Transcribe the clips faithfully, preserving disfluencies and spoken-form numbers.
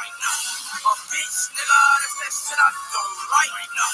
A bitch, nigga, that's that shit I don't like.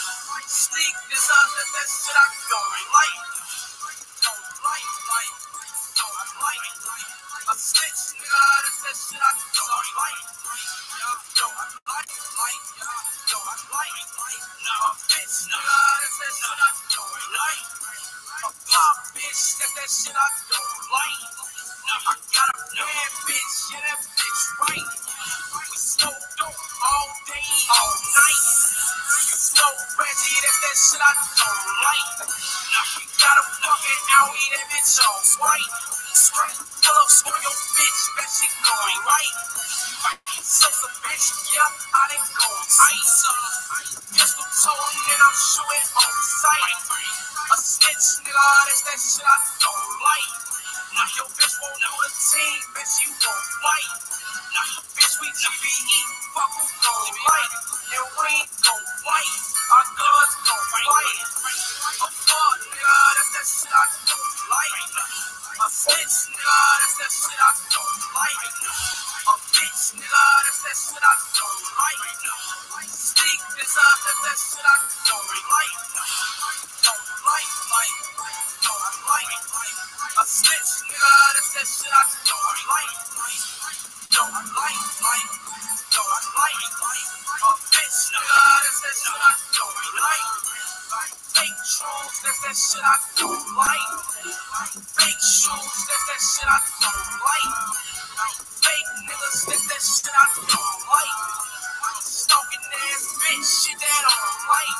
Sneak this up, that's that shit I don't like. Don't like, like, don't like. A snitch, nigga, that's that shit I don't like. Don't like, like, don't like. No, a bitch, nigga, that's that shit I don't like. A pop bitch, that's that shit I don't like. I got a bad bitch, yeah, that bitch right. We smoke dope all day, all night. You smoke Reggie, that's that shit I don't like. We got a fucking Audi, that bitch all white. Straight pull up for your bitch, bet she going right. So some bitch, yeah, I didn't go tight. Pistol tone, and I'm shooting on sight. A snitch, nigga, that's that shit I don't like. Now your bitch won't know the team, bitch, you won't fight. Now bitch, we G B E, fuck who gon' fight. And we ain't gon' fight, our guns gon' fight. A fuck, nigga, that's that shit I don't like. A snitch, nigga, that's that shit I don't like. A bitch, nigga, that's that shit I don't like. Sneak this up, that's that shit I don't like. Don't like, like, don't like. A snitch, nigga, that's that shit I don't like. Don't like, like, don't like. A bitch, nigga, that's that shit I don't like. Fake trolls, that's that shit I don't like. Fake shoes, that's that shit I don't like. Fake niggas, that's that shit I don't like. Stalking ass bitch, shit that I don't like.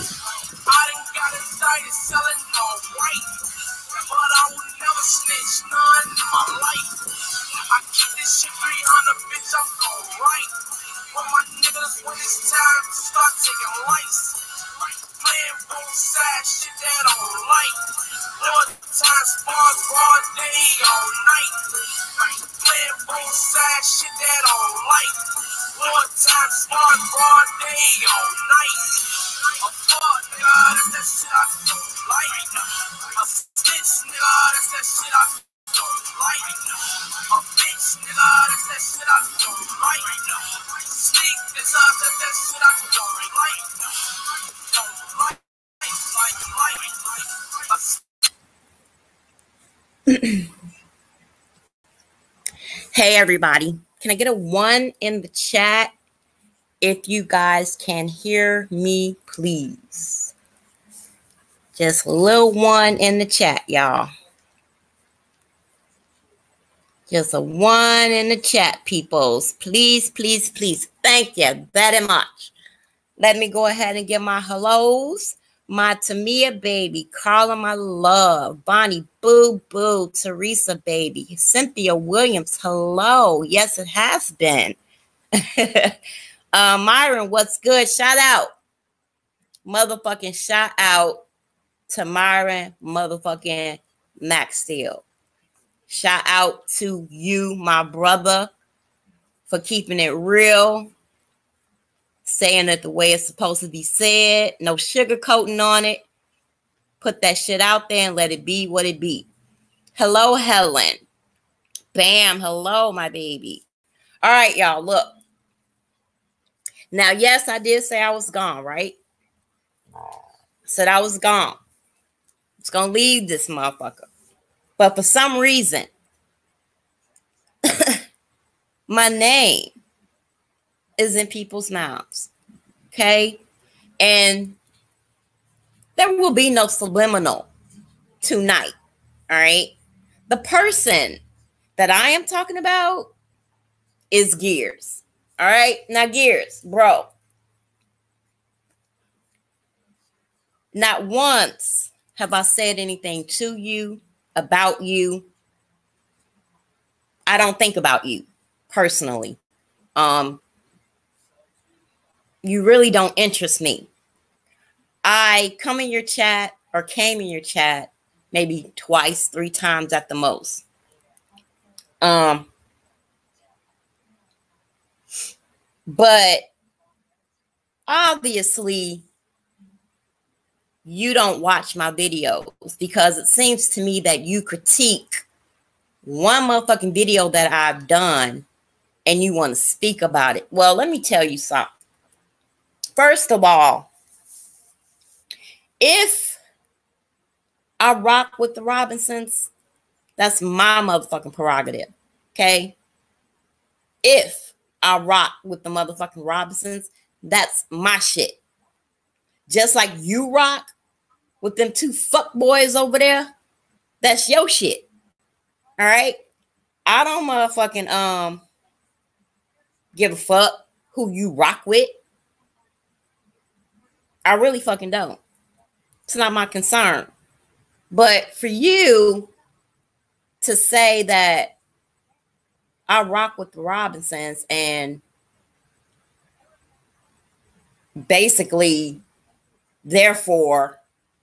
I done got indicted selling all white. But I will never snitch none in my life. I keep this shit three hundred, bitch, I'm gon' right. When my niggas, when it's time to start taking lights. Playing both sides, shit that I don't like. Lord times, bars, broad day, all night. Playing both sides, shit that I don't like. Lord times, bars, broad day, all night. A fuck, nigga, that's that shit I don't like. A snitch, nigga, that's that shit I don't like. A bitch, nigga, that's that shit I don't like. Sneak this up, that's that shit I don't like. Don't like, like, like, like. Hey, everybody. Can I get a one in the chat if you guys can hear me, please? Just a little one in the chat, y'all. Just a one in the chat, peoples. Please, please, please. Thank you very much. Let me go ahead and give my hellos. My Tamia baby, Carla, my love, Bonnie, boo, boo, Teresa, baby, Cynthia Williams, hello. Yes, it has been. uh, Myron, what's good? Shout out. Motherfucking shout out to Myron, motherfucking Max Steel. Shout out to you, my brother, for keeping it real. Saying it the way it's supposed to be said. No sugarcoating on it. Put that shit out there and let it be what it be. Hello, Helen. Bam. Hello, my baby. All right, y'all. Look. Now, yes, I did say I was gone, right? I said I was gone. I was going to leave this motherfucker. But for some reason, my name is in people's mouths, okay? And there will be no subliminal tonight, all right? The person that I am talking about is Gears, all right? Now, Gears, bro, not once have I said anything to you, about you. I don't think about you personally. Um, You really don't interest me. I come in your chat or came in your chat maybe twice, three times at the most. Um, but obviously, you don't watch my videos because it seems to me that you critique one motherfucking video that I've done and you want to speak about it. Well, let me tell you something. First of all, if I rock with the Robinsons, that's my motherfucking prerogative. Okay? If I rock with the motherfucking Robinsons, that's my shit. Just like you rock with them two fuck boys over there, that's your shit. All right? I don't motherfucking um give a fuck who you rock with. I really fucking don't. It's not my concern. But for you to say that I rock with the Robinsons and basically, therefore,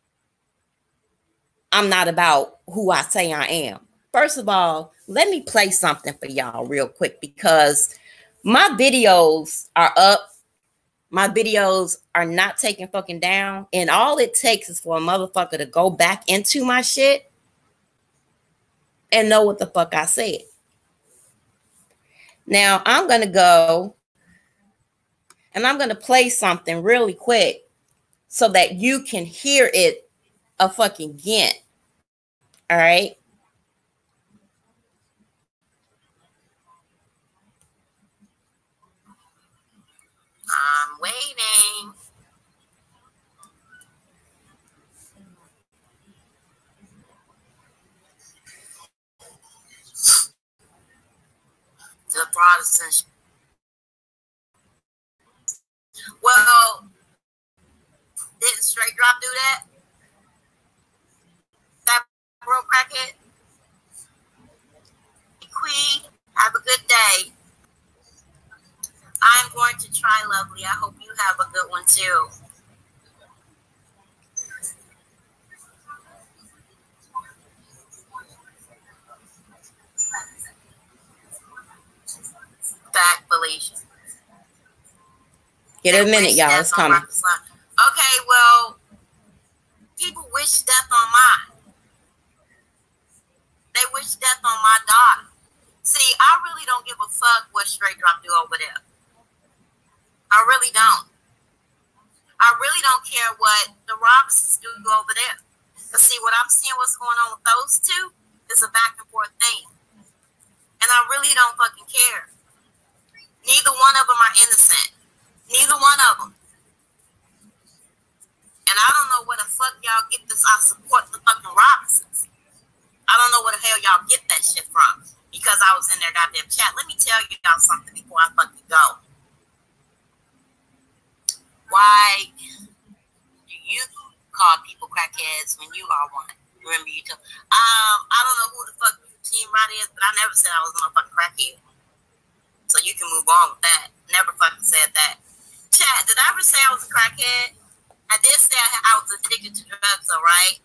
I'm not about who I say I am. First of all, let me play something for y'all real quick because my videos are up. My videos are not taken fucking down. And all it takes is for a motherfucker to go back into my shit and know what the fuck I said. Now, I'm going to go and I'm going to play something really quick so that you can hear it a fucking again. All right? I'm waiting. The Protestants. Well, didn't Straight Drop do that? That broke crackhead? Queen, have a good day. I'm going to try, lovely. I hope you have a good one too. Back, Felicia. Get a minute, y'all. It's coming. Okay, well, people wish death on mine. They wish death on my daughter. See, I really don't give a fuck what Straight Drop do over there. I really don't. I really don't care what the Robinsons do over there. Because see, what I'm seeing what's going on with those two is a back and forth thing. And I really don't fucking care. Neither one of them are innocent. Neither one of them. And I don't know where the fuck y'all get this. I support the fucking Robinsons. I don't know where the hell y'all get that shit from. Because I was in their goddamn chat. Let me tell you y'all something before I fucking go. Why do you call people crackheads when you are one? Remember you told um I don't know who the fuck you team right is, but I never said I was a motherfucking crackhead. So you can move on with that. Never fucking said that. Chat, did I ever say I was a crackhead? I did say I, I was addicted to drugs, though, right?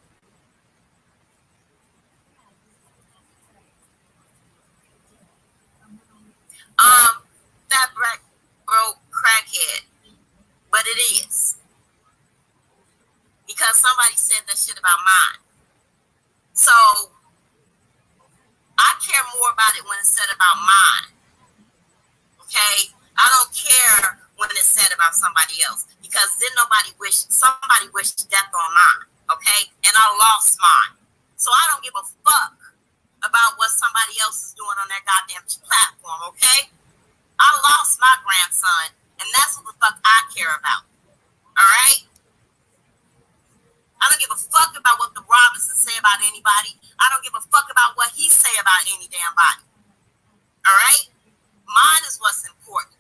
Um, that black broke crackhead. But it is. Because somebody said that shit about mine. So, I care more about it when it's said about mine. Okay? I don't care when it's said about somebody else. Because then nobody wish, somebody wished death on mine. Okay? And I lost mine. So I don't give a fuck about what somebody else is doing on their goddamn platform. Okay? I lost my grandson. And that's what the fuck I care about. Alright? I don't give a fuck about what the Robinsons say about anybody. I don't give a fuck about what he say about any damn body. Alright? Mine is what's important.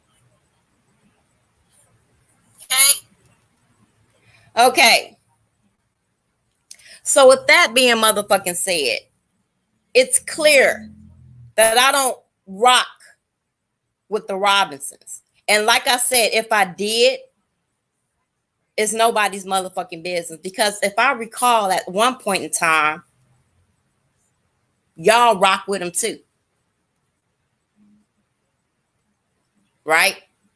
Okay? Okay. So with that being motherfucking said, it's clear that I don't rock with the Robinsons. And like I said, if I did, it's nobody's motherfucking business. Because if I recall at one point in time, y'all rock with them too. Right?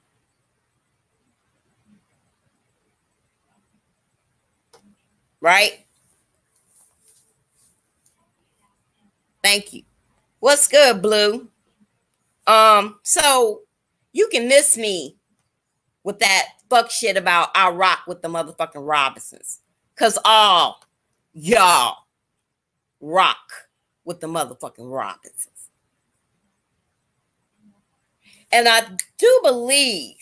Right? Thank you. What's good, Blue? Um, so you can miss me with that fuck shit about I rock with the motherfucking Robinsons. Cause all y'all rock with the motherfucking Robinsons. And I do believe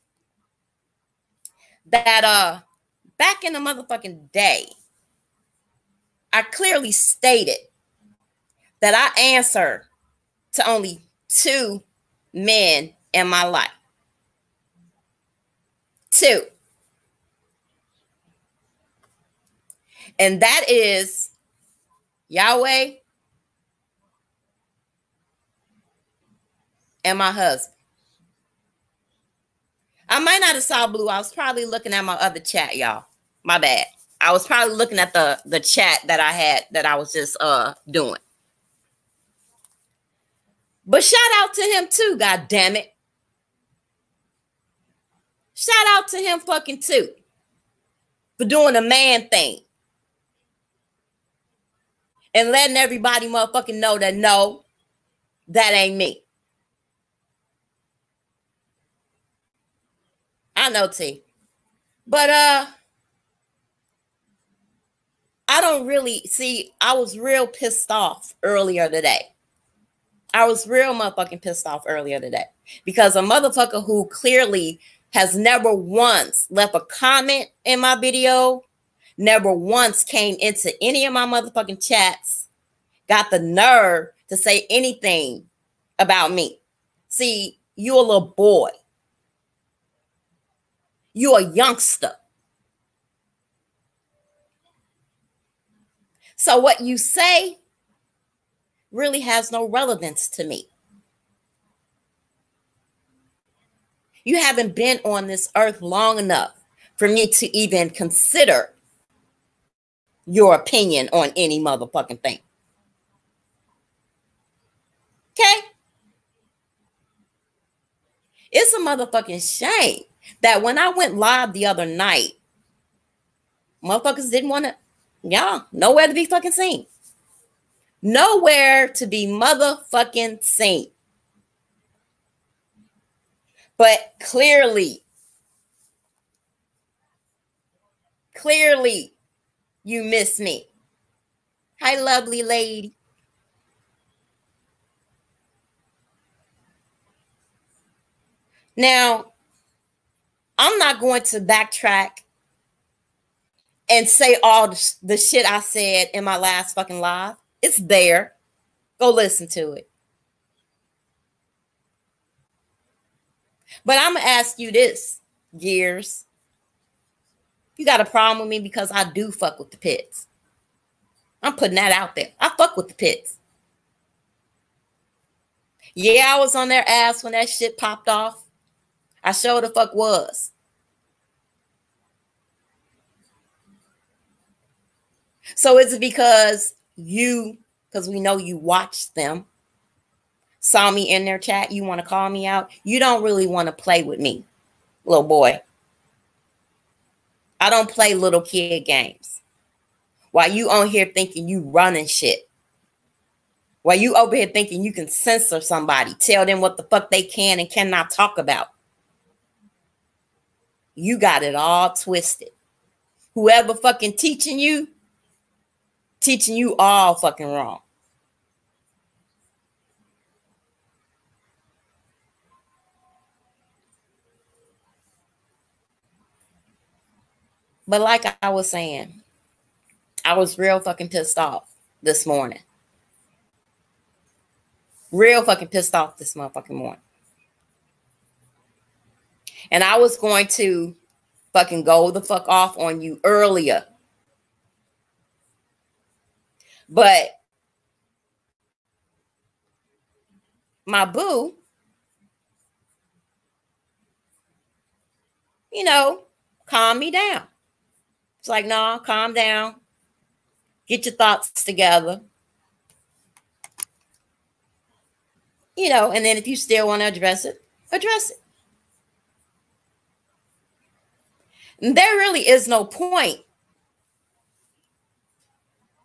that uh back in the motherfucking day, I clearly stated that I answer to only two men in my life. Two. And that is Yahweh and my husband. I might not have saw blue. I was probably looking at my other chat, y'all. My bad. I was probably looking at the, the chat that I had that I was just uh doing. But shout out to him too, god damn it. Shout out to him fucking too for doing a man thing. And letting everybody motherfucking know that no, that ain't me. I know, T. But uh I don't really see, I was real pissed off earlier today. I was real motherfucking pissed off earlier today. Because a motherfucker who clearly has never once left a comment in my video, never once came into any of my motherfucking chats, got the nerve to say anything about me. See, you a little boy. You a youngster. So what you say really has no relevance to me. You haven't been on this earth long enough for me to even consider your opinion on any motherfucking thing. Okay? It's a motherfucking shame that when I went live the other night, motherfuckers didn't want to, y'all, nowhere to be fucking seen. Nowhere to be motherfucking seen. But clearly, clearly, you miss me. Hi, lovely lady. Now, I'm not going to backtrack and say all the shit I said in my last fucking live. It's there. Go listen to it. But I'm going to ask you this, Gears. You got a problem with me because I do fuck with the pits. I'm putting that out there. I fuck with the pits. Yeah, I was on their ass when that shit popped off. I sure the fuck was. So is it because you, because we know you watched them, saw me in their chat, you want to call me out? You don't really want to play with me, little boy. I don't play little kid games. While you on here thinking you running shit. While you over here thinking you can censor somebody, tell them what the fuck they can and cannot talk about. You got it all twisted. Whoever fucking teaching you, teaching you all fucking wrong. But like I was saying, I was real fucking pissed off this morning. Real fucking pissed off this motherfucking morning. And I was going to fucking go the fuck off on you earlier. But my boo, you know, calm me down. It's like, no, calm down. Get your thoughts together. You know, and then if you still want to address it, address it. And there really is no point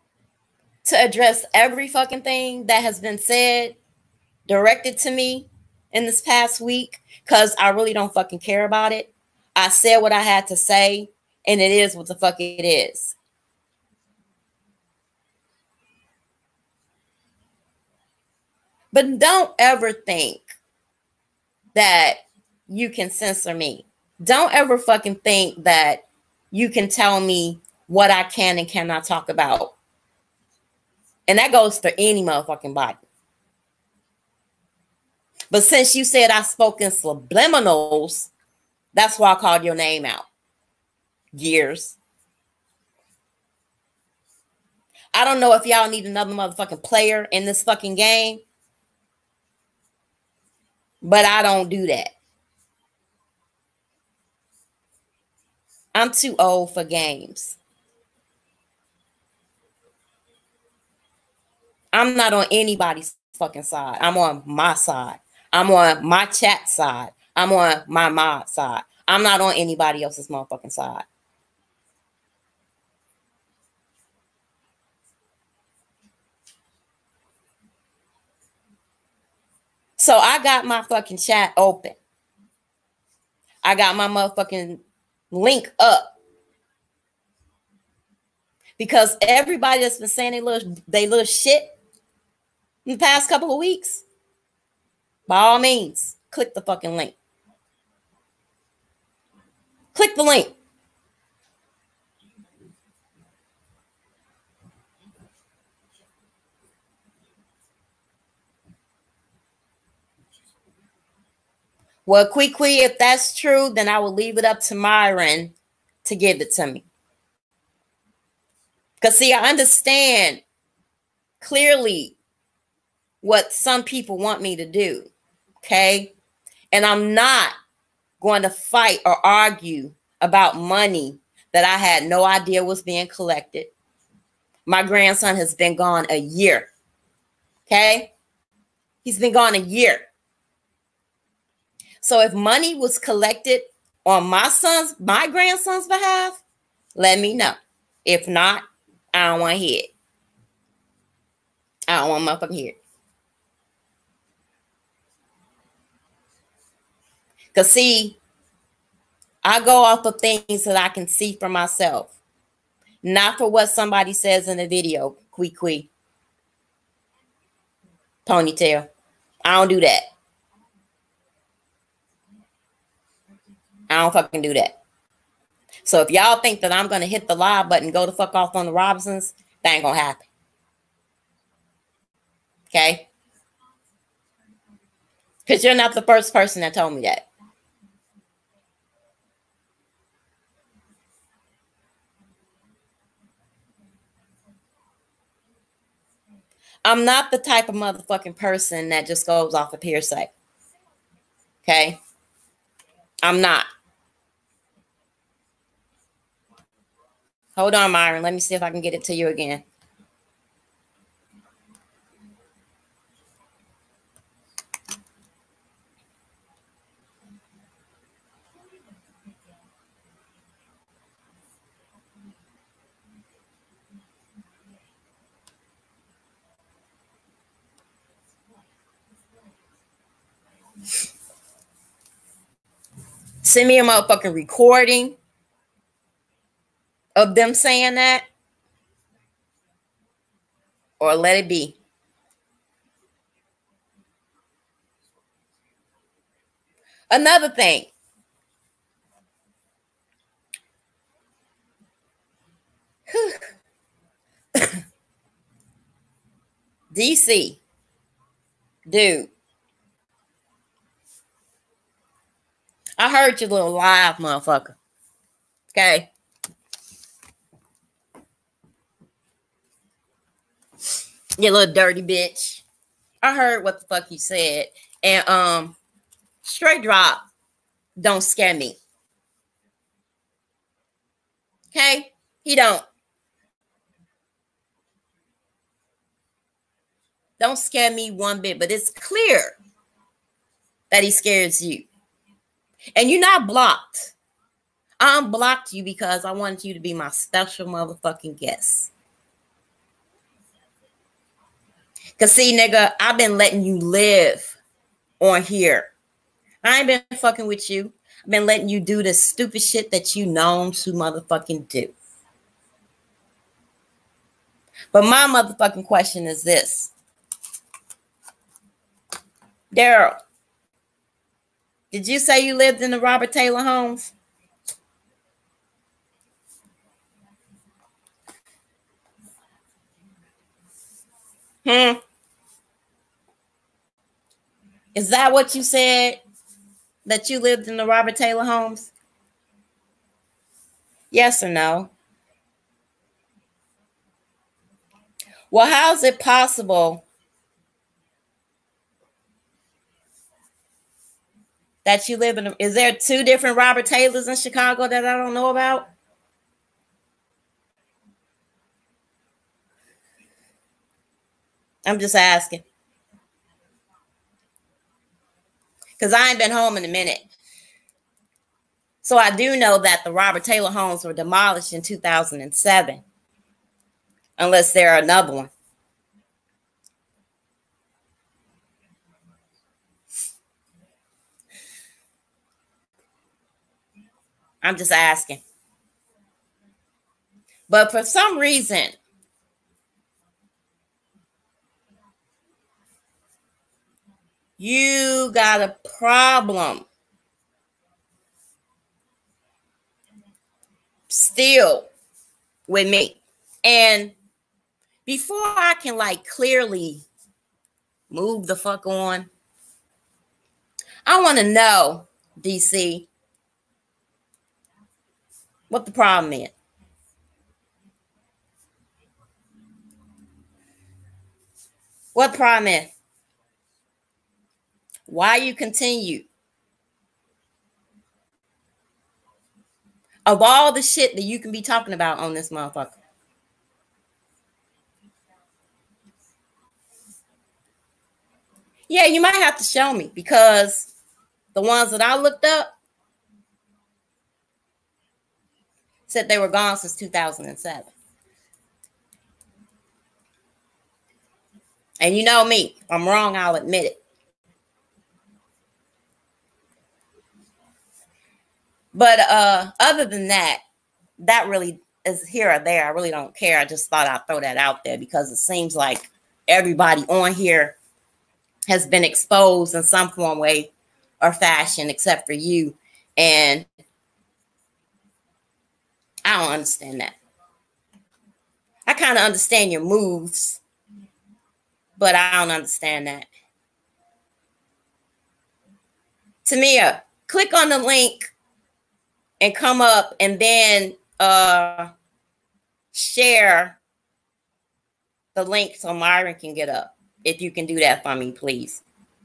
to address every fucking thing that has been said, directed to me, in this past week because I really don't fucking care about it. I said what I had to say, and it is what the fuck it is. But don't ever think that you can censor me. Don't ever fucking think that you can tell me what I can and cannot talk about. And that goes for any motherfucking body. But since you said I spoke in subliminals, that's why I called your name out. Years. I don't know if y'all need another motherfucking player in this fucking game, but I don't do that. I'm too old for games. I'm not on anybody's fucking side. I'm on my side. I'm on my chat side. I'm on my mod side. I'm not on anybody else's motherfucking side. So I got my fucking chat open. I got my motherfucking link up. Because everybody that's been saying they little, they little shit in the past couple of weeks, by all means, click the fucking link. Click the link. Well, Kwee, if that's true, then I will leave it up to Myron to give it to me. Because, see, I understand clearly what some people want me to do, okay? And I'm not going to fight or argue about money that I had no idea was being collected. My grandson has been gone a year, okay? He's been gone a year. So if money was collected on my son's, my grandson's behalf, let me know. If not, I don't want to hear it. I don't want motherfucking hear it. Because, see, I go off of things that I can see for myself. Not for what somebody says in a video. Kwee kwee. Ponytail. I don't do that. I don't fucking do that. So if y'all think that I'm going to hit the live button, go the fuck off on the Robinsons, that ain't going to happen. Okay? Because you're not the first person that told me that. I'm not the type of motherfucking person that just goes off of hearsay. Okay? I'm not. Hold on, Myron. Let me see if I can get it to you again. Send me a motherfucking recording of them saying that, or let it be. Another thing. D C, dude, I heard your little live, motherfucker. Okay. You little dirty bitch. I heard what the fuck you said. And um, straight drop don't scare me. Okay? He don't. Don't scare me one bit, but it's clear that he scares you. And you're not blocked. I unblocked you because I wanted you to be my special motherfucking guest. Because, see, nigga, I've been letting you live on here. I ain't been fucking with you. I've been letting you do the stupid shit that you known to motherfucking do. But my motherfucking question is this. Daryl, did you say you lived in the Robert Taylor homes? Hmm. Is that what you said? That you lived in the Robert Taylor homes? Yes or no? Well, how is it possible that you live in a, is there two different Robert Taylors in Chicago that I don't know about? I'm just asking. Because I ain't been home in a minute. So I do know that the Robert Taylor homes were demolished in two thousand seven. Unless there are another one. I'm just asking. But for some reason, you got a problem still with me. And before I can like clearly move the fuck on, I want to know, D C, what the problem is. What problem is? Why you continue? Of all the shit that you can be talking about on this motherfucker. Yeah, you might have to show me because the ones that I looked up said they were gone since two thousand seven. And you know me, if I'm wrong, I'll admit it. But uh, other than that, that really is here or there. I really don't care. I just thought I'd throw that out there because it seems like everybody on here has been exposed in some form, way, or fashion, except for you. And I don't understand that. I kind of understand your moves, but I don't understand that. Tamia, click on the link and come up and then uh, share the link so Myron can get up. If you can do that for me, please.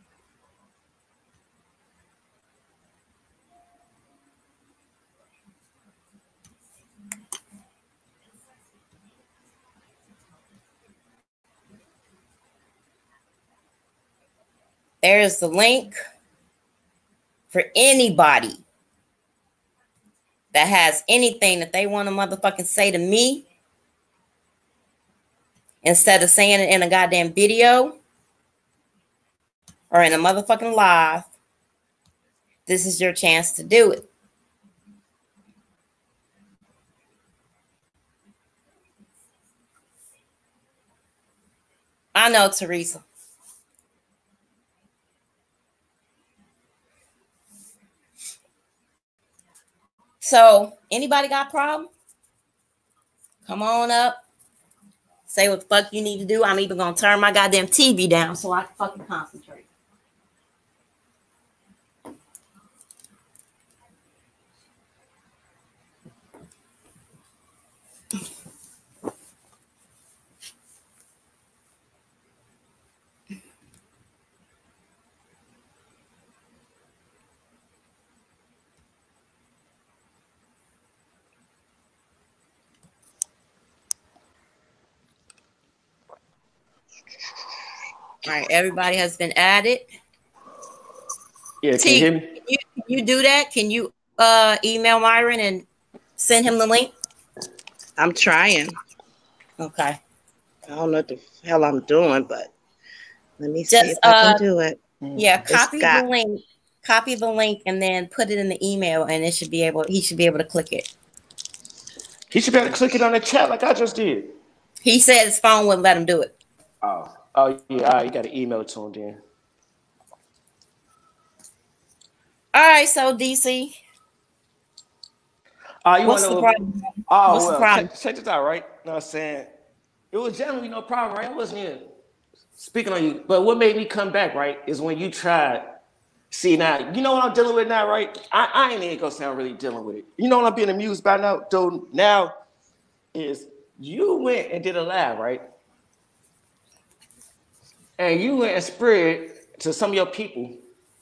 There's the link for anybody that has anything that they want to motherfucking say to me instead of saying it in a goddamn video or in a motherfucking live. This is your chance to do it. I know, Teresa. So, anybody got a problem? Come on up. Say what the fuck you need to do. I'm even going to turn my goddamn T V down so I can fucking concentrate. All right, everybody has been added. Yeah, T, can you hear me? Can you, can you do that? Can you uh, email Myron and send him the link? I'm trying. Okay. I don't know what the hell I'm doing, but let me Just, see if I uh, can do it. Yeah, It's copy the Scott. link. Copy the link and then put it in the email, and it should be able. He should be able to click it. He should be able to click it on the chat like I just did. He said his phone wouldn't let him do it. Oh, oh yeah, all right, you got to email it to him then. All right, so D C, Oh, you want what's to the know? problem? Oh, What's the well, problem? check, check this out, right? You know what I'm saying? It was generally no problem, right? I wasn't even speaking on you. But what made me come back, right, is when you tried. See, now, you know what I'm dealing with now, right? I, I ain't even gonna say I'm really dealing with it. You know what I'm being amused by now, though, now is you went and did a live, right? And you went and spread to some of your people.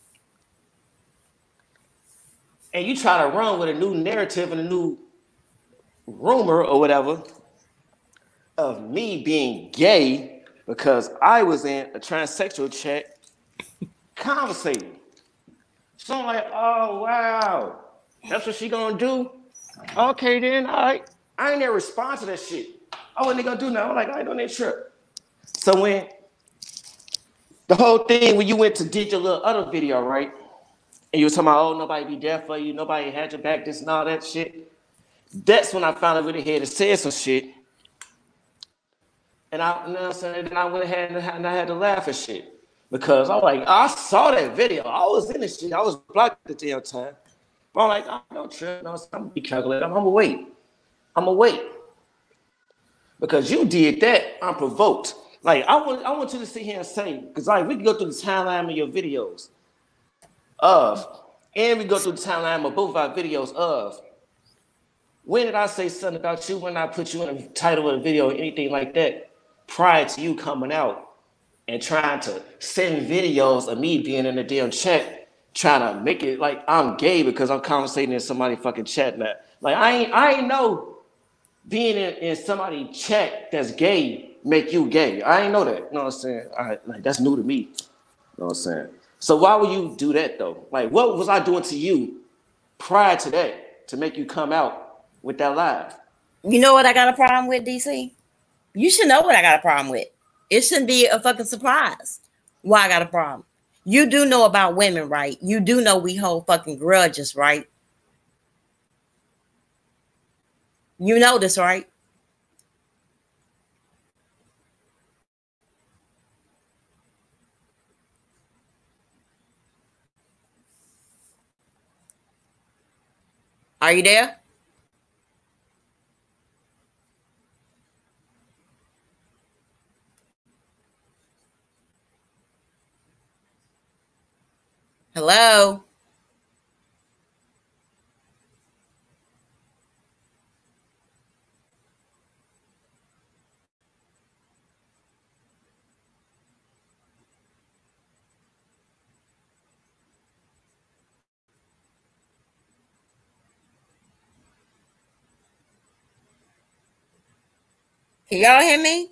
And you try to run with a new narrative and a new rumor or whatever of me being gay because I was in a transsexual chat conversating. So I'm like, oh wow, that's what she gonna do? Okay then, all right. I ain't never respond to that shit. Oh, what they gonna do now? I'm like, I ain't on that trip. So when the whole thing when you went to did your little other video, right? And you was talking about, oh, nobody be there for you, nobody had your back, this and all that shit. That's when I finally went ahead and said some shit. And I, you know what I'm saying? Then I went ahead and I had to laugh at shit. Because I was like, I saw that video. I was in the shit. I was blocked at the damn time. But I'm like, I don't trip. No, I'm gonna be calculated. I'm gonna wait. I'm gonna wait. Because you did that unprovoked. Like, I want I want you to sit here and say, because like we can go through the timeline of your videos of, and we go through the timeline of both of our videos of. When did I say something about you? When I put you in the title of the video or anything like that prior to you coming out and trying to send videos of me being in the damn chat, trying to make it like I'm gay because I'm conversating in somebody fucking chat now. Like I ain't I ain't know being in, in somebody chat that's gay make you gay. I ain't know that. You know what I'm saying? All right, like that's new to me. You know what I'm saying? So why would you do that though? Like what was I doing to you prior to that to make you come out with that live? You know what I got a problem with, D C? You should know what I got a problem with. It shouldn't be a fucking surprise why I got a problem. You do know about women, right? You do know we hold fucking grudges, right? You know this, right? Are you there? Hello? Can y'all hear me?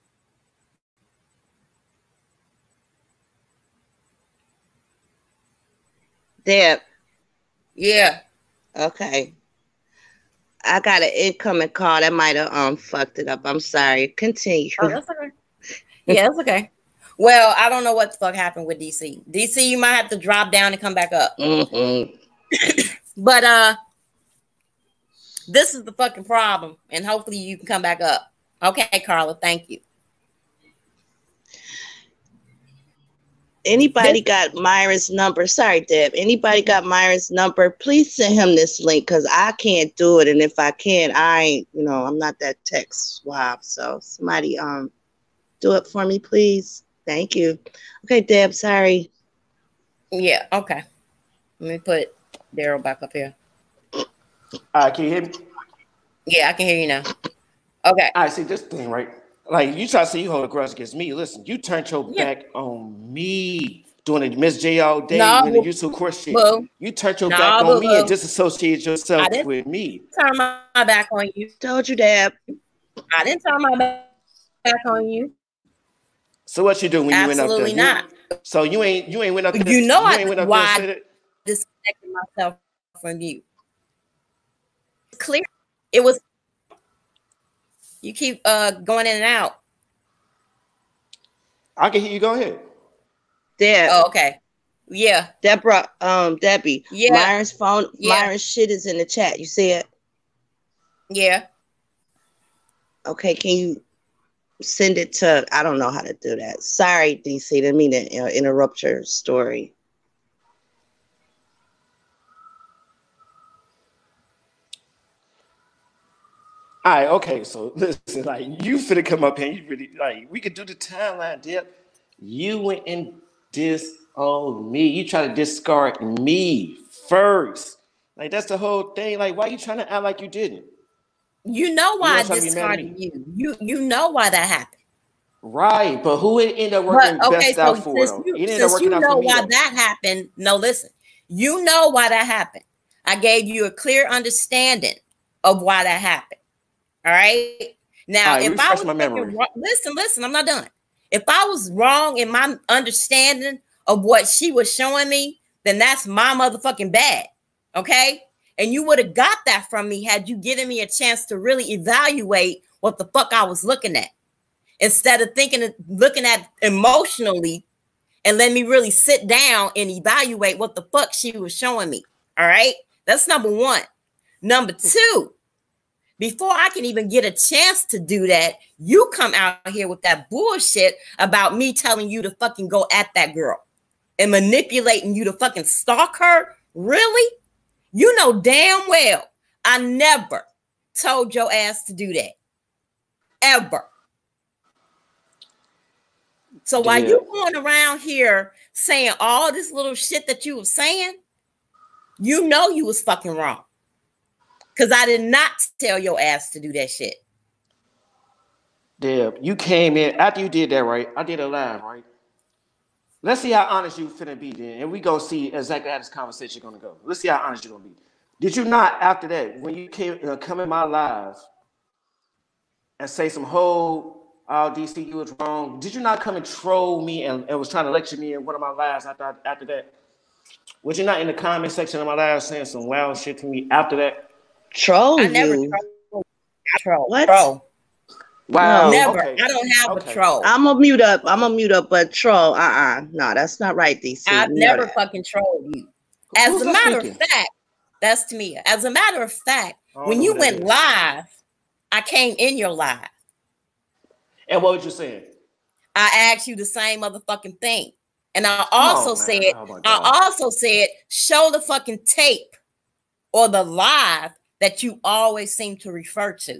Deb. Yeah. Okay. I got an incoming call that might have um fucked it up. I'm sorry. Continue. Oh, that's okay. Yeah, that's okay. Well, I don't know what the fuck happened with D C. D C, you might have to drop down and come back up. Mm-hmm. But uh, this is the fucking problem, and hopefully you can come back up. Okay, Carla, thank you. Anybody got Myron's number? Sorry, Deb. Anybody got Myron's number? Please send him this link because I can't do it. And if I can, I ain't, you know, I'm not that tech swab. So somebody um do it for me, please. Thank you. Okay, Deb, sorry. Yeah, okay. Let me put Daryl back up here. All right, can you hear me? Yeah, I can hear you now. Okay. I see this thing, right? Like you try to say you hold a grudge against me. Listen, you turned your Yeah. back on me doing the Miss J all day No, when the YouTube course shit. boo. You turned your No, back on boo, me boo. and disassociated yourself I didn't with me. turn my back on you. Told you, Deb. I didn't turn my back on you. So what you do when Absolutely you went up there? not. You, so you ain't you ain't went up there. You know you I, ain't went up why there and said it? I disconnected myself from you. Clear. It was. You keep uh going in and out. I can hear you. Go ahead. Deb. Oh, okay. Yeah. Deborah, um, Debbie. Yeah. Myron's phone, Yeah. Myron's shit is in the chat. You see it? Yeah. Okay, can you send it to, I don't know how to do that. Sorry, D C, didn't mean to uh, interrupt your story. All right, okay, so listen, like you finna come up here, you really like we could do the timeline, Dip. You went and disowned me. You try to discard me first. Like that's the whole thing. Like, why you trying to act like you didn't? You know why You I trying to be mad at discarded me? you. You you know why that happened. Right, but who it ended up working But okay, best so out for since though? you It ended up since working you out for know me why though. that happened, no, listen. You know why that happened. I gave you a clear understanding of why that happened. All right. Now, All right, if I refresh was my thinking memory. wrong, listen, listen, I'm not done. If I was wrong in my understanding of what she was showing me, then that's my motherfucking bad. Okay. And you would have got that from me had you given me a chance to really evaluate what the fuck I was looking at. Instead of thinking, looking at emotionally and let me really sit down and evaluate what the fuck she was showing me. All right. That's number one. Number two, before I can even get a chance to do that, you come out here with that bullshit about me telling you to fucking go at that girl and manipulating you to fucking stalk her. Really? You know damn well I never told your ass to do that. Ever. So while Yeah. you going around here saying all this little shit that you were saying, you know you was fucking wrong. Because I did not tell your ass to do that shit. Deb, you came in after you did that, right? I did a live, right? Let's see how honest you finna be then, and we go see exactly how this conversation gonna go. Let's see how honest you're gonna be. Did you not after that when you came uh, come in my live and say some whole oh D C you was wrong? Did you not come and troll me and, and was trying to lecture me in one of my lives after after that? Was you not in the comment section of my live saying some wild shit to me after that? Troll I never you. troll. Troll. What? Troll. Wow. Never. Okay. I don't have Okay. a troll. I'm gonna mute up. I'm gonna mute up, but troll. Uh-uh. No, that's not right, D C. I've We know never that. fucking trolled you. As Who's a that matter speaking? of fact, that's Tamia. As a matter of fact, I don't when know you who that went is. live, I came in your live. And what was you saying? I asked you the same motherfucking thing. And I Come also on, man. said, Oh my God. I also said, show the fucking tape or the live that you always seem to refer to.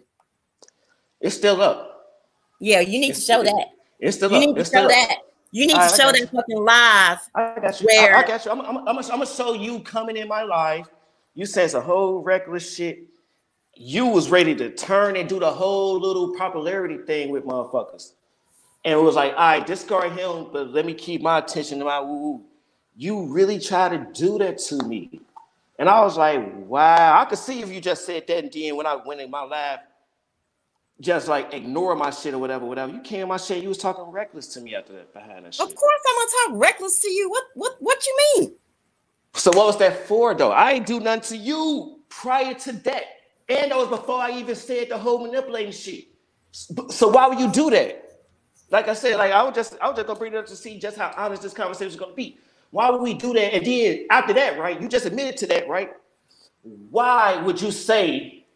It's still up. Yeah, you need It's, to show it, that. it's still You up. need to It's show still that. up. You need All to right, I show got that you. fucking live. I got you. Where I, I got you. I'm, I'm, I'm, I'm gonna show you coming in my life. You said some whole reckless shit. You was ready to turn and do the whole little popularity thing with motherfuckers. And it was like, all right, discard him, but let me keep my attention to my woo-woo. You really try to do that to me. And I was like, wow. I could see if you just said that and then when I went in my lab, just like ignore my shit or whatever, whatever. You came in my shit, you was talking reckless to me after that, behind that of shit. course I'm gonna talk reckless to you. What what what you mean? So what was that for though? I ain't do nothing to you prior to that. And that was before I even said the whole manipulating shit. So why would you do that? Like I said, like I was just I was just gonna bring it up to see just how honest this conversation is gonna be. Why would we do that? And then after that, right? You just admitted to that, right? Why would you say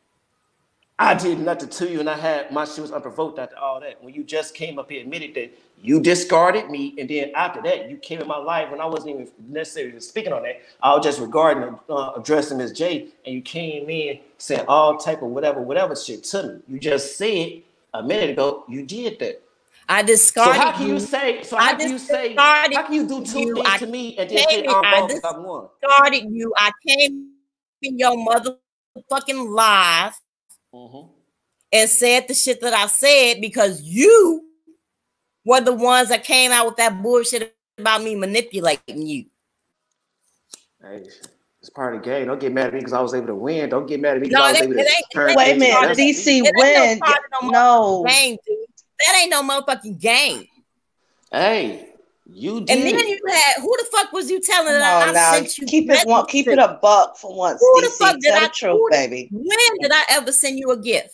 I did nothing to you and I had my shit was unprovoked after all that? When you just came up here and admitted that you discarded me, and then after that, you came in my life when I wasn't even necessarily speaking on that. I was just regarding uh, addressing Miss J, and you came in saying all type of whatever, whatever shit to me. You just said a minute ago you did that. I So discarded how can you you. say? So I how can you say? discarded How can you do two you. things I to me and then say came in, I'm I wrong because I'm one? discarded you. I came in your motherfucking live Mm-hmm. and said the shit that I said because you were the ones that came out with that bullshit about me manipulating you. Hey, it's part of the game. Don't get mad at me because I was able to win. Don't get mad at me because No, I was it, able it to ain't. turn It Wait a ain't things part minute, of the, against D C, me. it ain't no when? part of no No. motherfucking game, dude. That ain't no motherfucking game. Hey, you did. And then you had who the fuck was you telling Come that on I now. sent you Keep it one, keep to? it a buck for once, Who D the fuck C. did Tell I? the truth, Who, baby. when did I ever send you a gift?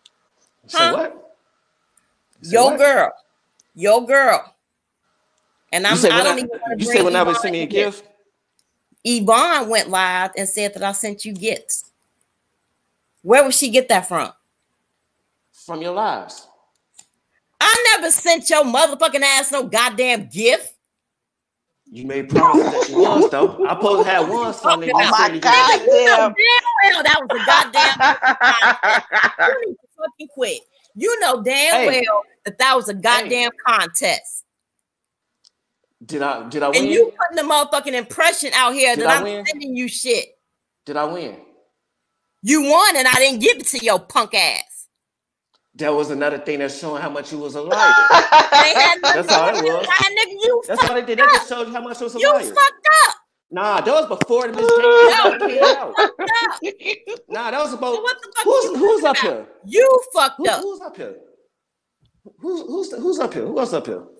Say Huh? what? Say Your what? girl, your girl And I'm, you say I don't I, even want to You say whenever Yvonne send me a here. gift? Yvonne went live and said that I sent you gifts. Where would she get that from? From your lives. I never sent your motherfucking ass no goddamn gift. You made promises that you was, though. I supposed to have one son and Oh you my said you God, didn't. You know damn. damn well that was a goddamn You need to fucking quit. You know damn Hey. well that that was a goddamn Hey. contest. Did I did I win? And you putting the motherfucking impression out here Did that I I'm win? sending you shit. Did I win? You won and I didn't give it to your punk ass. That was another thing that's showing how much you was a liar. They had nothing That's all to it do with was. that, nigga. You That's all they did. They just showed you how much you was a You liar. fucked up. Nah, that was before the Miss No, J came you out. fucked up. Nah, that was about So what the fuck who's you who's up about? here? You fucked Who, up. who's up here? Who's who's who's up here? Who else up here?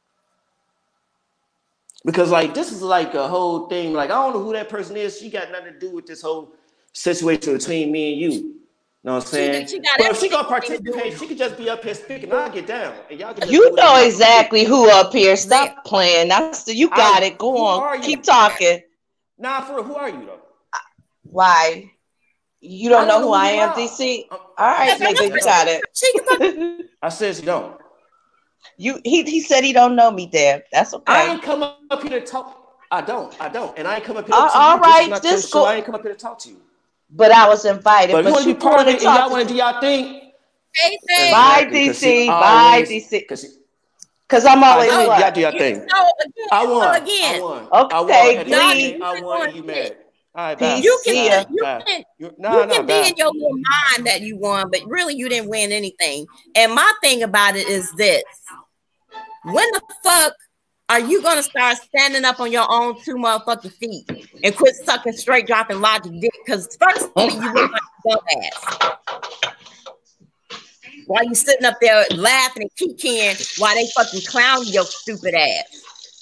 Because like this is like a whole thing. Like I don't know who that person is. She got nothing to do with this whole situation between me and you. You know what I'm saying? She, she got but if she gonna everything to do participate, with she could just be up here speaking. I'll get down, and y'all can just You do know whatever. exactly who up here. Stop There. playing. That's you got I- it. Go who on. are you? Keep talking. Nah, for real, who are you though? Why? You don't I know don't who know I who you am, are. D C? Um, All right, I said nigga, you you don't. got it. She can fuck. I said you don't. You he he said he don't know me, Deb. That's I okay. ain't come up here to talk. I don't. I don't. And I ain't come up here Uh, to all you. This right, is not this your show. go- I ain't come up here to talk to you. But I was invited. But if But, you want to you be part of want it to and talk y'all want to to do y'all thing, Hey, hey. Bye, exactly, 'cause she D C. Bye, always- D C. 'cause she- Because I'm I always know, y'all what? do your thing. So again, I won. so again, I won. Okay, I won. At the y'all end of the agreed. day, I won and you mad. All right, bye. you can See be, ya. you Bye. can, You, nah, you nah, can be bye. in your little mind that you won, but really you didn't win anything. And my thing about it is this: when the fuck are you gonna start standing up on your own two motherfucking feet and quit sucking straight dropping logic dick? Because first you look like a dumbass. While you sitting up there laughing and kikiing while they fucking clown your stupid ass.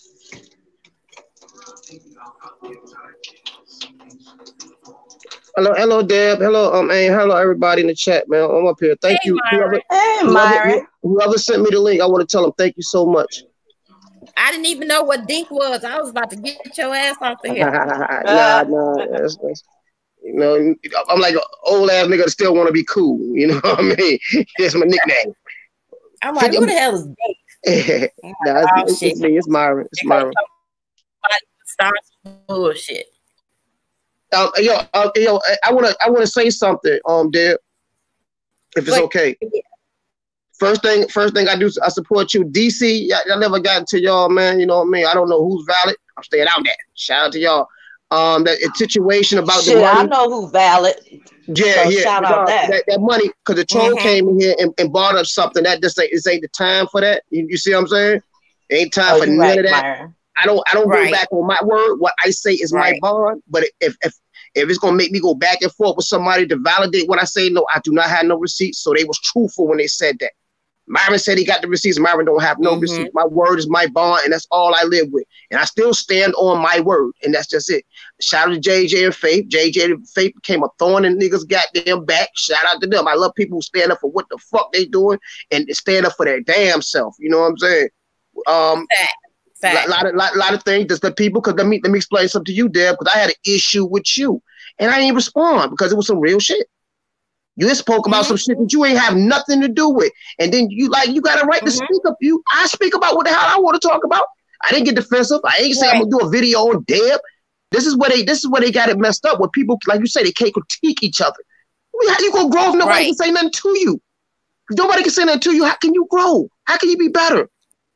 Hello, hello, Deb. Hello, um, hey, hello, everybody in the chat, man. I'm up here. Thank Hey, you. Whoever, Hey, whoever, Myron. whoever sent me the link, I want to tell them thank you so much. I didn't even know what dink was. I was about to get your ass off of here. nah, nah, that's, that's, you know, I'm like an old ass nigga that still want to be cool. You know what I mean? That's my nickname. I'm like, who the hell is dink? nah, it's, Oh, it's, shit. it's me. It's Myron. It's Myron. Start bullshit. Um, yo, uh, yo, I want to, I want to say something, um, Deb, if it's Wait. okay. First thing, first thing I do, I support you, D C. I, I never got into y'all, man. You know what I mean? I don't know who's valid. I'm staying out there. Shout out to y'all. Um, that situation about Shit, the money. I know who valid. Yeah, So yeah. shout but, out uh, that. that. That money, because the troll Mhm. came in here and, and bought up something that just ain't, this ain't the time for that. You, you see what I'm saying? Ain't time Oh, for you none right, of that. Myron. I don't, I don't Right. go back on my word. What I say is Right. my bond. But if, if, if it's gonna make me go back and forth with somebody to validate what I say, no, I do not have no receipts. So they was truthful when they said that. Myron said he got the receipts. Myron don't have no Mhm. receipts. My word is my bond, and that's all I live with. And I still stand on my word, and that's just it. Shout out to J J and Faith. J J and Faith became a thorn in niggas' goddamn back. Shout out to them. I love people who stand up for what the fuck they doing and stand up for their damn self. You know what I'm saying? Um, Fact. Fact. a lot of lot, lot of things. Just the people, because let me let me explain something to you, Deb. Because I had an issue with you, and I didn't respond because it was some real shit. You just spoke about Mhm. some shit that you ain't have nothing to do with, and then you like you got a right to Mhm. speak up. You, I speak about what the hell I want to talk about. I didn't get defensive. I ain't say I'm Right. gonna do a video on Deb. This is where they this is where they got it messed up. Where people, like you say, they can't critique each other. I mean, how you gonna grow if nobody Right. can say nothing to you? If nobody can say nothing to you, how can you grow? How can you be better?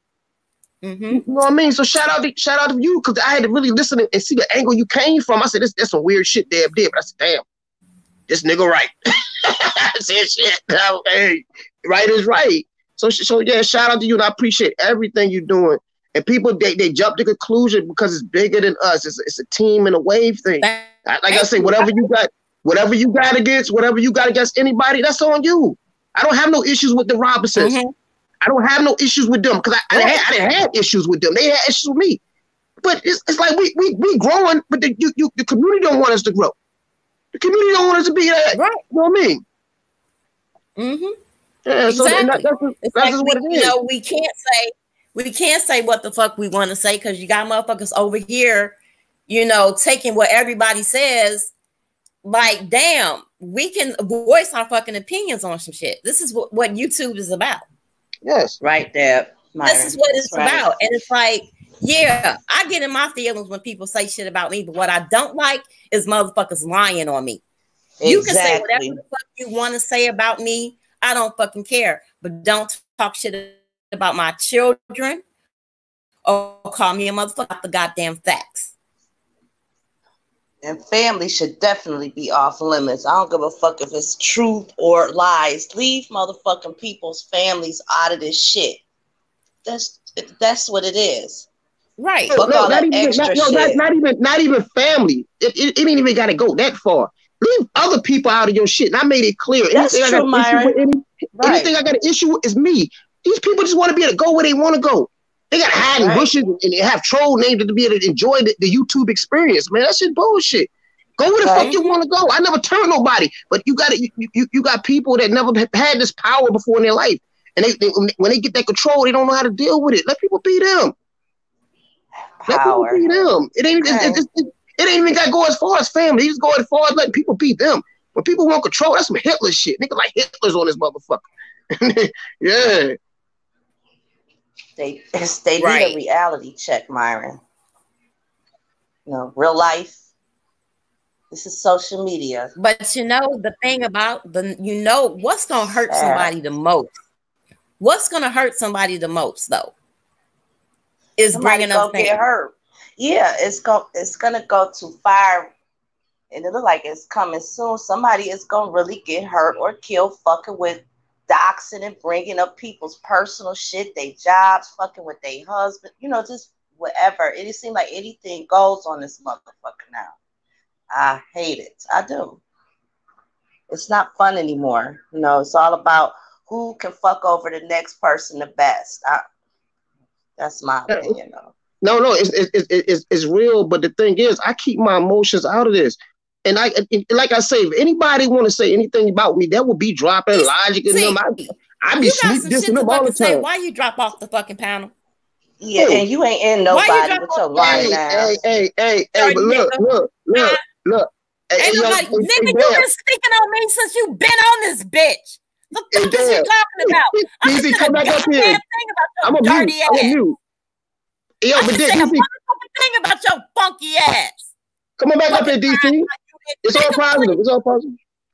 Mhm. You know what I mean? So shout out to shout out to you, because I had to really listen and see the angle you came from. I said, this that's some weird shit Deb did. But I said, damn, this nigga right. I said shit. Hey, right is right. So so yeah, shout out to you, and I appreciate everything you're doing. And people they, they jump to conclusion because it's bigger than us. It's it's a team and a wave thing. Thank I- Like I say, whatever you got, whatever you got against, whatever you got against anybody, that's on you. I don't have no issues with the Robinsons. Mhm. I don't have no issues with them because I, I, didn't have, I didn't have issues with them. They had issues with me. But it's, it's like we we we growing, but the you, you, the community don't want us to grow. The community don't want us to be that. Right. You know what I mean? Mhm. Yeah. So that, Exactly. that, that's, just, It's that's like just we, what it you is. know, we can't say We can't say what the fuck we want to say because you got motherfuckers over here, you know, taking what everybody says. Like, damn, we can voice our fucking opinions on some shit. This is what, what YouTube is about. Yes. Right there. Myron. This is what That's it's right. about. And it's like, yeah, I get in my feelings when people say shit about me, but what I don't like is motherfuckers lying on me. Exactly. You can say whatever the fuck you want to say about me. I don't fucking care. But don't talk shit about my children or call me a motherfucker with the goddamn facts. And family should definitely be off limits. I don't give a fuck if it's truth or lies. Leave motherfucking people's families out of this shit. That's that's what it is. Right. No, no, all not that even, extra not, no, not, shit. not even, not even family. It, it, it ain't even got to go that far. Leave other people out of your shit. And I made it clear. That's anything true, I got an issue Myron. with, any, Right. anything I got an issue with is me. These people just want to be able to go where they want to go. They got to hide in Right. bushes and they have troll names to be able to enjoy the, the YouTube experience. Man, that shit bullshit. Go where the Right. fuck you want to go. I never turned nobody, but you got you, you you got people that never had this power before in their life, and they, they when they get that control, they don't know how to deal with it. Let people be them. Let people Power. be them. It ain't Right. it, it, it, it ain't even got to go as far as family. You just go as far as letting people be them. When people want control, that's some Hitler shit. Nigga like Hitler's on this motherfucker. Yeah. They they Right. need a reality check, Myron. You know, real life. This is social media. But you know, the thing about the, you know, what's going to hurt Yeah. somebody the most? What's going to hurt somebody the most, though? Is Somebody bringing up gonna get things. hurt. Yeah, it's go it's gonna go to fire, and it look like it's coming soon. Somebody is gonna really get hurt or killed fucking with doxing and bringing up people's personal shit, their jobs, fucking with their husband, you know, just whatever. It seems like anything goes on this motherfucker now. I hate it. I do. It's not fun anymore. You know, it's all about who can fuck over the next person the best. I, that's my opinion, though. No, no, it's, it's it's it's real. But the thing is, I keep my emotions out of this. And I, it, like I say, if anybody want to say anything about me, that would be dropping logic in See, them. I, I be you got sneak some dissing shit to them all the fucking say. time. Why you drop off the fucking panel? Yeah, Who? and you ain't in Why you nobody drop with off- your lying Hey, ass. hey, hey, hey, hey, Dirty but look, nigga. look, look, look. Hey, Ain't hey, nobody, yo, hey, nigga, hey, you damn. been speaking on me since you been on this bitch. The Hey, fuck is you damn. talking about? I D C, said come a back up goddamn here. thing about I'm your a dirty mute. I'm a ass. mute. Yo, I but can D say a C, motherfucking thing about your funky ass. come on back up here, D C. It's all Nigga, positive. please It's all positive.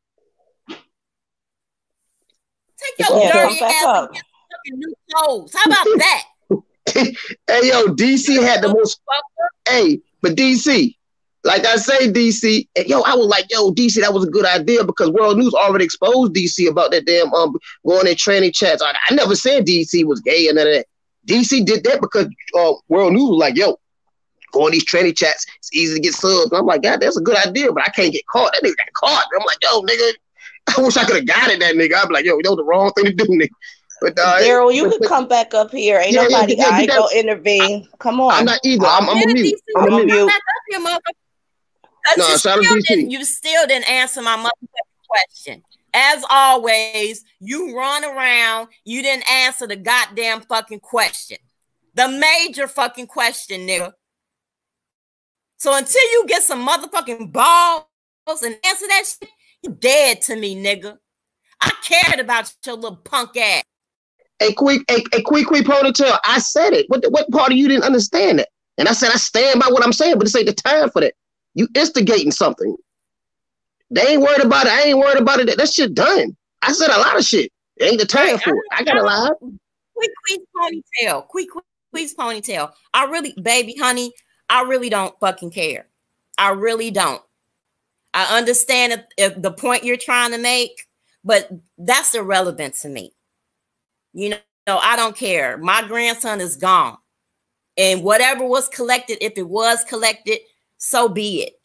take It's your all Yeah, dirty come back ass up. and get some fucking new clothes. How about that? Hey, yo, D C had the most. Motherfucker. Hey, but D C, like I say, D C, and yo, I was like, yo, D C, that was a good idea because World News already exposed D C about that damn um going in training chats. I, I never said D C was gay and none of that. D C did that because uh, World News was like, yo, go in these training chats, it's easy to get subs. And I'm like, God, that's a good idea, but I can't get caught. That nigga got caught. I'm like, yo, nigga, I wish I could have got it, that nigga. I'd be like, yo, that was the wrong thing to do, nigga. But uh, Daryl, you but- can but come back up here. Ain't Yeah, yeah, nobody. yeah, I ain't get gonna intervene. Come on. I'm not either. I'm, I'm Yeah, a mute. D C, I'm a I'm a mute. mute. back up here, motherfucker. No, you, shout out still D C. didn't, you still didn't answer my motherfucking question. As always, you run around, you didn't answer the goddamn fucking question. The major fucking question, nigga. So until you get some motherfucking balls and answer that shit, you dead to me, nigga. I cared about your little punk ass. A quick, a, a quick, quick ponytail. I said it. What, what part of you didn't understand it? And I said I stand by what I'm saying, but this ain't the time for that. You instigating something. They ain't worried about it. I ain't worried about it. That, that shit done. I said a lot of shit. It ain't the time Right, for it. I got a lie. Quick, quick ponytail. Quick, quick, quick ponytail. I really, baby, honey, I really don't fucking care. I really don't. I understand if, if the point you're trying to make, but that's irrelevant to me. You know, no, I don't care. My grandson is gone. And whatever was collected, if it was collected, so be it.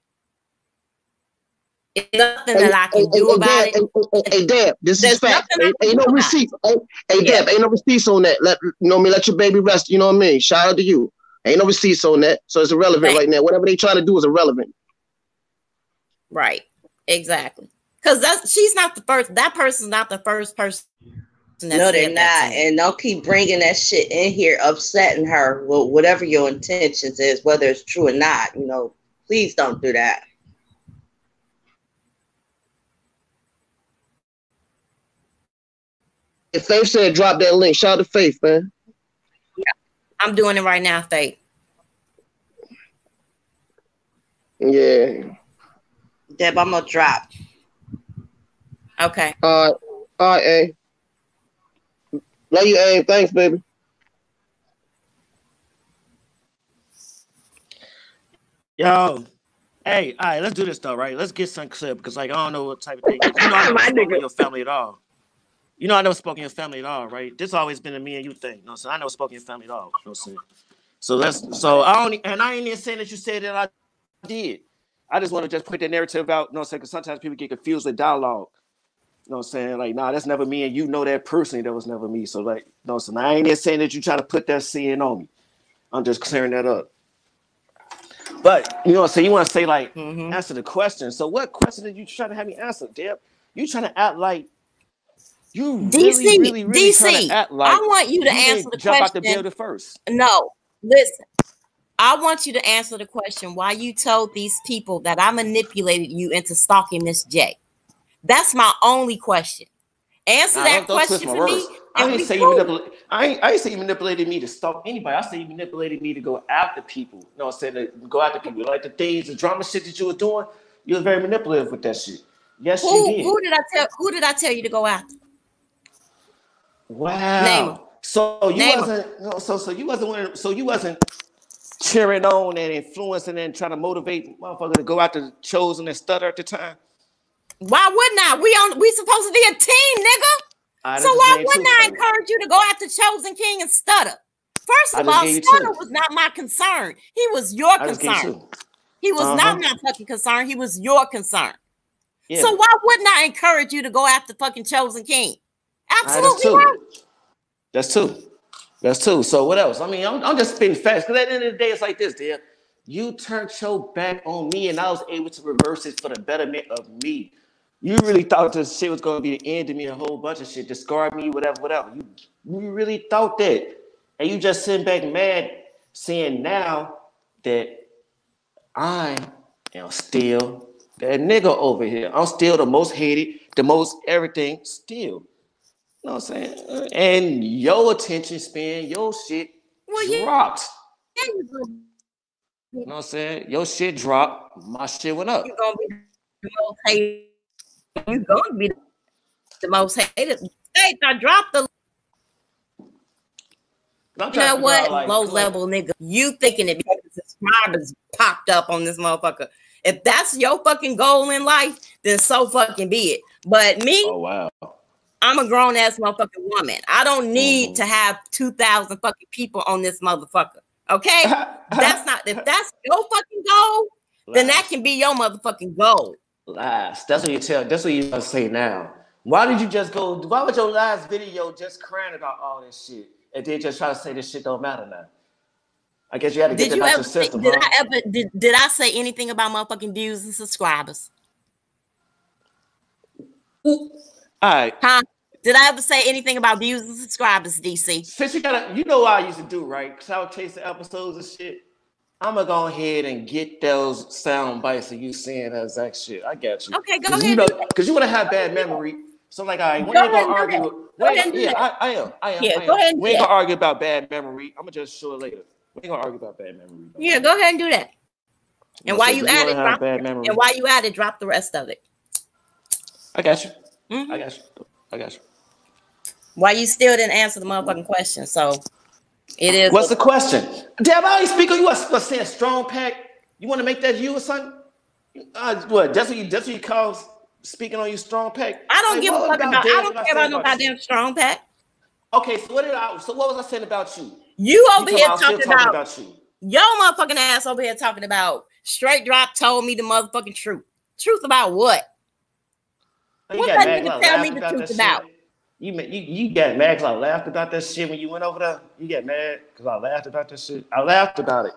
It's nothing that I can hey, do hey, about Dad, it. Hey, hey, hey, Dad, this There's is fact. nothing I Ain't, can ain't do no about receipts. Hey, hey Yeah. Dad, ain't no receipts on that. Let you know me. Let your baby rest. You know what I mean? Shout out to you. Ain't no receipts on that, so it's irrelevant Thank- right now. Whatever they trying to do is irrelevant. Right. Exactly. Because that's she's not the first, that person's not the first person No, they're not. And don't keep bringing that shit in here, upsetting her with whatever your intentions is, whether it's true or not. You know, please don't do that. If Faith said drop that link, shout out to Faith, man. Yeah, I'm doing it right now, Faith. Yeah. Deb, I'm gonna drop. Okay. All right. All right, A. Love you, A. Thanks, baby. Yo, hey, all right, let's do this though, right? Let's get some clear because, like, I don't know what type of thing. You know, I never spoke in your family at all. You know, I never spoke in your family at all, right? This always been a me and you thing. You know, so I never spoke in your family at all. You know what I'm saying? So let's. So I don't, and I ain't even saying that you said that I did. I just want to just put that narrative out. You know what I'm saying? Because sometimes people get confused with dialogue. You know what I'm saying? Like, nah, that's never me, and you know that personally, that was never me. So, like, you know what I'm saying? I ain't even saying that you try to put that sin on me. I'm just clearing that up. But, you know what I'm saying? You want to say, like, mm-hmm. answer the question. So, what question did you try to have me answer, Deb? You trying to act like you D C, really, really, really D C, trying to act like I want you to you answer the jump question. Out the building first. No, listen. I want you to answer the question why you told these people that I manipulated you into stalking Miss J. That's my only question. Answer nah, that don't, don't question for me. I didn't say cool. you manipulated. I ain't, I ain't say you manipulated me to stalk anybody. I say you manipulated me to go after people. You know what I'm saying? To go after people. Like the things, the drama shit that you were doing, you were very manipulative with that shit. Yes, who, you did. Who did I tell? Who did I tell you to go after? Wow. Name him. So you Name wasn't. No, so so you wasn't. Winning, so you wasn't cheering on and influencing and trying to motivate motherfuckers to go out to Chosen and Stutter at the time. Why wouldn't I? We on. We supposed to be a team, nigga. Right, so why wouldn't I encourage you to go after Chosen King and Stutter? First of all, Stutter was not my concern. He was your concern. He was uh-huh. not my fucking concern. He was your concern. Yeah. So why wouldn't I encourage you to go after fucking Chosen King? Absolutely right, right. That's two. That's two. So what else? I mean, I'm, I'm just spitting facts because at the end of the day, it's like this, dear. You turned your back on me, and I was able to reverse it for the betterment of me. You really thought this shit was going to be the end of me, a whole bunch of shit, discard me, whatever, whatever. You, you really thought that. And you just sitting back mad, seeing now that I am still that nigga over here. I'm still the most hated, the most everything, still. You know what I'm saying? And your attention span, your shit well, dropped. Yeah. You know what I'm saying? Your shit dropped, my shit went up. You're going to be the most hated. You're going to be the most hated. Hey, I dropped the. You know what? Like, low level nigga. You thinking it because the subscribers popped up on this motherfucker. If that's your fucking goal in life, then so fucking be it. But me, oh wow. I'm a grown ass motherfucking woman. I don't need mm-hmm. to have two thousand fucking people on this motherfucker. Okay? That's not, if that's your fucking goal, Last. then that can be your motherfucking goal. Last. That's what you tell, that's what you gonna say now. Why did you just go, why was your last video just crying about all this shit? And then just try to say this shit don't matter now? I guess you had to get did that out your system. Did huh? I ever, did, did I say anything about motherfucking views and subscribers? Ooh. All right. Huh? Did I ever say anything about views and subscribers, D C? Since you gotta, you know what I used to do, right? Because I would chase the episodes and shit. I'm gonna go ahead and get those sound bites of you saying that exact shit. I got you. Okay, go Cause ahead. You know, because you want to have bad memory. So I'm like, all right, we ain't gonna argue. With, go ahead yeah, I, I am. I am. Yeah, I am. go ahead. We ain't gonna argue about bad memory. I'm gonna just show it later. We ain't gonna argue about bad memory. Yeah, go ahead and do that. And while you at it, drop, bad memory. and while you at it, drop the rest of it. I got you. Mm-hmm. I got you. I got you. Why you still didn't answer the motherfucking question? So it is. What's the question? Damn, I ain't speaking. You want saying strong pack? You want to make that you or something? Uh, what? That's what you. That's what you call speaking on you strong pack. I don't like, give a fuck about. I don't care about no goddamn strong pack. Okay, so what did I? So what was I saying about you? You over you here talking about, talking about you. Your motherfucking ass over here talking about straight drop told me the motherfucking truth. Truth about what? You what that nigga tell me the truth about? Shit. You, you you got mad because I laughed about that shit when you went over there? You get mad because I laughed about that shit? I laughed about it.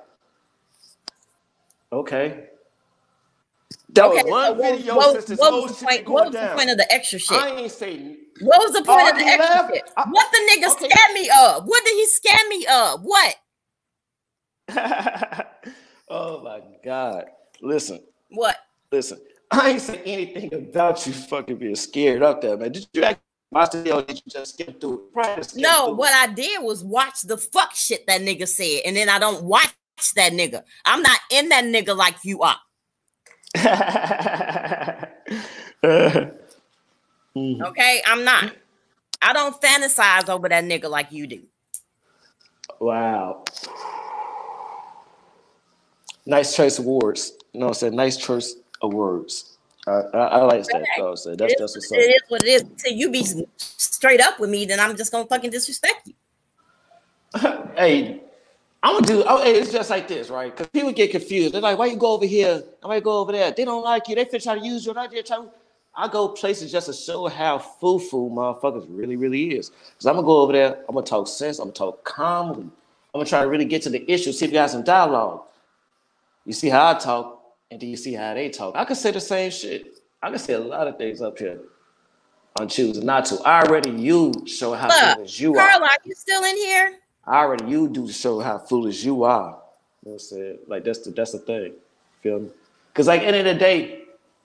Okay. That okay, was one so video what, since this what whole was the shit point, going what was down. the point of the extra shit? I ain't say What was the point Oh, of the you extra laugh? shit? I- What the nigga okay. scam me of? What did he scam me of? What? Oh my God. Listen, What? listen. I ain't saying anything about you fucking being scared up there, man. Did you actually watch the video? Did you just skim through it? Probably skim No, through what it. I did was watch the fuck shit that nigga said, and then I don't watch that nigga. I'm not in that nigga like you are. Okay, I'm not. I don't fantasize over that nigga like you do. Wow. Nice choice of words. You know what I'm saying? Nice choice of words. I, I, I like that. Okay. You know what I'm saying? That's It just is, what's it up. is what it is. Till you be straight up with me, then I'm just gonna fucking disrespect you. Hey, I'm gonna do. Oh, hey, it's just like this, right? Because people get confused. They're like, "Why you go over here? Why you go over there?" They don't like you. They finna try to use you. And I did try. I go places just to show how foo-foo motherfuckers really, really is. Because I'm gonna go over there. I'm gonna talk sense. I'm gonna talk calmly. I'm gonna try to really get to the issue. See if you got some dialogue. You see how I talk, and then you see how they talk. I can say the same shit. I can say a lot of things up here. I'm choosing not to. I already you show how Look, foolish you Carla, are. are you still in here? I already you do show how foolish you are. You know what I'm saying? Like that's the that's the thing. Feel me? Because like end of the day,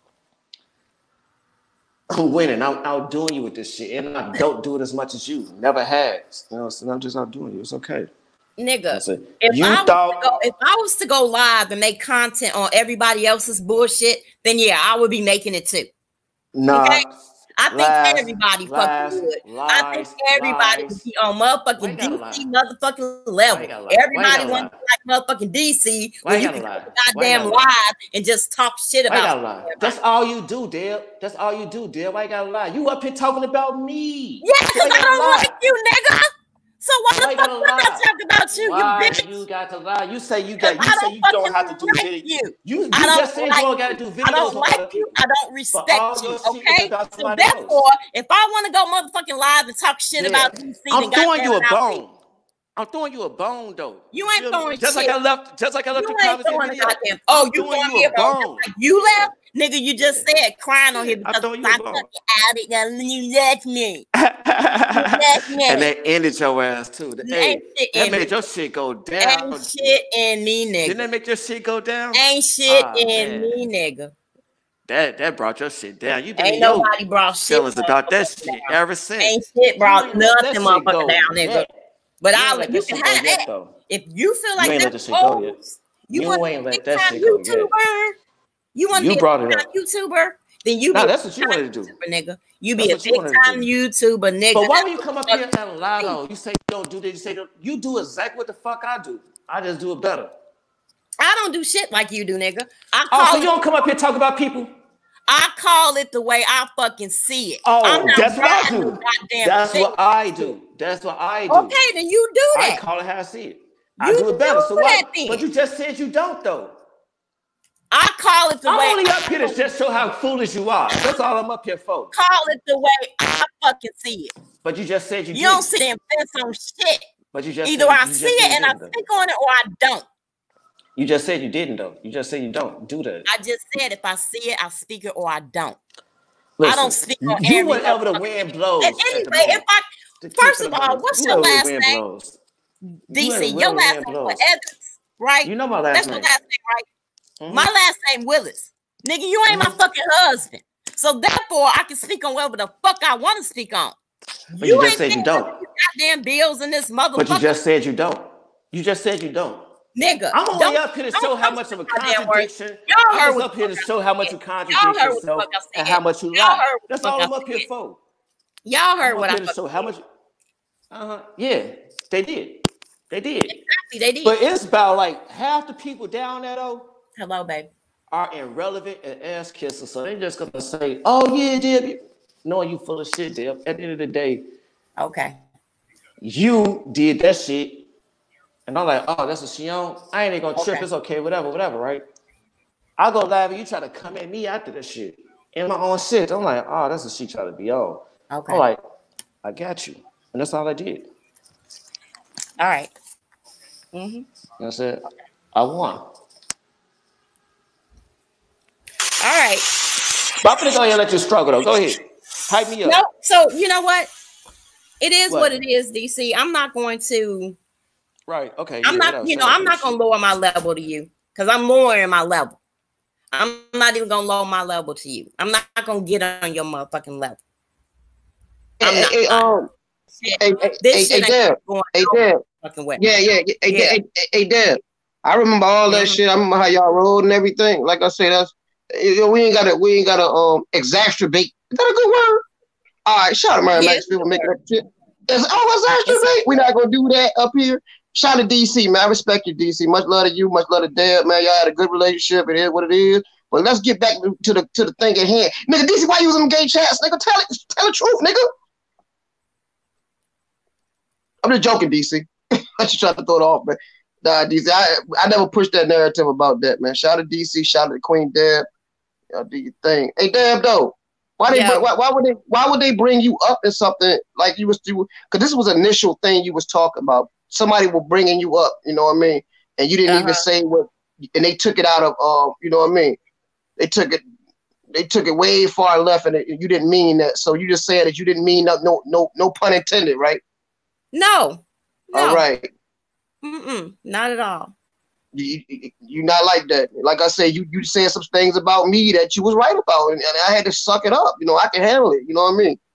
I'm winning. I'm outdoing you with this shit. And I don't do it as much as you. Never has. You know what I'm saying? I'm just outdoing you. It's okay. Nigga, Saying, if you I was thought to go, if I was to go live and make content on everybody else's bullshit, then yeah, I would be making it too. nah, Okay? I think lies, everybody lies, fucking would. lies, I think everybody lies. would be on Why motherfucking you gotta D lie? C motherfucking Why level. you gotta lie? Why you Everybody gotta wants lie? to be like motherfucking D C Why when you you gotta can lie? go Why you goddamn gotta lie? live and just talk shit Why you about gotta lie? everybody. That's all you do, Dale. That's all you do, Dale. Why you gotta lie? You up here talking about me. Yeah, So because why you I gotta don't lie? like you, nigga. So why Why the you fuck gotta would I lie? talk about you, you Why bitch? you got to lie? You say you Because got. You I say don't you don't have to fucking do like video. you. You I you don't just said you like don't got to you. do I videos don't on like other you. people. I don't But respect all you. your shit is Okay. about So somebody therefore, else. if I want to go motherfucking live and talk shit Yeah. about D C, I'm then throwing goddamn you a it, I'll be. bone. I'm throwing you a bone though. You You ain't feel me? throwing Just like shit. I left. Just like I left You the ain't conversation throwing a video. goddamn. Oh, I'm you throwing throwing you me a a bone. Just bone. like you Yeah. left, nigga. You just said crying on Yeah. here I'm because throwing you a I bone. fucking out it and you left me. You left me. And they ended your ass too. Hey, Ain't shit that in made me. your shit go down. Ain't shit in me, Didn't nigga. that make your shit go down? Ain't shit Ah, in man. me, nigga. That that brought your shit down. You've been Ain't in your nobody brought shit feelings about that motherfucking shit down. ever since. Ain't shit You brought ain't let that nothing shit motherfucking go down, nigga. yet. But You ain't I'll let you that can shit go have yet that. though. If you feel You like ain't let that's that shit go yet. goals, you, You want to ain't be a let big that time shit go yet. YouTuber. You want to You be a brought big it time up. YouTuber, then you be Nah, a that's big what you time wanted to do. YouTuber, nigga. You That's be a what you big wanted to time do. YouTuber, nigga. But why That's would you what come the up fuck here and lie though? You say you don't do this. You say you do exactly what the fuck I do. I just do it better. I don't do shit like you do, nigga. I Oh, so call you it. don't come up here and talk about people? I call it the way I fucking see it. I'm Oh, not that's what I riding no do. goddamn That's thing. what I do. That's what I do. Okay, then you do I that. call it how I see it. I You do it better. So do why? that then. But you just said you don't though. I call it the I'm way only I up here to just show how foolish you are. That's all I'm up here for. call it the way I fucking see it. But you just said you, You didn't. don't sit there and fence on shit. But you just Either said, I you see just said it you and I didn't, though. speak on it or I don't. You just said you didn't though. You just said you don't do that. I just said if I see it, I speak it or I don't. Listen, I don't speak on you every whenever the motherfucking wind thing. blows. And at anyway, the moment. if I To keep first it of one all, hundred. what's You your wherever the last wind name? blows. D C. You Your wherever the last wind name blows. was Evans, right? You know my last That's name. your last name, right? Mm-hmm. My last name Willis. Nigga, you ain't Mm-hmm. my fucking husband. So therefore, I can speak on whatever the fuck I want to speak on. But You, you just ain't said paying you don't. none of these goddamn bills in this motherfucker. But you just said you don't. You just said you don't. Nigga, I'm only don't, up here to don't show how come much of a goddamn word. contradiction. Y'all I'm heard just what up the here fuck to I show how much said. you Y'all contradict heard what the yourself fuck I said. and how much you Y'all lie. heard what the That's fuck all I I'm up here said. for. Y'all heard I'm what up I here to fucking show how said. much. Uh-huh. Yeah, they did. They did. Exactly, they did. But it's about like half the people down there though Hello, babe. are irrelevant and ass kissers. So they just gonna say, oh yeah, Deb. Knowing you full of shit, Deb. At the end of the day, Okay. you did that shit. And I'm like, oh, that's what she on. I ain't even gonna trip. Okay. It's okay, whatever, whatever, right? I go live and you try to come at me after this shit. In my own shit. I'm like, oh, that's what she try to be on. Okay. I'm like, I got you. And that's all I did. All right. Mm-hmm. You know what I'm saying? I won. All right. But I'm gonna go ahead and let you struggle though. Go ahead. Hype me up. No, so you know what? It is what, What? it is, D C. I'm not going to. Right. Okay. I'm yeah, not. whatever. You know, Sound I'm like not going to lower my level to you because I'm lowering my level. I'm not even going to lower my level to you. I'm not going to get on your motherfucking level. I'm Hey, not. hey, um, Shit. hey, hey, This hey, shit hey, ain't Deb. going Hey, no Deb. fucking way. Yeah, yeah, yeah. Hey, Yeah. hey, hey, hey, Deb. I remember all that Mhm. shit. I remember how y'all rode and everything. Like I said, that's you know, we ain't gotta we ain't gotta um exacerbate. Is that a good word? All right, shout out Myron Yeah, Max people making up shit. It's, oh, exacerbate. We're not gonna do that up here. Shout out to D C, man. I respect you, D C. Much love to you, much love to Deb, man. Y'all had a good relationship. It is what it is. But let's get back to the to the thing at hand. Nigga, D C, why you using them gay chats? Nigga, tell it, tell the truth, nigga. I'm just joking, D C. I just tried to throw it off, man. Nah, D C, I, I never pushed that narrative about that, man. Shout out to D C, shout out to Queen Deb. Y'all do your thing. Hey, Deb, though, why they Yeah. bring, why, why would they why would they bring you up in something like you was doing? Because this was an initial thing you was talking about. Somebody was bringing you up, you know what I mean? And you didn't Uh-huh. even say what, and they took it out of, um, you know what I mean? They took it, they took it way far left, and it, you didn't mean that. So you just said that you didn't mean no, no, no, no pun intended, right? No. No. All right. Mm-mm. Not at all. You, you, you not like that. Like I said, you you said some things about me that you was right about, and, and I had to suck it up. You know, I can handle it. You know what I mean?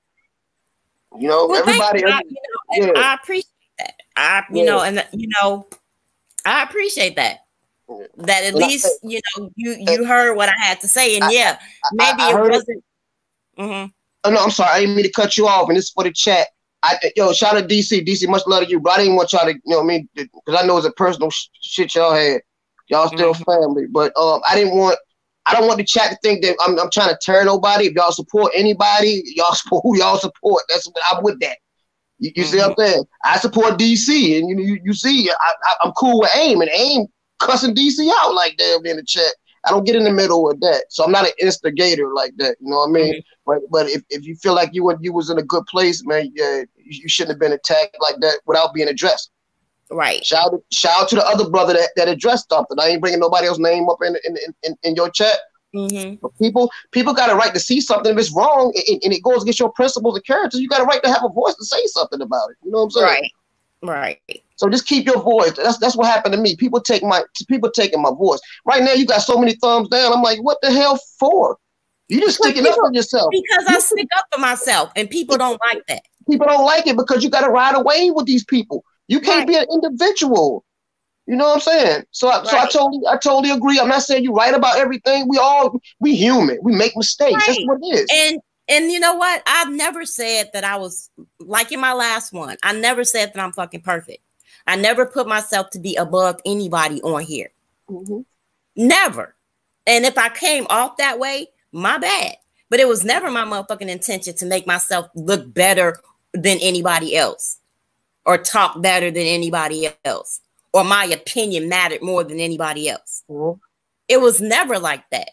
You know, Well, thank everybody. you. I, every- you know, and yeah. I appreciate that. I, you Yeah. know, and you know, I appreciate that. That at And I- least you know you you heard what I had to say, and I- yeah, maybe I it heard it. wasn't. Mhm. Oh, no, I'm sorry. I didn't mean to cut you off, and this is for the chat. I yo, shout out to D C. D C, much love to you, but I didn't want y'all to, you know what I mean? Because I know it's a personal sh- shit y'all had. Y'all still Mhm. family. But um, I didn't want, I don't want the chat to think that I'm, I'm trying to turn nobody. If y'all support anybody, y'all support who y'all support. That's what I'm with that. You, you see what I'm saying? I support D C, and you you, you see, I, I, I'm cool with AIM, and AIM cussing D C out like that in the chat. I don't get in the middle with that, so I'm not an instigator like that. You know what I mean? Mhm. But but if, if you feel like you were you was in a good place, man, yeah, you, you shouldn't have been attacked like that without being addressed. Right. Shout out, shout out to the other brother that, that addressed something. I ain't bringing nobody else's name up in in, in, in your chat. Mm-hmm. But people people got a right to see something if it's wrong and, and it goes against your principles and characters. You got a right to have a voice to say something about it. You know what I'm saying? Right. Right. So just keep your voice. That's that's what happened to me. People take my people taking my voice. Right now, you got so many thumbs down. I'm like, what the hell for? You just Because sticking up people- for yourself. Because I stick up for myself, and people don't like that. People don't like it because you got to ride away with these people. You can't Right. be an individual. You know what I'm saying? So, I, so I Right. totally, I totally agree. I'm not saying you're right about everything. We all, we human. We make mistakes. That's Right. what it is. And and you know what? I've never said that I was like in my last one. I never said that I'm fucking perfect. I never put myself to be above anybody on here. Mm-hmm. Never. And if I came off that way, my bad. But it was never my motherfucking intention to make myself look better than anybody else or talk better than anybody else or my opinion mattered more than anybody else. Mm-hmm. It was never like that.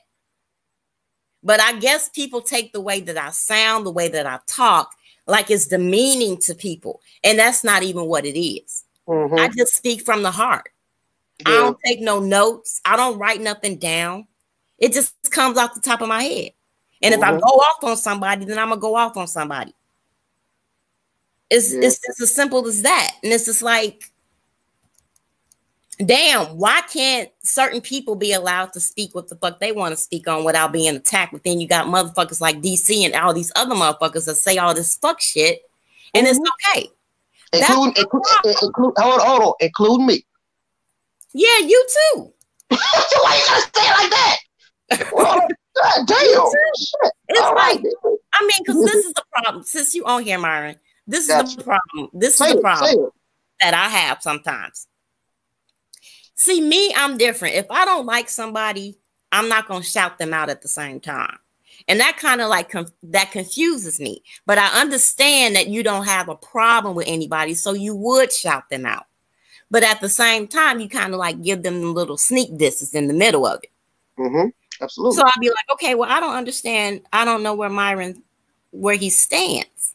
But I guess people take the way that I sound, the way that I talk, like it's demeaning to people. And that's not even what it is. Mm-hmm. I just speak from the heart. I Yeah. don't take no notes. I don't write nothing down. It just comes off the top of my head. And if I Mhm. go off on somebody, then I'm gonna go off on somebody. It's Yeah. it's just as simple as that. And it's just like, damn, why can't certain people be allowed to speak what the fuck they want to speak on without being attacked? But then you got motherfuckers like D C and all these other motherfuckers that say all this fuck shit, and Mhm. it's okay. That's Including, include, include, hold on, hold on, include me. Yeah, you too. Why you gotta say it like that? Well, God damn. You too. Shit. It's All right. like, I mean, because this is the problem. Since you on here, Myron, this is Gotcha. the problem. This Say is the it, problem say it. that I have sometimes. See, me, I'm different. If I don't like somebody, I'm not gonna shout them out at the same time. And that kind of like conf- that confuses me. But I understand that you don't have a problem with anybody, so you would shout them out. But at the same time, you kind of like give them little sneak disses in the middle of it. Mm-hmm. Absolutely. So I'll be like, okay, well, I don't understand. I don't know where Myron, where he stands.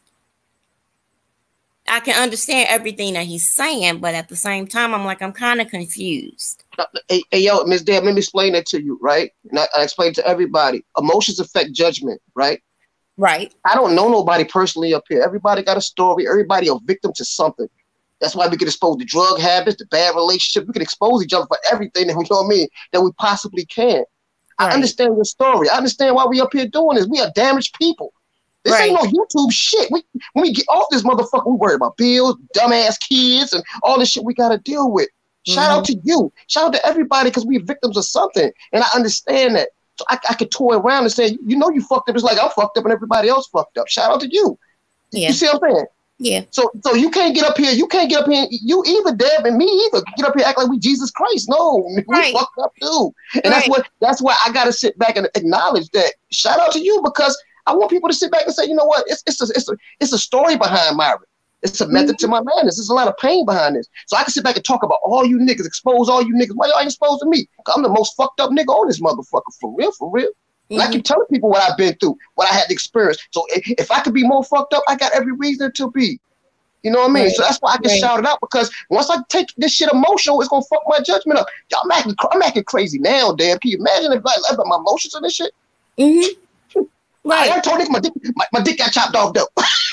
I can understand everything that he's saying, but at the same time, I'm like, I'm kind of confused. Hey, hey, yo, Miss Deb, let me explain that to you, right? And I, I explain to everybody. Emotions affect judgment, right? Right. I don't know nobody personally up here. Everybody got a story. Everybody a victim to something. That's why we get exposed to drug habits, to bad relationships. We can expose each other for everything that we, you know what I mean, that we possibly can. Right. I understand your story. I understand why we up here doing this. We are damaged people. This right. ain't no YouTube shit. We, when we get off this motherfucker, we worry about bills, dumbass kids, and all this shit we got to deal with. Shout mm-hmm. out to you. Shout out to everybody because we're victims of something. And I understand that. So I, I could toy around and say, you know you fucked up. It's like I'm fucked up and everybody else fucked up. Shout out to you. Yeah. You see what I'm saying? Yeah. So so you can't get up here. You can't get up here. You either, Deb, and me either. Get up here act like we Jesus Christ. No, we right. fucked up too. And right. that's what that's why I got to sit back and acknowledge that. Shout out to you because I want people to sit back and say, you know what? It's it's a, it's a, it's a story behind Myron. It's a method mm-hmm. to my madness. There's a lot of pain behind this. So I can sit back and talk about all you niggas, expose all you niggas. Why y'all ain't exposed to me? I'm the most fucked up nigga on this motherfucker. For real, for real. Mm-hmm. And I keep telling people what I've been through, what I had to experience. So if, if I could be more fucked up, I got every reason to be. You know what I mean? Right. So that's why I can right. shout it out because once I take this shit emotional, it's gonna fuck my judgment up. Y'all, I'm acting, I'm acting crazy now, damn. Can you imagine if I left my emotions and this shit? Mm-hmm. Right. I, I told niggas my dick, my, my dick got chopped off though.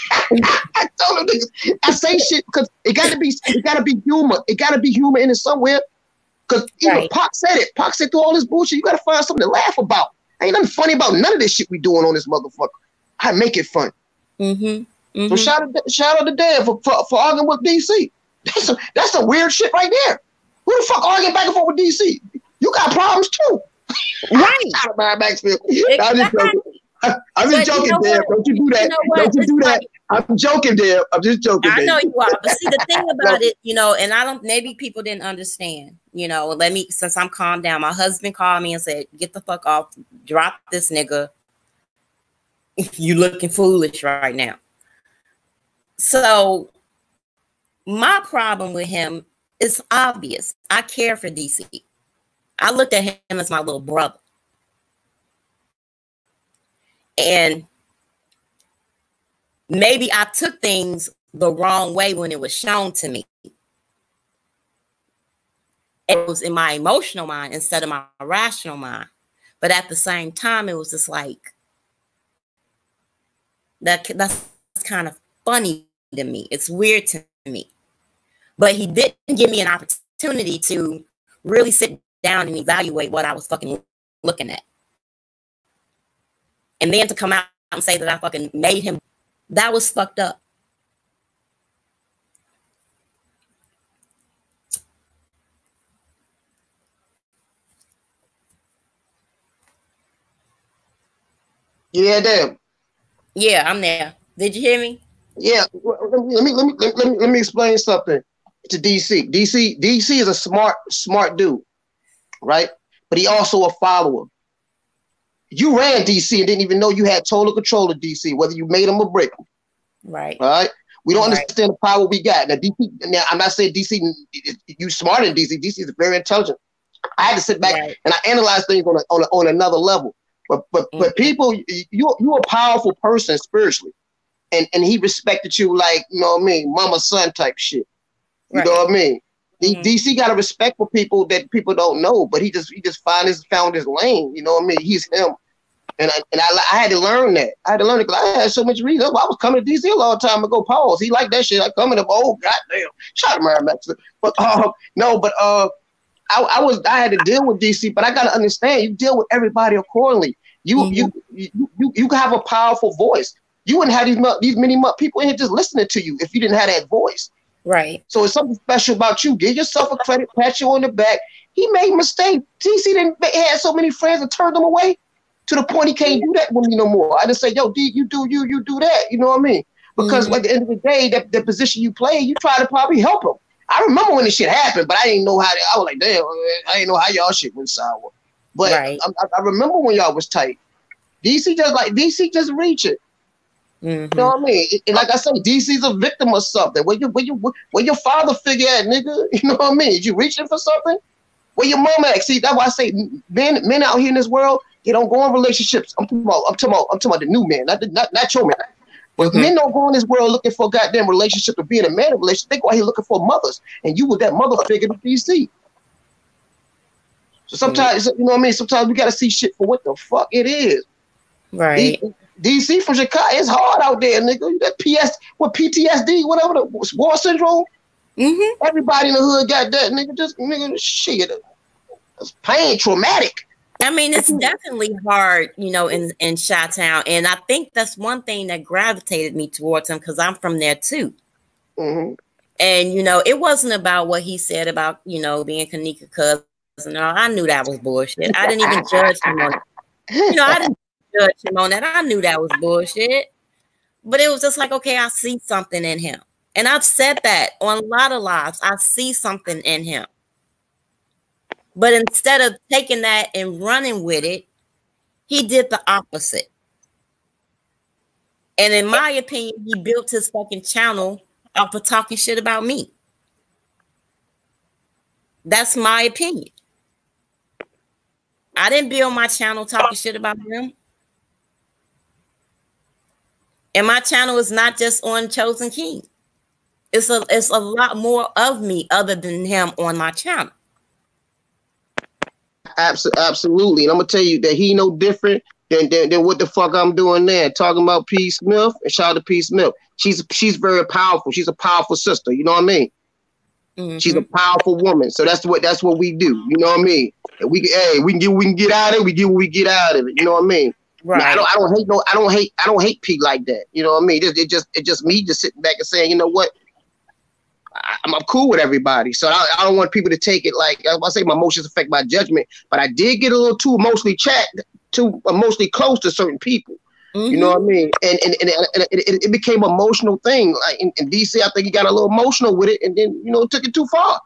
I told them niggas, I say shit because it got to be, it got to be humor. It got to be humor in it somewhere. Because even right. Pac said it. Pac said through all this bullshit, you got to find something to laugh about. Ain't nothing funny about none of this shit we doing on this motherfucker. I make it fun. Mm-hmm. Mm-hmm. So shout out, shout out to Dan for, for, for arguing with D C. That's a, that's some weird shit right there. Who the fuck arguing back and forth with D C? You got problems too. Right. Shout out to Maxfield. I'm just joking. I, I'm just joking, you know Deb. Don't you do that. You know Don't you do that. I'm joking, Deb. I'm just joking. I know you are. But see, the thing about it, you know, and I don't, maybe people didn't understand, you know, let me, since I'm calmed down, my husband called me and said, get the fuck off, drop this nigga. You looking foolish right now. So my problem with him is obvious. I care for D C. I looked at him as my little brother. And maybe I took things the wrong way when it was shown to me. It was in my emotional mind instead of my rational mind. But at the same time, it was just like, that, that's kind of funny to me. It's weird to me. But he didn't give me an opportunity to really sit down and evaluate what I was fucking looking at. And then to come out and say that I fucking made him, that was fucked up. Yeah, damn. Yeah, I'm there. Did you hear me? Yeah. Let me let me let me let me, let me explain something to D C. D C D C is a smart smart dude, right? But he also a follower. You ran D C and didn't even know you had total control of D C, whether you made him or break him. Right. All right. We don't right. understand the power we got. Now, D C, now, I'm not saying D C, you smarter than D C. D C is very intelligent. I had to sit back right. and I analyze things on a, on, a, on another level. But but mm-hmm. but people, you you're a powerful person spiritually, and and he respected you like, you know what I mean, mama son type shit. You right. know what I mean? Mm-hmm. D C got a respect for people that people don't know, but he just he just find his found his lane. You know what I mean? He's him, and I, and I, I had to learn that. I had to learn it because I had so much reason. I was coming to D C a long time ago. Pause. He liked that shit. I come in. Oh goddamn! Shout out to Myron Maxwell. But uh, no, but uh. I, I was I had to deal with D C, but I gotta understand you deal with everybody accordingly. You mm-hmm. you, you you you have a powerful voice. You wouldn't have these these many people in here just listening to you if you didn't have that voice. Right. So it's something special about you. Give yourself a credit, pat you on the back. He made mistakes. D C didn't had so many friends and turned them away to the point he can't do that with me no more. I just say, yo, D, you do you, you do that. You know what I mean? Because mm-hmm. at the end of the day, that the position you play, you try to probably help him. I remember when this shit happened, but I didn't know how. To, I was like, damn, I didn't know how y'all shit went sour. But right. I, I remember when y'all was tight. D C just like D C just reach it. Mm-hmm. You know what I mean? And like I said, D C's a victim of something. Where you, where you, where your father figure at, nigga? You know what I mean? Is you reaching for something? Where your mama at? See, that's why I say men, men out here in this world, they don't go in relationships. I'm talking about, I'm talking about, I'm talking about the new man, not the, not, not your man. But mm-hmm. men don't go in this world looking for a goddamn relationship or being a man in a relationship. They go out here looking for mothers. And you with that mother figure to D C. So sometimes, mm-hmm. you know what I mean? Sometimes we got to see shit for what the fuck it is. Right. D- D C from Chicago, it's hard out there, nigga. That P S, what P T S D, whatever, the war syndrome. Mm-hmm. Everybody in the hood got that, nigga. Just nigga, shit, it's pain, traumatic. I mean, it's definitely hard, you know, in in Chi-Town, and I think that's one thing that gravitated me towards him because I'm from there too. Mm-hmm. And you know, it wasn't about what he said about, you know, being Kanika cousin. No, I knew that was bullshit. I didn't even judge him on it. You know, I didn't judge him on that. I knew that was bullshit. But it was just like, okay, I see something in him. And I've said that on a lot of lives. I see something in him. But instead of taking that and running with it, he did the opposite. And in my opinion, he built his fucking channel off of talking shit about me. That's my opinion. I didn't build my channel talking shit about him. And my channel is not just on Chosen King. It's a, it's a lot more of me other than him on my channel. Absolutely. And I'm going to tell you that he no different than, than, than what the fuck I'm doing there. Talking about P. Smith, and shout out to P. Smith. She's, she's very powerful. She's a powerful sister. You know what I mean? Mm-hmm. She's a powerful woman. So that's what that's what we do. You know what I mean? And we hey, we can get we can get out of it, we get what we get out of it. You know what I mean? Right. Now, I don't I don't hate no I don't hate I don't hate Pete like that. You know what I mean? It, it just it just me just sitting back and saying, you know what? I, I'm, I'm cool with everybody. So I, I don't want people to take it like I say my emotions affect my judgment, but I did get a little too emotionally chat too emotionally close to certain people. Mm-hmm. You know what I mean? And and, and, and it, it, it became an emotional thing. Like in, in D C, I think he got a little emotional with it, and then you know took it too far.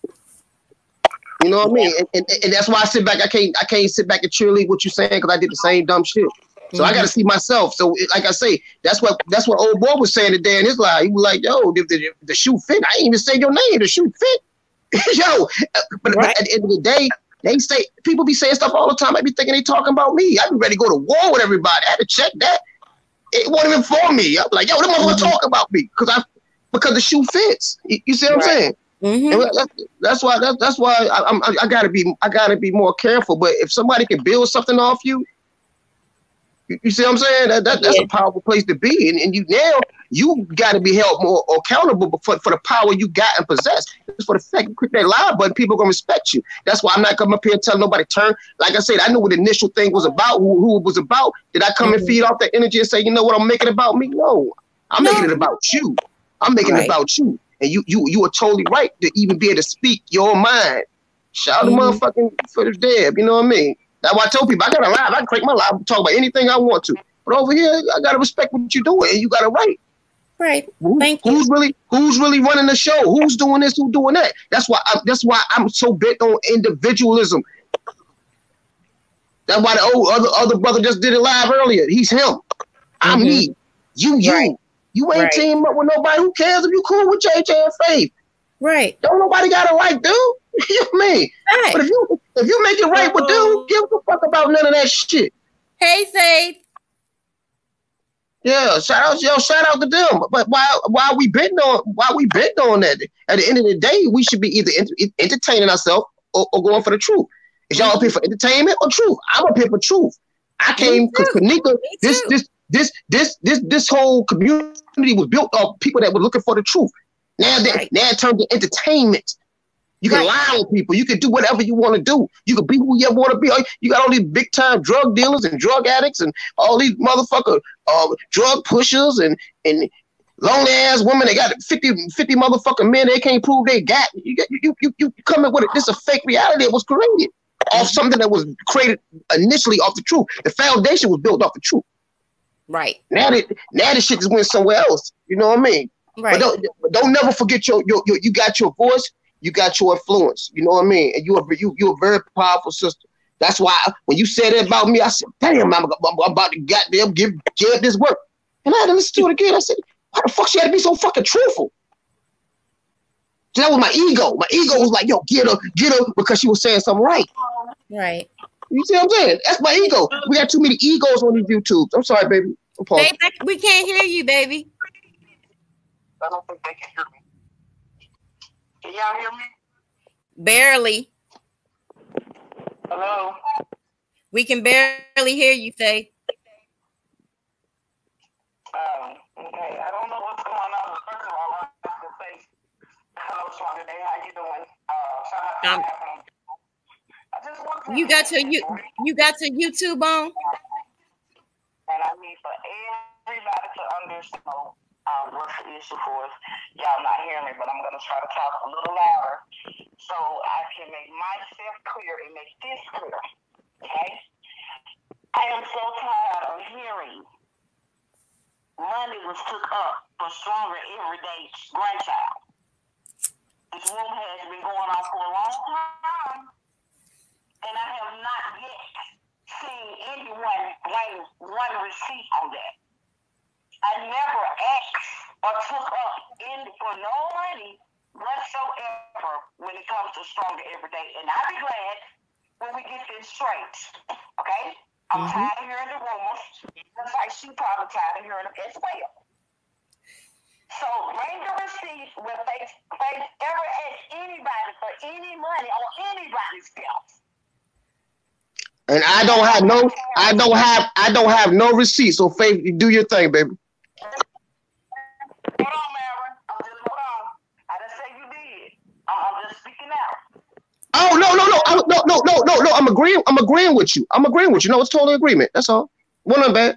You know what I mean? And, and, and that's why I sit back. I can't I can't sit back and cheerlead what you're saying because I did the same dumb shit. So mm-hmm. I got to see myself. So it, like I say, that's what that's what old boy was saying today in his life. He was like, "Yo, the, the, the shoe fit. I ain't even say your name. The shoe fit." Yo, but, right. but at the end of the day. They say people be saying stuff all the time. I be thinking they talking about me. I be ready to go to war with everybody. I had to check that. It wasn't even for me. I'm like, yo, them motherfuckers mm-hmm. talk about me because I because the shoe fits. You, you see what right. I'm saying? Mm-hmm. And that's, that's why that's, that's why I, I'm, I, I gotta be I gotta be more careful. But if somebody can build something off you, you, you see what I'm saying? That, that that's yeah. a powerful place to be. And, and you now you got to be held more accountable for, for the power you got and possess. It's for the fact you click that live button, people are gonna respect you. That's why I'm not coming up here and telling nobody turn. Like I said, I knew what the initial thing was about, who, who it was about. Did I come mm-hmm. and feed off that energy and say, you know what, I'm making it about me? No, I'm no. making it about you. I'm making right. it about you. And you you you are totally right to even be able to speak your mind. Shout out mm-hmm. to motherfucking for the Deb, you know what I mean? That's why I told people I got a live, I can create my live and talk about anything I want to. But over here, I gotta respect what you're doing and you got it right. Right. Who, Thank who's you. really who's really running the show? Who's doing this? Who's doing that? That's why I, that's why I'm so bent on individualism. That's why the old other other brother just did it live earlier. He's him. Mm-hmm. I'm me. You you. Right. You ain't right. team up with nobody. Who cares if you cool with J J and Faith? Right. Don't nobody got it right, dude. You know what I mean? Right. But if you if you make it right with dude, give a fuck about none of that shit. Hey, Faith. Yeah, shout out, yo, shout out to them. But why, why we betting on, why we betting on that? At the end of the day, we should be either ent- entertaining ourselves or, or going for the truth. Is y'all mm-hmm. up here for entertainment or truth? I'm up here for truth. I came because Kanika, this, this, this, this, this, this whole community was built off people that were looking for the truth. Now that right. now it turned to entertainment. You can right. lie on people. You can do whatever you want to do. You can be who you want to be. You got all these big time drug dealers and drug addicts and all these motherfucker uh, drug pushers and and lonely ass women. They got fifty, fifty motherfucking men they can't prove they got. You get you you you come in with it. This is a fake reality that was created off something that was created initially off the truth. The foundation was built off the truth. Right. Now that now the shit just went somewhere else. You know what I mean? Right. But don't, but don't never forget your, your your you got your voice. You got your influence, you know what I mean? And you are you you're a very powerful sister. That's why I, when you said that about me, I said, damn, I'm, I'm, I'm about to goddamn give give this work. And I had to listen to it again. I said, why the fuck she had to be so fucking truthful? So that was my ego. My ego was like, yo, get her, get her, because she was saying something right. Right. You see what I'm saying? That's my ego. We got too many egos on these YouTubes. I'm sorry, baby. I'm baby, we can't hear you, baby. I don't think they can hear me. Can y'all hear me? Barely. Hello? We can barely hear you, Faye. Um, you got your you you got your YouTube on? And I need for everybody to understand um, what's the issue for us. Y'all not hearing me, but I'm gonna try to talk a little louder so I can make myself clear and make this clear. Okay? I am so tired of hearing money was took up for stronger everyday grandchild. This room has been going on for a long time, and I have not yet seen anyone bring one receipt on that. I never asked or took up in for no money whatsoever when it comes to stronger everyday, and I'll be glad when we get this straight. Okay? I'm mm-hmm. tired of hearing the rumors. Just like she probably tired of hearing them as well. So bring the receipt when Faith, Faith ever asked anybody for any money on anybody's bill. And I don't have no, I don't have, I don't have no receipt. So Faith, you do your thing, baby. Hold on, Myron. I'm just hold on. I didn't say you did. I'm just speaking out. Oh no no no I'm, no no no no no! I'm agreeing. I'm agreeing with you. I'm agreeing with you. No, it's totally agreement. That's all. One of bad.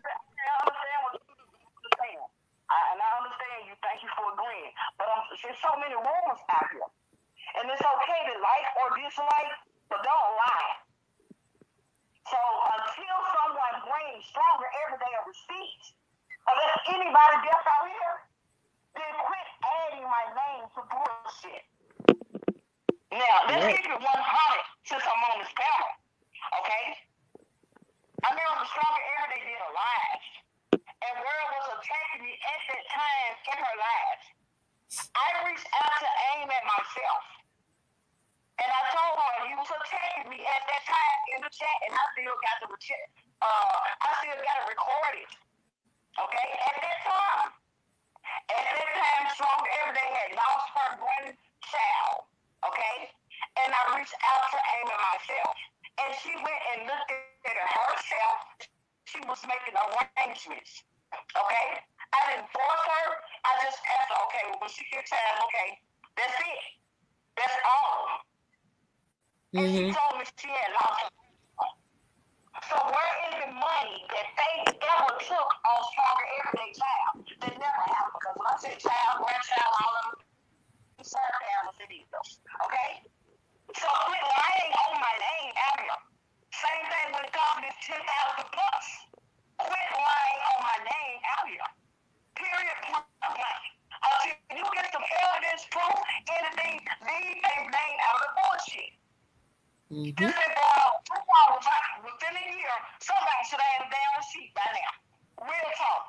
There's so many rumors out here. And it's okay to like or dislike, but don't lie. So until someone brings stronger everyday receipts, unless anybody else out here, then quit adding my name to bullshit. Now, let's keep it one hundred since I'm on this panel. Okay? I remember the stronger everyday did a live. And World was attacking me at that time in her live. I reached out to aim at myself. And I told her he was attacking me at that time in the chat, and I still got the uh I still got it recorded. Okay? At that time. At that time, Stronger Everyday had lost her grandchild. Okay? And I reached out to aim at myself. And she went and looked at it herself. She was making arrangements. Okay? I didn't force her. I just asked her, okay, well, when she gets time, okay, that's it. That's all. Mm-hmm. And she told me she had lost her. So where is the money that Faith ever took on Stronger Everyday Child? That never happened. Because when I say child, grandchild, all of them, serve families it is. Okay? So quit lying on my name out here. Same thing when it comes to this ten thousand plus. Quit lying on my name out here. Period. Until you get some evidence, proof, anything, leave a name out of the bullshit. Mm-hmm. This is about two hours within a year. Somebody should have had a damn receipt by now. Real talk.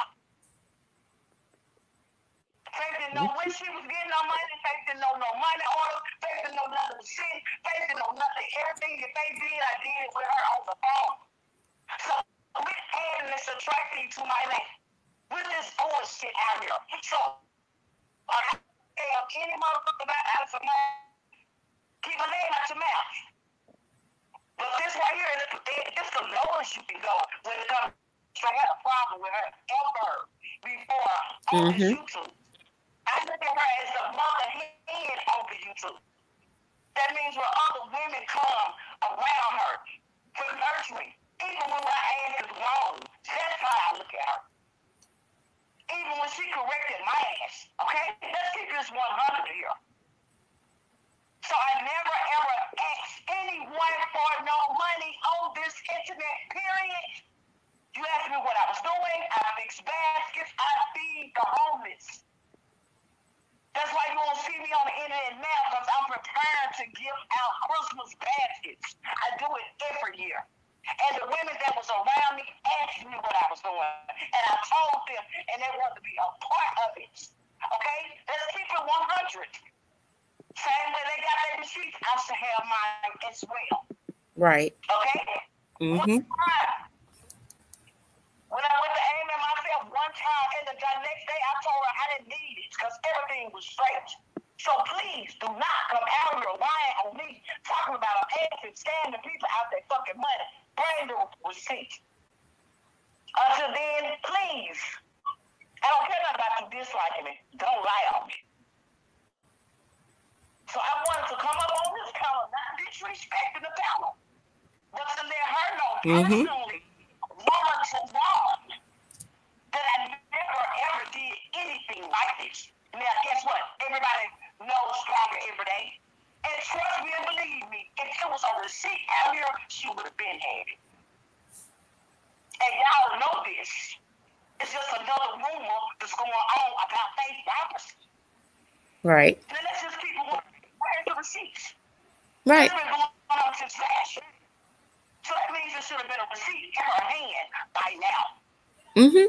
Faith didn't know when she was getting her money. Faith didn't know no money order. Faith didn't know nothing was shit. Faith didn't know nothing. Everything that they did, I did it with her on the phone. So quit adding and subtracting to my name. With this bullshit out here. So, I don't tell any motherfucker about out of some money. Keep my name out your mouth. But this right here, is this the lowest you can go when it comes to I had a problem with her ever before on mm-hmm. this YouTube. I look at her as a mother hen over YouTube. That means when other women come around her for nurturing, even when her ass is wrong, that's how I look at her. Even when she corrected my ass, okay? Let's keep this one hundred here. So I never ever asked anyone for no money on this internet, period. You asked me what I was doing. I fix baskets. I feed the homeless. That's why you won't see me on the internet now, because I'm preparing to give out Christmas baskets. I do it every year. And the women that was around me asked me what I was doing. And I told them, and they wanted to be a part of it. Okay? Let's keep it one hundred. Same way they got their receipts, I should have mine as well. Right. Okay? Mm-hmm. When I went to aim at myself one time, and the next day I told her I didn't need it because everything was straight. So please do not come out here lying on me, talking about an ass and scamming people out their fucking money. Bring the receipt. Until then, please. I don't care nothing about you disliking me. Don't lie on me. So I wanted to come up on this color, not Mm-hmm. personally, woman to woman, that I never ever did anything like this. Now, guess what? Everybody knows Stronger every day. And trust me and believe me, if it was a receipt out here, she would have been had it. And y'all know this. It's just another rumor that's going on about Faith Robinson. Right. Then let's just keep it moving. Where's the receipts? Right. It's been going on since last year. So that means there should have been a receipt in her hand by now. Mm-hmm.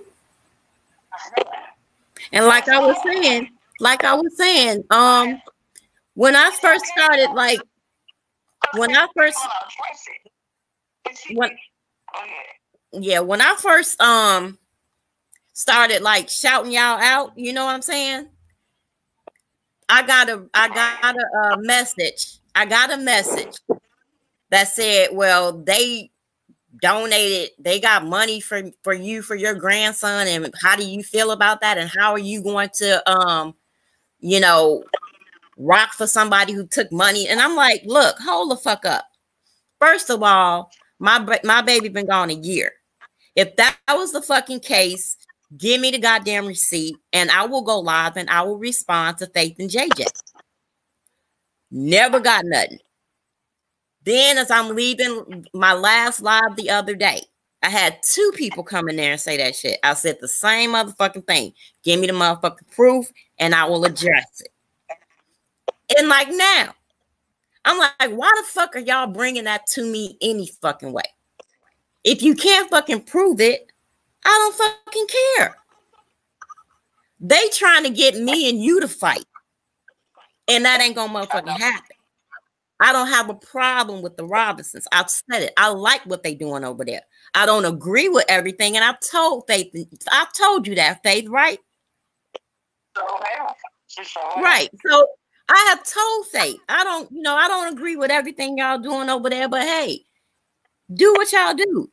And like I was saying, like I was saying, um, when I first started, like when I first, when, yeah, when I first um started like shouting y'all out, you know what I'm saying? I got a, I got a, a message. I got a message that said, well, they donated, they got money for, for you, for your grandson. And how do you feel about that? And how are you going to, um, you know, rock for somebody who took money? And I'm like, look, hold the fuck up. First of all, my, my baby been gone a year. If that was the fucking case, give me the goddamn receipt and I will go live and I will respond to Faith and J J. Never got nothing. Then as I'm leaving my last live the other day, I had two people come in there and say that shit. I said the same motherfucking thing. Give me the motherfucking proof and I will address it. And like now, I'm like, why the fuck are y'all bringing that to me any fucking way? If you can't fucking prove it, I don't fucking care. They trying to get me and you to fight. And that ain't gonna motherfucking happen. I don't have a problem with the Robinsons. I've said it. I like what they doing over there. I don't agree with everything. And I've told Faith, I've told you that, Faith, right? Right. So I have told Faith, I don't, you know, I don't agree with everything y'all doing over there, but hey, do what y'all do.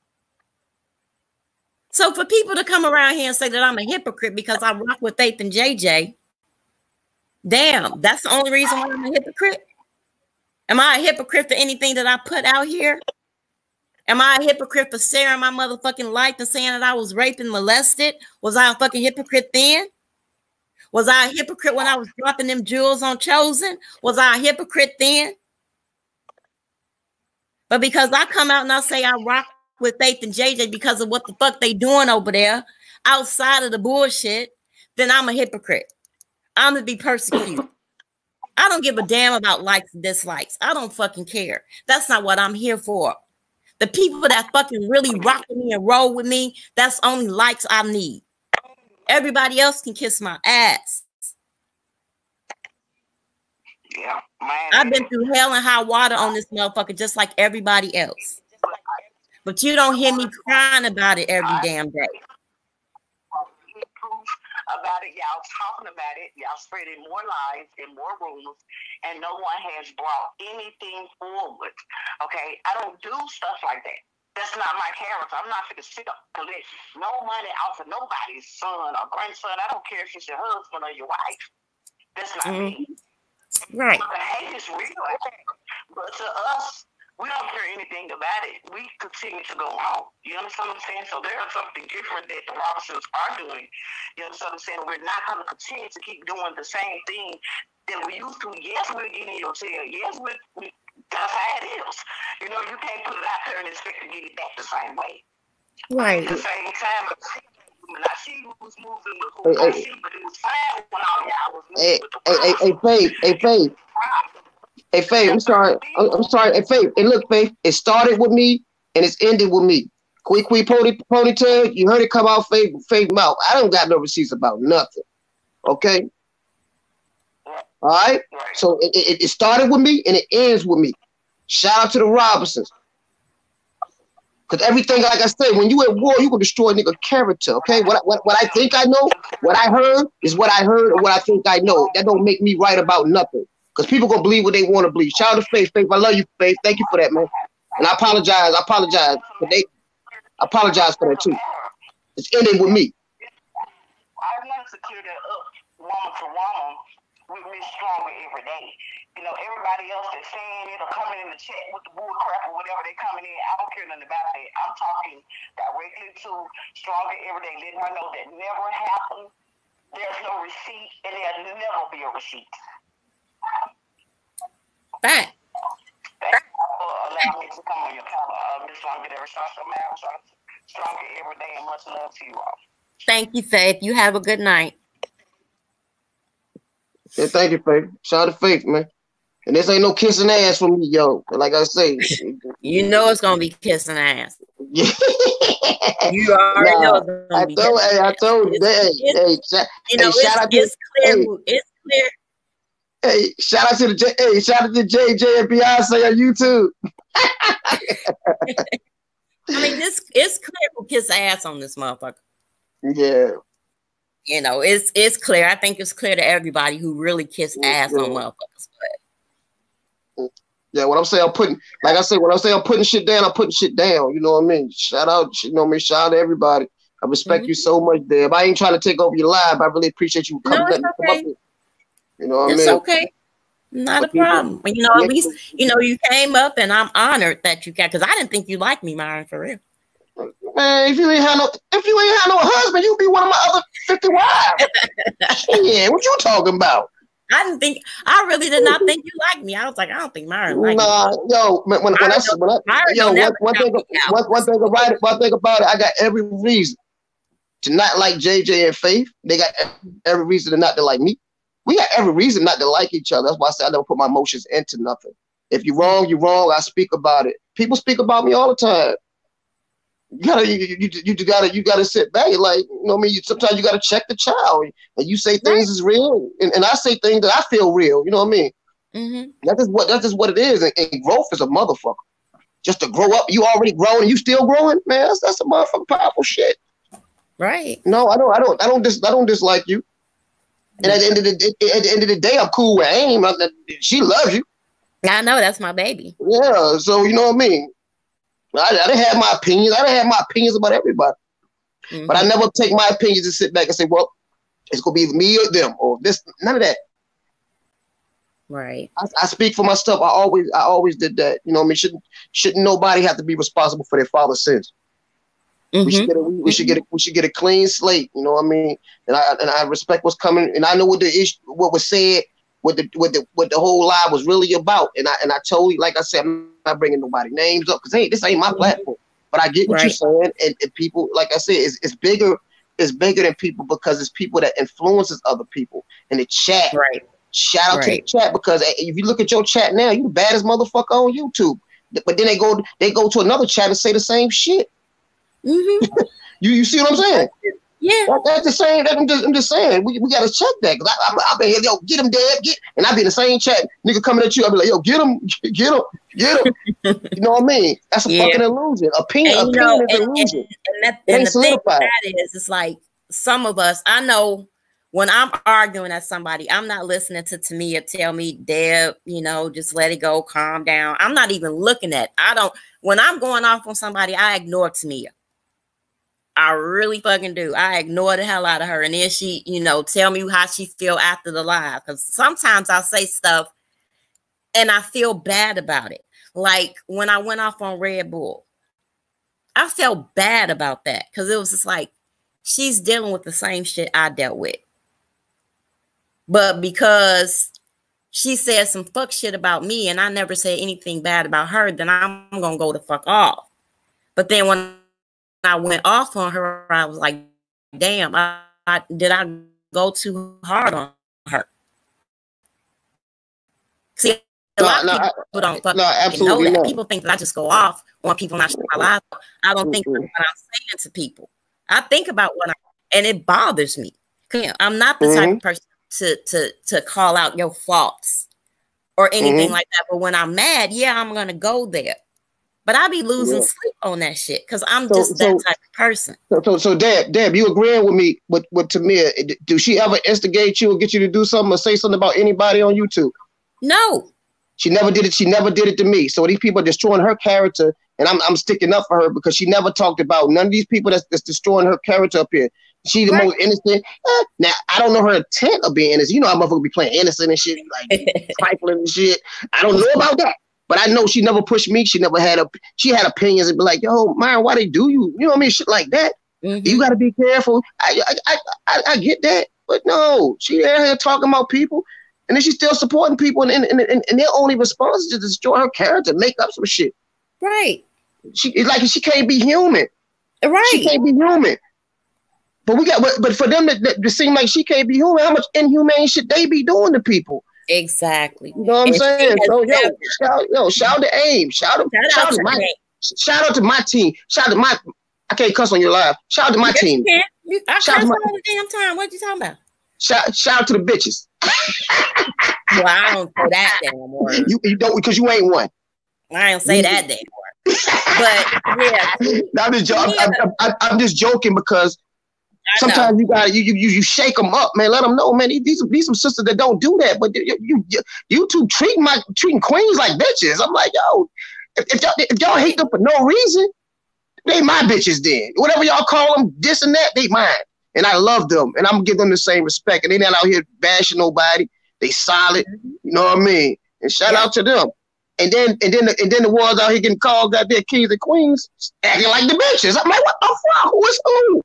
So for people to come around here and say that I'm a hypocrite because I rock with Faith and J J, damn, that's the only reason why I'm a hypocrite? Am I a hypocrite for anything that I put out here? Am I a hypocrite for sharing my motherfucking life and saying that I was raped and molested? Was I a fucking hypocrite then? Was I a hypocrite when I was dropping them jewels on Chosen? Was I a hypocrite then? But because I come out and I say I rock with Faith and J J because of what the fuck they doing over there outside of the bullshit, then I'm a hypocrite. I'm gonna be persecuted. I don't give a damn about likes and dislikes. I don't fucking care. That's not what I'm here for. The people that fucking really rock with me and roll with me, that's only likes I need. Everybody else can kiss my ass. Yeah, man. I've been through hell and high water on this motherfucker just like everybody else. But you don't hear me crying about it every damn day. About it, y'all talking about it, y'all spreading more lies and more rumors, and no one has brought anything forward. Okay, I don't do stuff like that. That's not my character. I'm not going to sit up and collect no money off of nobody's son or grandson. I don't care if it's your husband or your wife. That's not mm-hmm. me. Right. But the hate is real. But to us, we don't care anything about it. We continue to go on. You understand what I'm saying? So there's something different that the Robinsons are doing. You understand what I'm saying? We're not going to continue to keep doing the same thing that we used to. Yes, we're getting your tail. Yes, we, we, that's how it is. You know, you can't put it out there and expect to get it back the same way. Right. At the same time, when I see who was moving with who I see, but it was fine when all y'all was moving hey, with the hey, hey, hey, Faith, hey, Faith. Hey, Faith, I'm sorry. I'm, I'm sorry. Hey, Faith. Hey, look, Faith, it started with me and it's ended with me. Quick, quick, pony, ponytail, you heard it come out Faith, Faith mouth. I don't got no receipts about nothing. Okay? All right? So it, it, it started with me and it ends with me. Shout out to the Robinsons. Because everything, like I said, when you at war, you can destroy a nigga character, okay? What, what, what I think I know, what I heard is what I heard or what I think I know. That don't make me right about nothing. Because people gonna believe what they want to believe. Shout out to Faith. Faith, I love you, Faith. Thank you for that, man. And I apologize. I apologize. But they I apologize for that too. It's ending with me. I wanted to clear that up, woman to woman. with Miss Stronger every day. You know, everybody else that's saying it or coming in the chat with the bull crap or whatever they coming in, I don't care nothing about that. I'm talking directly to Stronger every day, letting her know that never happened. There's no receipt, and there'll never be a receipt. Fact. Thank you for allowing me to come on your cover, uh, Miss Stronger. There is so much Stronger every day, and much love to you all. Thank you, Faith. You have a good night. Yeah, thank you, Faith. Shout out to Faith, man. And this ain't no kissing ass for me, yo. Like I say, you know it's gonna be kissing ass. Yeah. You already nah, know it's gonna I be told, hey, I told you, hey, hey, sh- you know, hey, shout it's, out to, it's clear. Hey, it's clear. Hey, shout out to the J, hey, shout out to J J and Beyonce on YouTube. I mean, this it's clear who kiss ass on this motherfucker. Yeah. You know, it's it's clear. I think it's clear to everybody who really kiss ass yeah. on motherfuckers. But yeah, what I'm saying, I'm putting, like I said, when I'm saying I'm putting shit down, I'm putting shit down. You know what I mean? Shout out, you know what I mean? Shout out to everybody. I respect mm-hmm. you so much, Deb. I ain't trying to take over your live. I really appreciate you coming. No, it's okay. Come up you know what it's I mean? It's okay. Not but a problem. People, you know, at least, you know, you came up and I'm honored that you got, because I didn't think you liked me, Myron, for real. Man, if you ain't had no, if you ain't had no husband, you'd be one of my other fifty wives. Shit, what you talking about? I didn't think, I really did not think you liked me. I was like, I don't think Myron liked nah, me. Yo, when, when, when I, when I yo, one, one thing, one, one thing about it, one thing about it, I got every reason to not like J J and Faith. They got every reason to not to like me. We got every reason not to like each other. That's why I said I never put my emotions into nothing. If you're wrong, you're wrong. I speak about it. People speak about me all the time. You gotta, you, you, you, you gotta, you gotta sit back. Like, you know what I mean? You, sometimes you gotta check the child, and you say things right. is real, and, and I say things that I feel real. You know what I mean? Mm-hmm. That's just what that's just what it is. And, and growth is a motherfucker. Just to grow up, you already grown and you still growing, man. That's that's a motherfucking powerful shit. Right? No, I don't, I don't, I don't dis, I don't dislike you. And at the end of the at the end of the day, I'm cool with Aim. She loves you. I know, that's my baby. Yeah, so you know what I mean. I, I didn't have my opinions. I didn't have my opinions about everybody. Mm-hmm. But I never take my opinions and sit back and say, "Well, it's gonna be either me or them or this." None of that. Right. I, I speak for my stuff. I always, I always did that. You know what I mean? Shouldn't shouldn't nobody have to be responsible for their father's sins? Mm-hmm. We should get a, we, we should get a, we should get a clean slate. You know what I mean? And I and I respect what's coming, and I know what the issue, what was said, what the what the what the whole lie was really about. And I and I totally, like I said, I'm not bringing nobody names up because hey, this ain't my platform. But I get what right. you're saying, and, and people, like I said, it's it's bigger, it's bigger than people because it's people that influences other people in the chat. Right. Shout out right. to the chat because if you look at your chat now, you the baddest motherfucker on YouTube. But then they go they go to another chat and say the same shit. Mm-hmm. you you see what I'm saying? Yeah. That, that's the same. That, I'm just I'm just saying we, we gotta check that because I I I've been here, yo, get him dead, get, and I be in the same chat, nigga coming at you. I be like, yo, get him, get him, get him. You know what I mean? That's a yeah. fucking illusion. Opinion, and, opinion know, is and, illusion. And, and, that, and the thing about that is, it's like some of us. I know. When I'm arguing at somebody, I'm not listening to Tamia tell me, Deb, you know, just let it go, calm down. I'm not even looking at it. I don't, when I'm going off on somebody, I ignore Tamia. I really fucking do. I ignore the hell out of her. And then she, you know, tell me how she feel after the live. Because sometimes I say stuff and I feel bad about it. Like when I went off on Red Bull, I felt bad about that. Because it was just like, she's dealing with the same shit I dealt with. But because she said some fuck shit about me and I never said anything bad about her, then I'm going to go the fuck off. But then when I went off on her, I was like, damn, I, I, did I go too hard on her? See, a no, lot no, of people I, don't fucking no, absolutely know that. Not. People think that I just go off on people not showing my life. I don't think mm-hmm. what I'm saying to people. I think about what I, and it bothers me. I'm not the mm-hmm. type of person to to to call out your faults or anything mm-hmm. like that. But when I'm mad, yeah, I'm gonna go there. But I be losing yeah. sleep on that shit because I'm so, just that so, type of person. So, so, so Deb, Deb, you agreeing with me with, with Tamia? Do she ever instigate you or get you to do something or say something about anybody on YouTube? No. She never did it. She never did it to me. So these people are destroying her character, and I'm I'm sticking up for her because she never talked about none of these people that's, that's destroying her character up here. She's the Right. most innocent. Eh, now I don't know her intent of being innocent. You know, how motherfucker be playing innocent and shit, like trifling and shit. I don't know about that, but I know she never pushed me. She never had a. She had opinions and be like, "Yo, Myron, why they do you? You know what I mean? Shit like that. Mhm. You got to be careful." I, I I I I get that, but no, she out here talking about people, and then she's still supporting people, and and, and, and their only response is to destroy her character, make up some shit. Right. She it's like she can't be human. Right. She can't be human. But we got, but, but for them to, to seem like she can't be human, how much inhumane shit they be doing to people? Exactly. You know what I'm And she saying? has So yo, never- shout, yo, shout out to AIM. Shout out, Shout shout out out to to my, AIM. shout out to my team. Shout out to my. I can't cuss on your live. Shout out to my Yes, team. you can. You, I Shout curse out to all my- the damn time. What you talking about? Shout, shout out to the bitches. Well, I don't say that damn word. You, you don't because you ain't one. I don't say that damn word. But yeah, No, I'm just joking. Yeah. I'm, I'm, I'm just joking because I know. sometimes you got you, you you shake them up, man. Let them know, man. These these some sisters that don't do that, but you you, you, you two treating my treating queens like bitches. I'm like, yo, if, if y'all if y'all hate them for no reason, they my bitches. Then whatever y'all call them, this and that, they mine, and I love them, and I'm gonna give them the same respect. And they not out here bashing nobody. They solid, you know what I mean. And shout Yeah. out to them. And then and then and then the ones out here getting called out there kings and queens, acting like the bitches. I'm like, what the fuck? Who is who?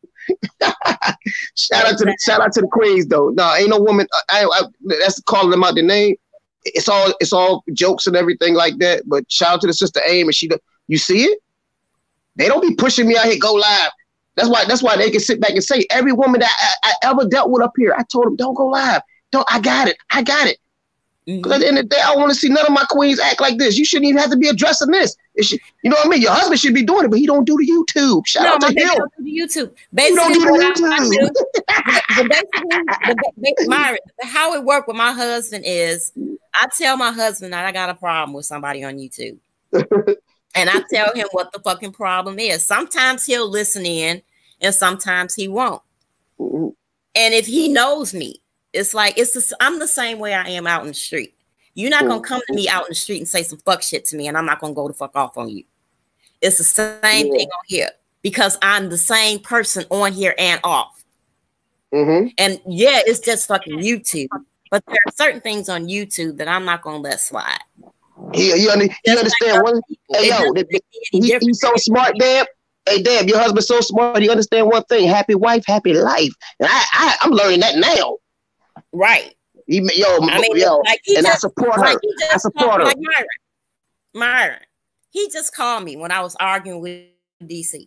shout out to the shout out to the queens though. No, ain't no woman. I, I, that's calling them out the name. It's all it's all jokes and everything like that. But shout out to the sister Aim, and she. You see it? They don't be pushing me out here. Go live. That's why. That's why they can sit back and say every woman that I, I ever dealt with up here. I told them don't go live. Don't. I got it. I got it. Because at the end of the day, I don't want to see none of my queens act like this. You shouldn't even have to be addressing this. It should, you know what I mean? Your husband should be doing it, but he don't do the YouTube. Shout No, out my to baby him. don't do the YouTube. You Basically, don't do what I- the I YouTube. do- the basically, the, ba- Myron, how it worked with my husband is I tell my husband that I got a problem with somebody on YouTube. And I tell him what the fucking problem is. Sometimes he'll listen in and sometimes he won't. Mhm. And if he knows me, it's like, it's the, I'm the same way I am out in the street. You're not going to come to me out in the street and say some fuck shit to me and I'm not going to go the fuck off on you. It's the same Yeah. thing on here because I'm the same person on here and off. Mhm. And yeah, it's just fucking YouTube. But there are certain things on YouTube that I'm not going to let slide. He, he, under, he Just understand like one. other people. Hey, It yo, doesn't that- make me any he, different. he's so smart, damn. Hey, damn, your husband's so smart. He understand one thing: happy wife, happy life. And I, I I'm learning that now. Right. He, yo, I mean, yo, like he and I just, support like her. he just I support called, her. like Myron. Myron. He just called me when I was arguing with D C.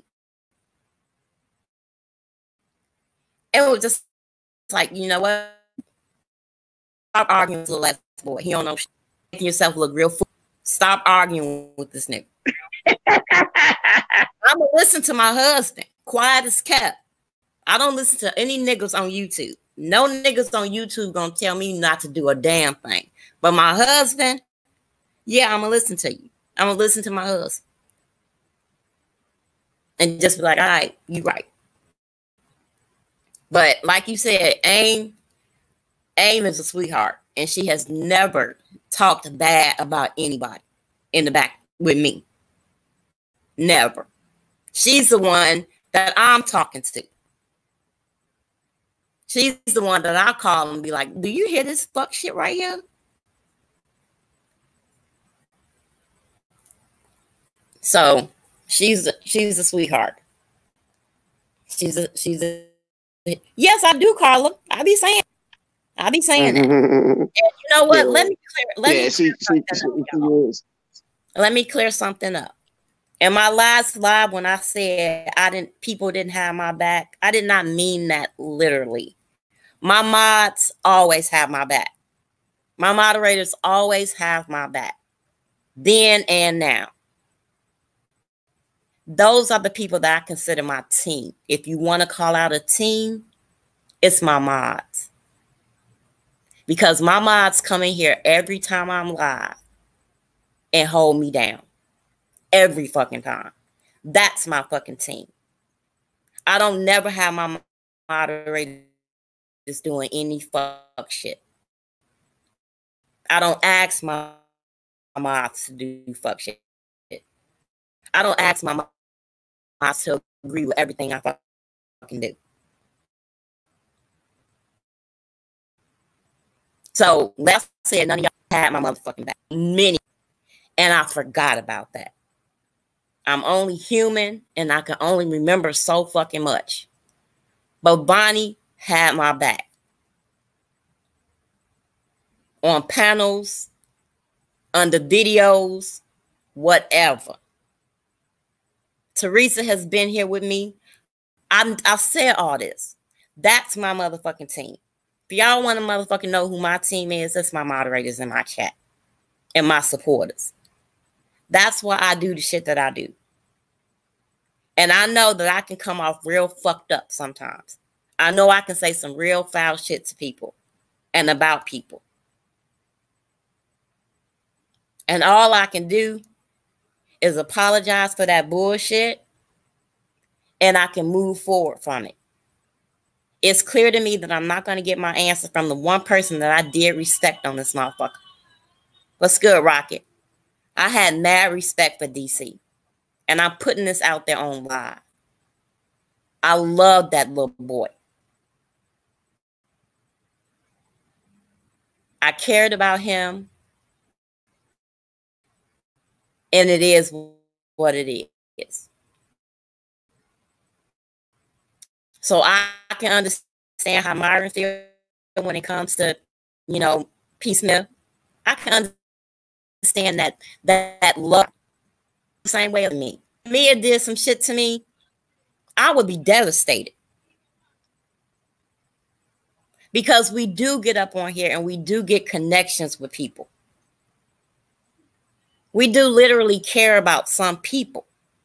It was just like, you know what? Stop arguing with the last boy. He don't know shit. Making yourself look real fool. Stop arguing with this nigga. I'm gonna listen to my husband. Quiet as kept. I don't listen to any niggas on YouTube. No niggas on YouTube gonna tell me not to do a damn thing. But my husband, yeah, I'm gonna listen to you. I'm gonna listen to my husband. And just be like, all right, you right. But like you said, AIM, AIM is a sweetheart. And she has never talked bad about anybody in the back with me. Never. She's the one that I'm talking to. She's the one that I call and be like, do you hear this fuck shit right here? So she's a, she's a sweetheart. She's a she's a yes, I do call her. I be saying I be saying that. And you know what? Yeah. Let me clear let Yeah, me she, clear she, something she, up, she y'all. is. Let me clear something up. In my last live, when I said I didn't, people didn't have my back, I did not mean that literally. My mods always have my back. My moderators always have my back, then and now. Those are the people that I consider my team. If you want to call out a team, it's my mods. Because my mods come in here every time I'm live and hold me down. Every fucking time. That's my fucking team. I don't never have my moderators doing any fuck shit. I don't ask my mods to do fuck shit. I don't ask my mods to agree with everything I fucking do. So last said none of y'all had my motherfucking back. Many. And I forgot about that. I'm only human and I can only remember so fucking much. But Bonnie had my back. On panels, under videos, whatever. Teresa has been here with me. I'm, I've said all this. That's my motherfucking team. If y'all want to motherfucking know who my team is, that's my moderators in my chat and my supporters. That's why I do the shit that I do. And I know that I can come off real fucked up sometimes. I know I can say some real foul shit to people and about people. And all I can do is apologize for that bullshit and I can move forward from it. It's clear to me that I'm not going to get my answer from the one person that I did respect on this motherfucker. What's good, Rocket? I had mad respect for D C. And I'm putting this out there on live. I love that little boy. I cared about him. And it is what it is. So I, I can understand how Myron feels when it comes to, you know, piecemeal. I can understand that that, that love the same way as me. Mia did some shit to me, I would be devastated. Because we do get up on here and we do get connections with people. We do literally care about some people.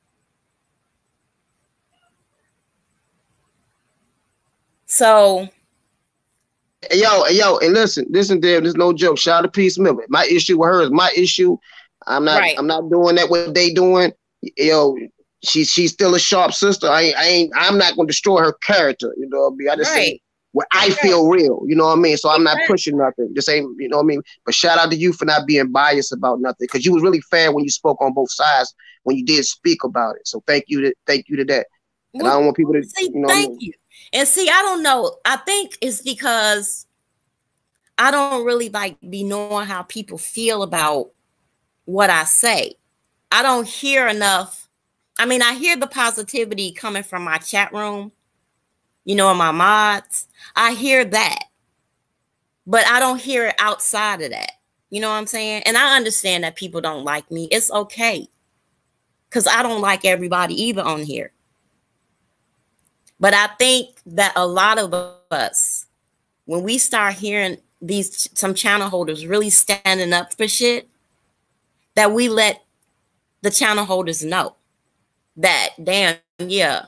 So, hey, yo, hey, yo, and listen, listen, Deb, there's no joke. Shout out to Peace Member. My issue with her is my issue. I'm not, right. I'm not doing that. What they doing, yo, she's she's still a sharp sister. I ain't, I ain't, I'm not gonna destroy her character. You know what I mean? I just right. say what I right. feel real. You know what I mean? So I'm not pushing nothing. Just ain't, you know what I mean? But shout out to you for not being biased about nothing, because you was really fair when you spoke on both sides when you did speak about it. So thank you to thank you to that. And well, I don't want people to see, you know. Thank I mean? you. And see, I don't know. I think it's because I don't really like be knowing how people feel about what I say. I don't hear enough. I mean, I hear the positivity coming from my chat room, you know, and my mods. I hear that, but I don't hear it outside of that. You know what I'm saying? And I understand that people don't like me. It's okay. Because I don't like everybody either on here. But I think that a lot of us, when we start hearing these, some channel holders really standing up for shit, that we let the channel holders know that, damn, yeah,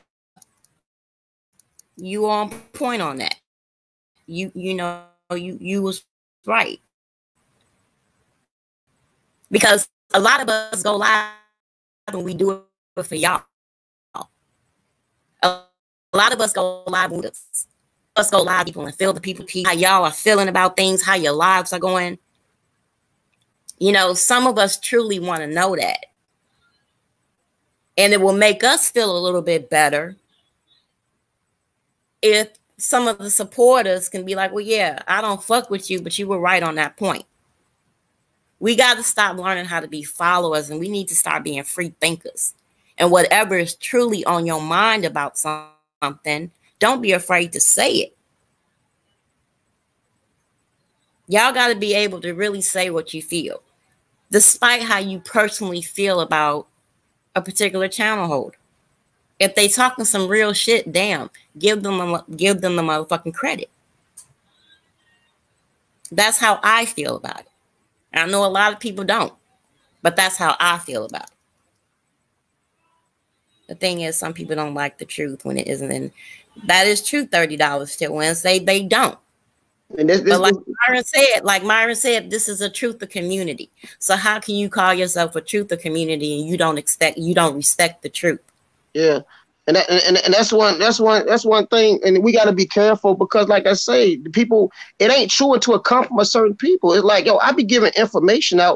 you on point on that. You, you know, you, you was right. Because a lot of us go live when we do it for y'all. A lot of us go live with us. Us go live people and feel the people, how y'all are feeling about things, how your lives are going. You know, some of us truly want to know that. And it will make us feel a little bit better if some of the supporters can be like, well, yeah, I don't fuck with you, but you were right on that point. We got to stop learning how to be followers, and we need to start being free thinkers. And whatever is truly on your mind about something, something, don't be afraid to say it. Y'all got to be able to really say what you feel, despite how you personally feel about a particular channel holder. If they talking some real shit, damn, give them a, give them the motherfucking credit. That's how I feel about it. I know a lot of people don't, but that's how I feel about it. The thing is, some people don't like the truth when it isn't. And that is true. thirty dollars till Wednesday. They don't. And this, this, but like this, Myron said, like Myron said, this is a truther community. So how can you call yourself a truther community and you don't expect, you don't respect the truth? Yeah. And, that, and and that's one that's one that's one thing, and we got to be careful, because like I say, the people, it ain't true until it comes from a certain people. It's like, yo, I be giving information out.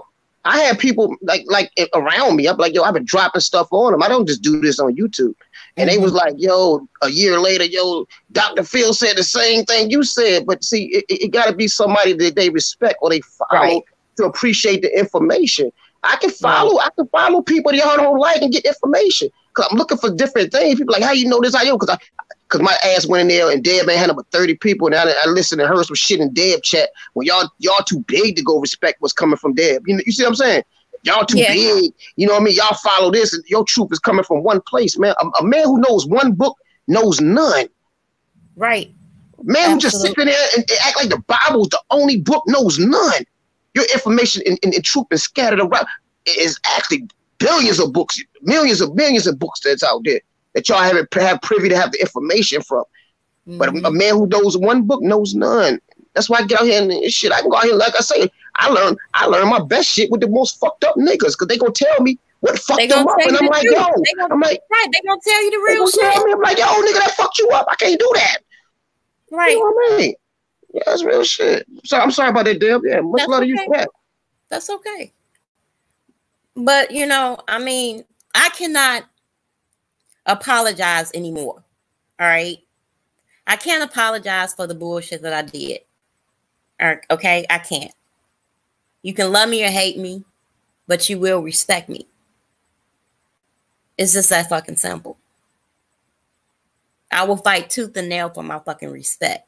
I had people like like around me. I'm like, yo, I've been dropping stuff on them. I don't just do this on YouTube. And mm-hmm. they was like, yo, a year later, yo, Doctor Phil said the same thing you said. But see, it, it got to be somebody that they respect or they follow right. to appreciate the information. I can follow, right. I can follow people that y'all don't like and get information. Cause I'm looking for different things. People like, how you know this? How you? Cause I, cause my ass went in there and Deb man had about thirty people, and I, I listened and heard some shit in Deb chat. When y'all y'all too big to go respect what's coming from Deb. You know, you see what I'm saying? Y'all too yeah. big. You know what I mean? Y'all follow this, and your truth is coming from one place, man. A, a man who knows one book knows none. Right. Man Absolutely. Who just sit there and, and act like the Bible is the only book knows none. Your information and, and, and truth is scattered around. Is actually billions of books, millions of millions of books that's out there that y'all haven't have privy to have the information from. Mm-hmm. But a, a man who knows one book knows none. That's why I get out here and, and shit. I can go out here, like I say, I learn I learn my best shit with the most fucked up niggas, because they gonna tell me what fucked them up, and I'm like, yo, gonna, I'm like, right? They gonna tell you the real shit. Tell me, I'm like, yo, nigga, that fucked you up. I can't do that. Right? You know what I mean? Yeah, that's real shit. So I'm sorry about that, Deb. Yeah, much love to you for that. That's okay. But, you know, I mean, I cannot apologize anymore. All right. I can't apologize for the bullshit that I did. All right, okay. I can't. You can love me or hate me, but you will respect me. It's just that fucking simple. I will fight tooth and nail for my fucking respect.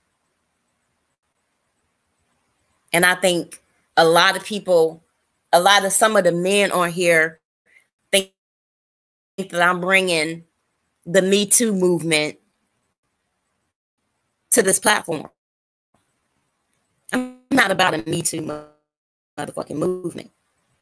And I think a lot of people, a lot of some of the men on here think that I'm bringing the Me Too movement to this platform. I'm not about a Me Too motherfucking movement.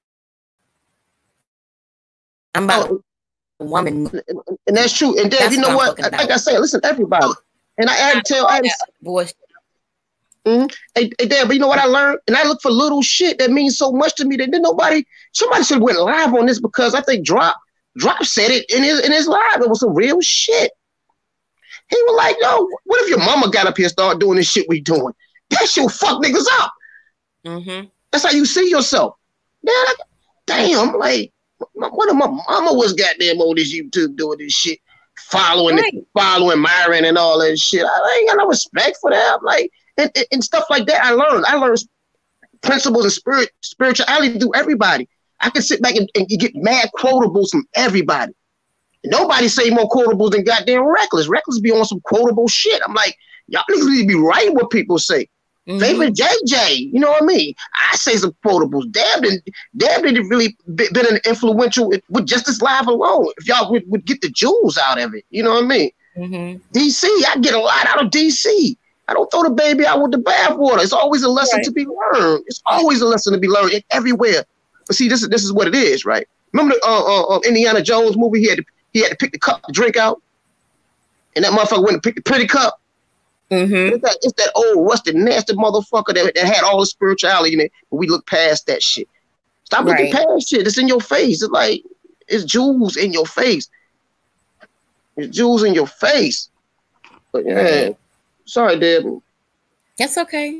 I'm about oh, a woman. And that's true. And Dave, you know what? what? Like I said, listen, everybody. And I had to tell, I had to, Mm-hmm. Hey, hey, Dad, but you know what I learned? And I look for little shit that means so much to me that then nobody, somebody should have went live on this, because I think Drop, Drop said it in his in his live. It was some real shit. He was like, yo, what if your mama got up here and started doing this shit we doing? That shit will fuck niggas up. Mm-hmm. That's how you see yourself. Dad, I, damn, like, what if my mama was goddamn on this YouTube doing this shit, following right. the, following Myron and all that shit. I, I ain't got no respect for that. I'm like, And, and stuff like that, I learned. I learned principles and spirit, spirituality through everybody. I can sit back and, and get mad quotables from everybody. Nobody say more quotables than goddamn Reckless. Reckless be on some quotable shit. I'm like, y'all niggas need to be writing what people say. Mm-hmm. Favorite J J, you know what I mean? I say some quotables. Dab didn't, Dab didn't really be, been an influential with just this live alone. If y'all would, would get the jewels out of it, you know what I mean? Mm-hmm. D C, I get a lot out of D C. I don't throw the baby out with the bathwater. It's always a lesson right. to be learned. It's always a lesson to be learned everywhere. But see, this is this is what it is, right? Remember the uh, uh, uh, Indiana Jones movie? He had to he had to pick the cup to drink out, and that motherfucker went and picked the pretty cup. Mm-hmm. It's, that, it's that old rusted, nasty motherfucker that, that had all the spirituality in it, but we look past that shit. Stop looking right. past shit. It's in your face. It's like it's jewels in your face. It's jewels in your face. But yeah. Right. Sorry, Deb. That's okay.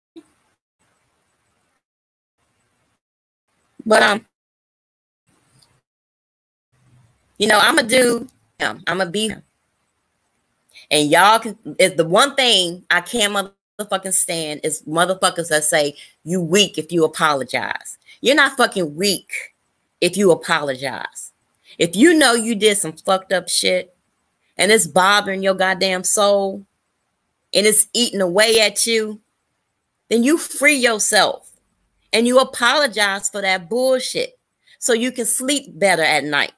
But um, you know, I'm a dude. I'm a be. And y'all can. It's the one thing I can't motherfucking stand is motherfuckers that say you weak if you apologize. You're not fucking weak if you apologize. If you know you did some fucked up shit and it's bothering your goddamn soul, and it's eating away at you, then you free yourself and you apologize for that bullshit so you can sleep better at night.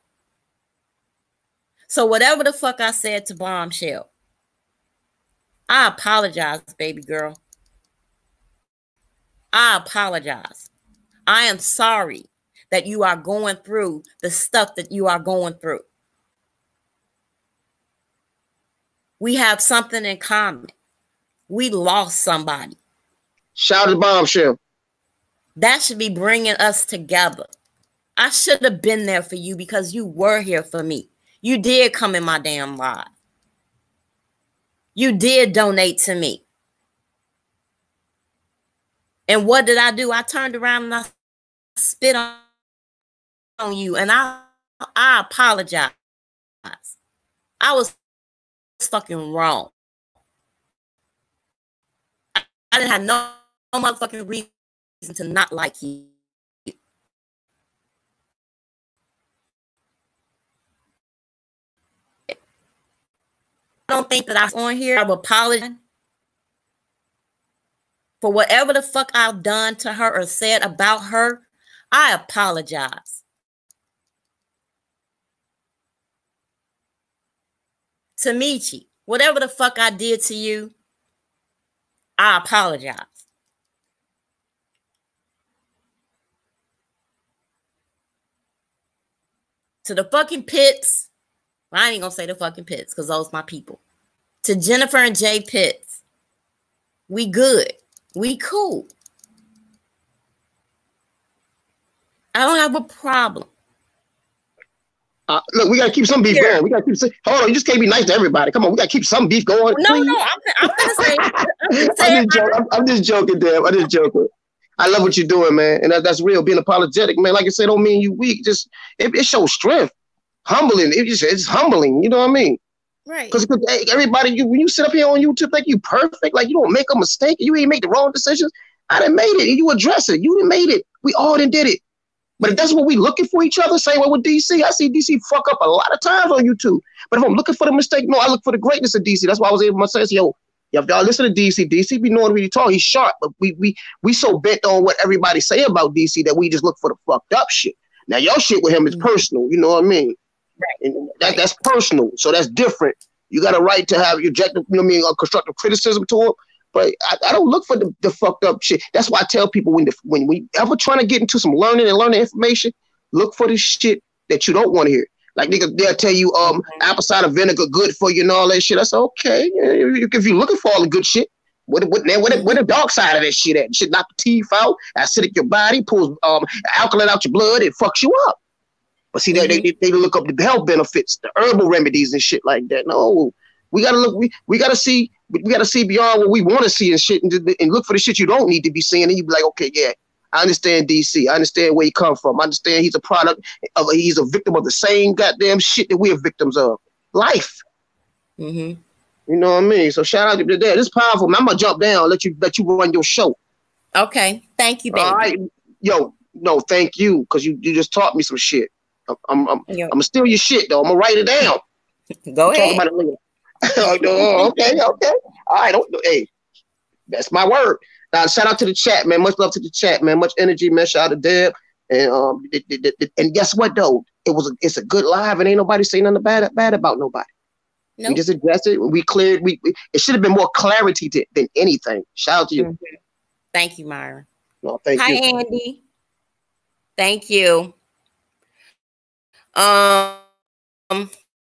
So whatever the fuck I said to Bombshell, I apologize, baby girl. I apologize. I am sorry that you are going through the stuff that you are going through. We have something in common. We lost somebody. Shout out to Bombshell. That should be bringing us together. I should have been there for you because you were here for me. You did come in my damn life. You did donate to me. And what did I do? I turned around and I spit on, on you, and I I apologize. I was fucking wrong. I, I didn't have no, no motherfucking reason to not like you. I don't think that I was on here. I would apologize for whatever the fuck I've done to her or said about her. I apologize. Tamichi, whatever the fuck I did to you, I apologize. To the fucking Pitts, I ain't gonna say the fucking Pitts because those my people. To Jennifer and Jay Pitts, we good. We cool. I don't have a problem. Uh, look, we gotta keep some beef Here. going. We gotta keep. Some, hold on, you just can't be nice to everybody. Come on, we gotta keep some beef going. No, please. no, I'm, I'm gonna say. I'm, I'm, just joking, I'm, I'm just joking, Deb. I'm just joking. I love what you're doing, man, and that, that's real. Being apologetic, man. Like I said, don't mean you weak. Just it, it shows strength, humbling. It just it's humbling. You know what I mean? Right. Because hey, everybody, you when you sit up here on YouTube, think you perfect, like you don't make a mistake, you ain't make the wrong decisions. I done made it, and you address it. You done made it. We all done did it. But if that's what we looking for each other, same way with D C. I see D C fuck up a lot of times on YouTube. But if I'm looking for the mistake, no, I look for the greatness of D C. That's why I was able to say, yo, if y'all listen to D C, D C be knowing what he talk. He's sharp, but we we we so bent on what everybody say about D C that we just look for the fucked up shit. Now your shit with him is personal, you know what I mean? Right. And that that's personal, so that's different. You got a right to have your objective, you know what I mean, a constructive criticism to him. But I, I don't look for the, the fucked up shit. That's why I tell people when the, when we ever trying to get into some learning and learning information, look for the shit that you don't want to hear. Like nigga, they'll tell you um apple cider vinegar good for you and all that shit. I say okay, if you're looking for all the good shit, what what what, what, what the dark side of that shit at? Shit knock the teeth out, acidic your body, pulls um alkaline out your blood, it fucks you up. But see, mm-hmm. they, they they look up the health benefits, the herbal remedies and shit like that. No, we gotta look. We we gotta see. We gotta see beyond what we want to see and shit, and, and look for the shit you don't need to be seeing. And you be like, okay, yeah, I understand D C. I understand where he come from. I understand he's a product of. He's a victim of the same goddamn shit that we're victims of. Life. Mm-hmm. You know what I mean? So shout out to that. It's powerful. Man, I'm gonna jump down. Let you let you run your show. Okay. Thank you, baby. All right. Yo, no, thank you, because you you just taught me some shit. I'm I'm, I'm gonna steal your shit though. I'm gonna write it down. Go ahead. Talk about it later. oh, okay, okay. All right, don't, hey, that's my word. Now, shout out to the chat, man. Much love to the chat, man. Much energy, man. Shout out to Deb. And um, it, it, it, and guess what though? It was a, it's a good live, and ain't nobody saying nothing bad bad about nobody. Nope. We just addressed it. We cleared. We, we it should have been more clarity to, than anything. Shout out to you. Mm-hmm. Thank you, Myron. No, thank Hi, you. Hi, Andy. Thank you. Um.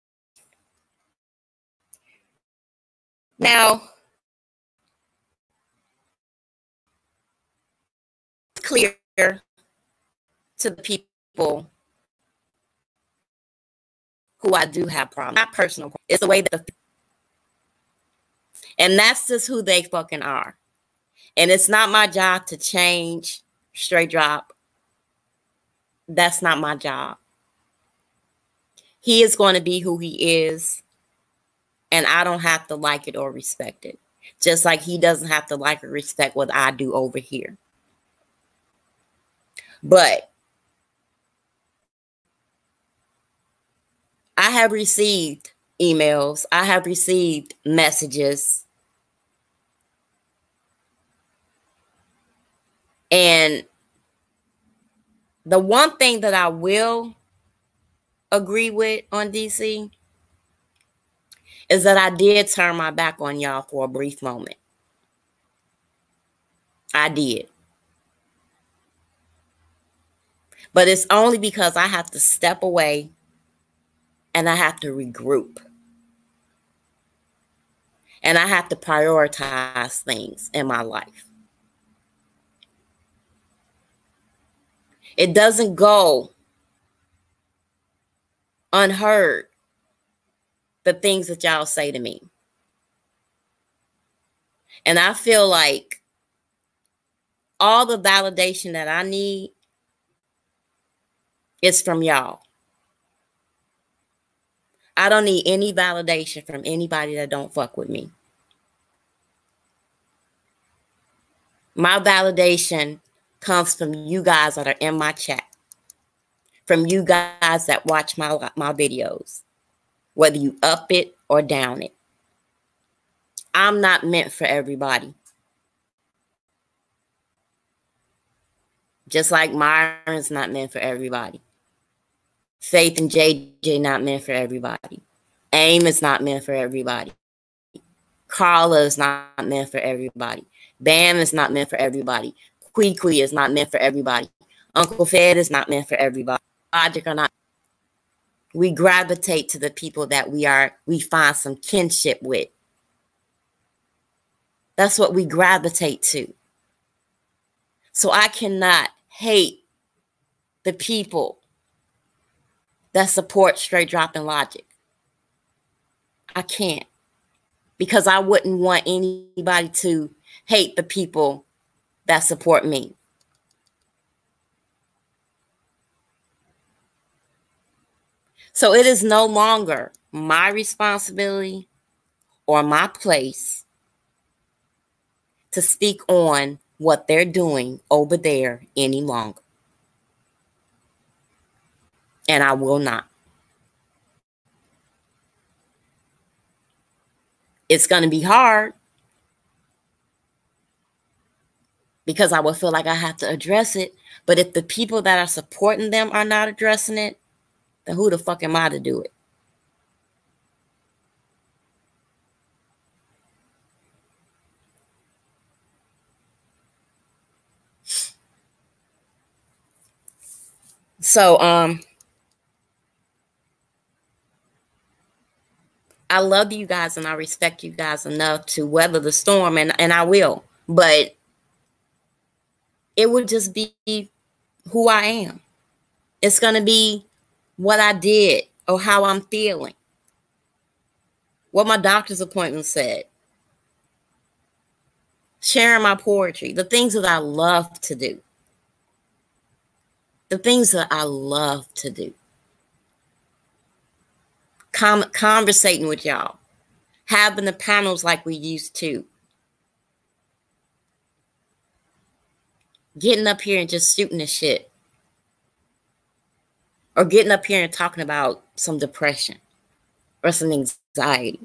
Now, it's clear to the people who I do have problems, not personal. It's the way that, the, and that's just who they fucking are. And it's not my job to change. Straight drop. That's not my job. He is going to be who he is. And I don't have to like it or respect it. Just like he doesn't have to like or respect what I do over here. But I have received emails. I have received messages. And the one thing that I will agree with on D C is that I did turn my back on y'all for a brief moment. I did. But it's only because I have to step away and I have to regroup. And I have to prioritize things in my life. It doesn't go unheard, the things that y'all say to me. And I feel like all the validation that I need It's from y'all. I don't need any validation from anybody that don't fuck with me. My validation comes from you guys that are in my chat, from you guys that watch my, my videos, whether you up it or down it. I'm not meant for everybody. Just like Myron's not meant for everybody. Faith and J J not meant for everybody. AIM is not meant for everybody. Carla is not meant for everybody. Bam is not meant for everybody. Queequee is not meant for everybody. Uncle Fed is not meant for everybody. Logic or not. We gravitate to the people that we are, we find some kinship with. That's what we gravitate to. So I cannot hate the people that support straight dropping logic. I can't. Because I wouldn't want anybody to hate the people that support me. So it is no longer my responsibility or my place to speak on what they're doing over there any longer. And I will not. It's going to be hard because I will feel like I have to address it. But if the people that are supporting them are not addressing it, then who the fuck am I to do it? So, um, I love you guys and I respect you guys enough to weather the storm, and, and I will. But it would just be who I am. It's going to be what I did or how I'm feeling. What my doctor's appointment said. Sharing my poetry. The things that I love to do. The things that I love to do. Com- conversating with y'all. Having the panels like we used to. Getting up here and just shooting the shit. Or getting up here and talking about some depression. Or some anxiety.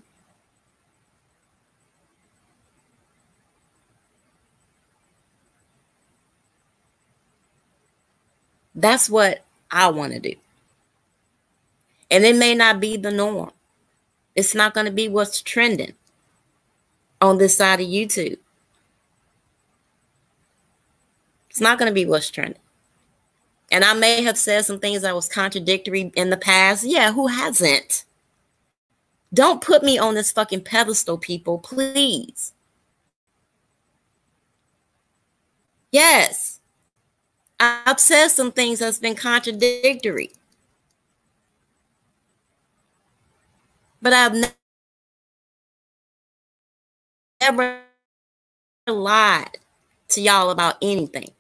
That's what I want to do. And it may not be the norm. It's not going to be what's trending on this side of YouTube. It's not going to be what's trending. And I may have said some things that was contradictory in the past. Yeah, who hasn't? Don't put me on this fucking pedestal, people, please. Yes. I've said some things that's been contradictory. But I've ne- never lied to y'all about anything.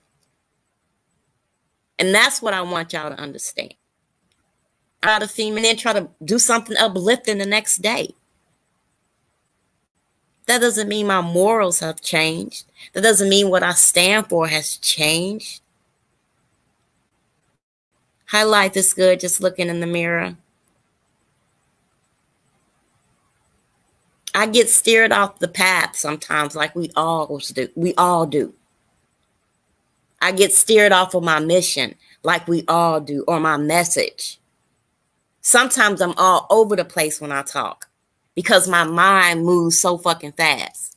And that's what I want y'all to understand. I'm not a female and then try to do something uplifting the next day. That doesn't mean my morals have changed. That doesn't mean what I stand for has changed. Hi, life is good, just looking in the mirror. I get steered off the path sometimes like we all do. We all do. I get steered off of my mission like we all do, or my message. Sometimes I'm all over the place when I talk because my mind moves so fucking fast.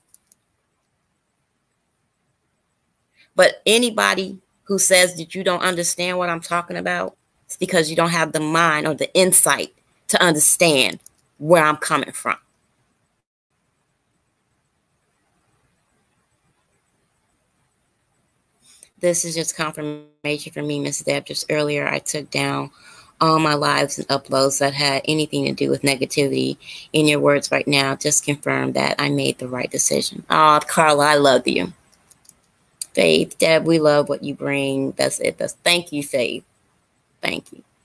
But anybody who says that you don't understand what I'm talking about, it's because you don't have the mind or the insight to understand where I'm coming from. This is just confirmation for me, Miss Deb. Just earlier, I took down all my lives and uploads that had anything to do with negativity. In your words right now, just confirm that I made the right decision. Oh, Carla, I love you. Faith, Deb, we love what you bring. That's it. That's, thank you, Faith. Thank you.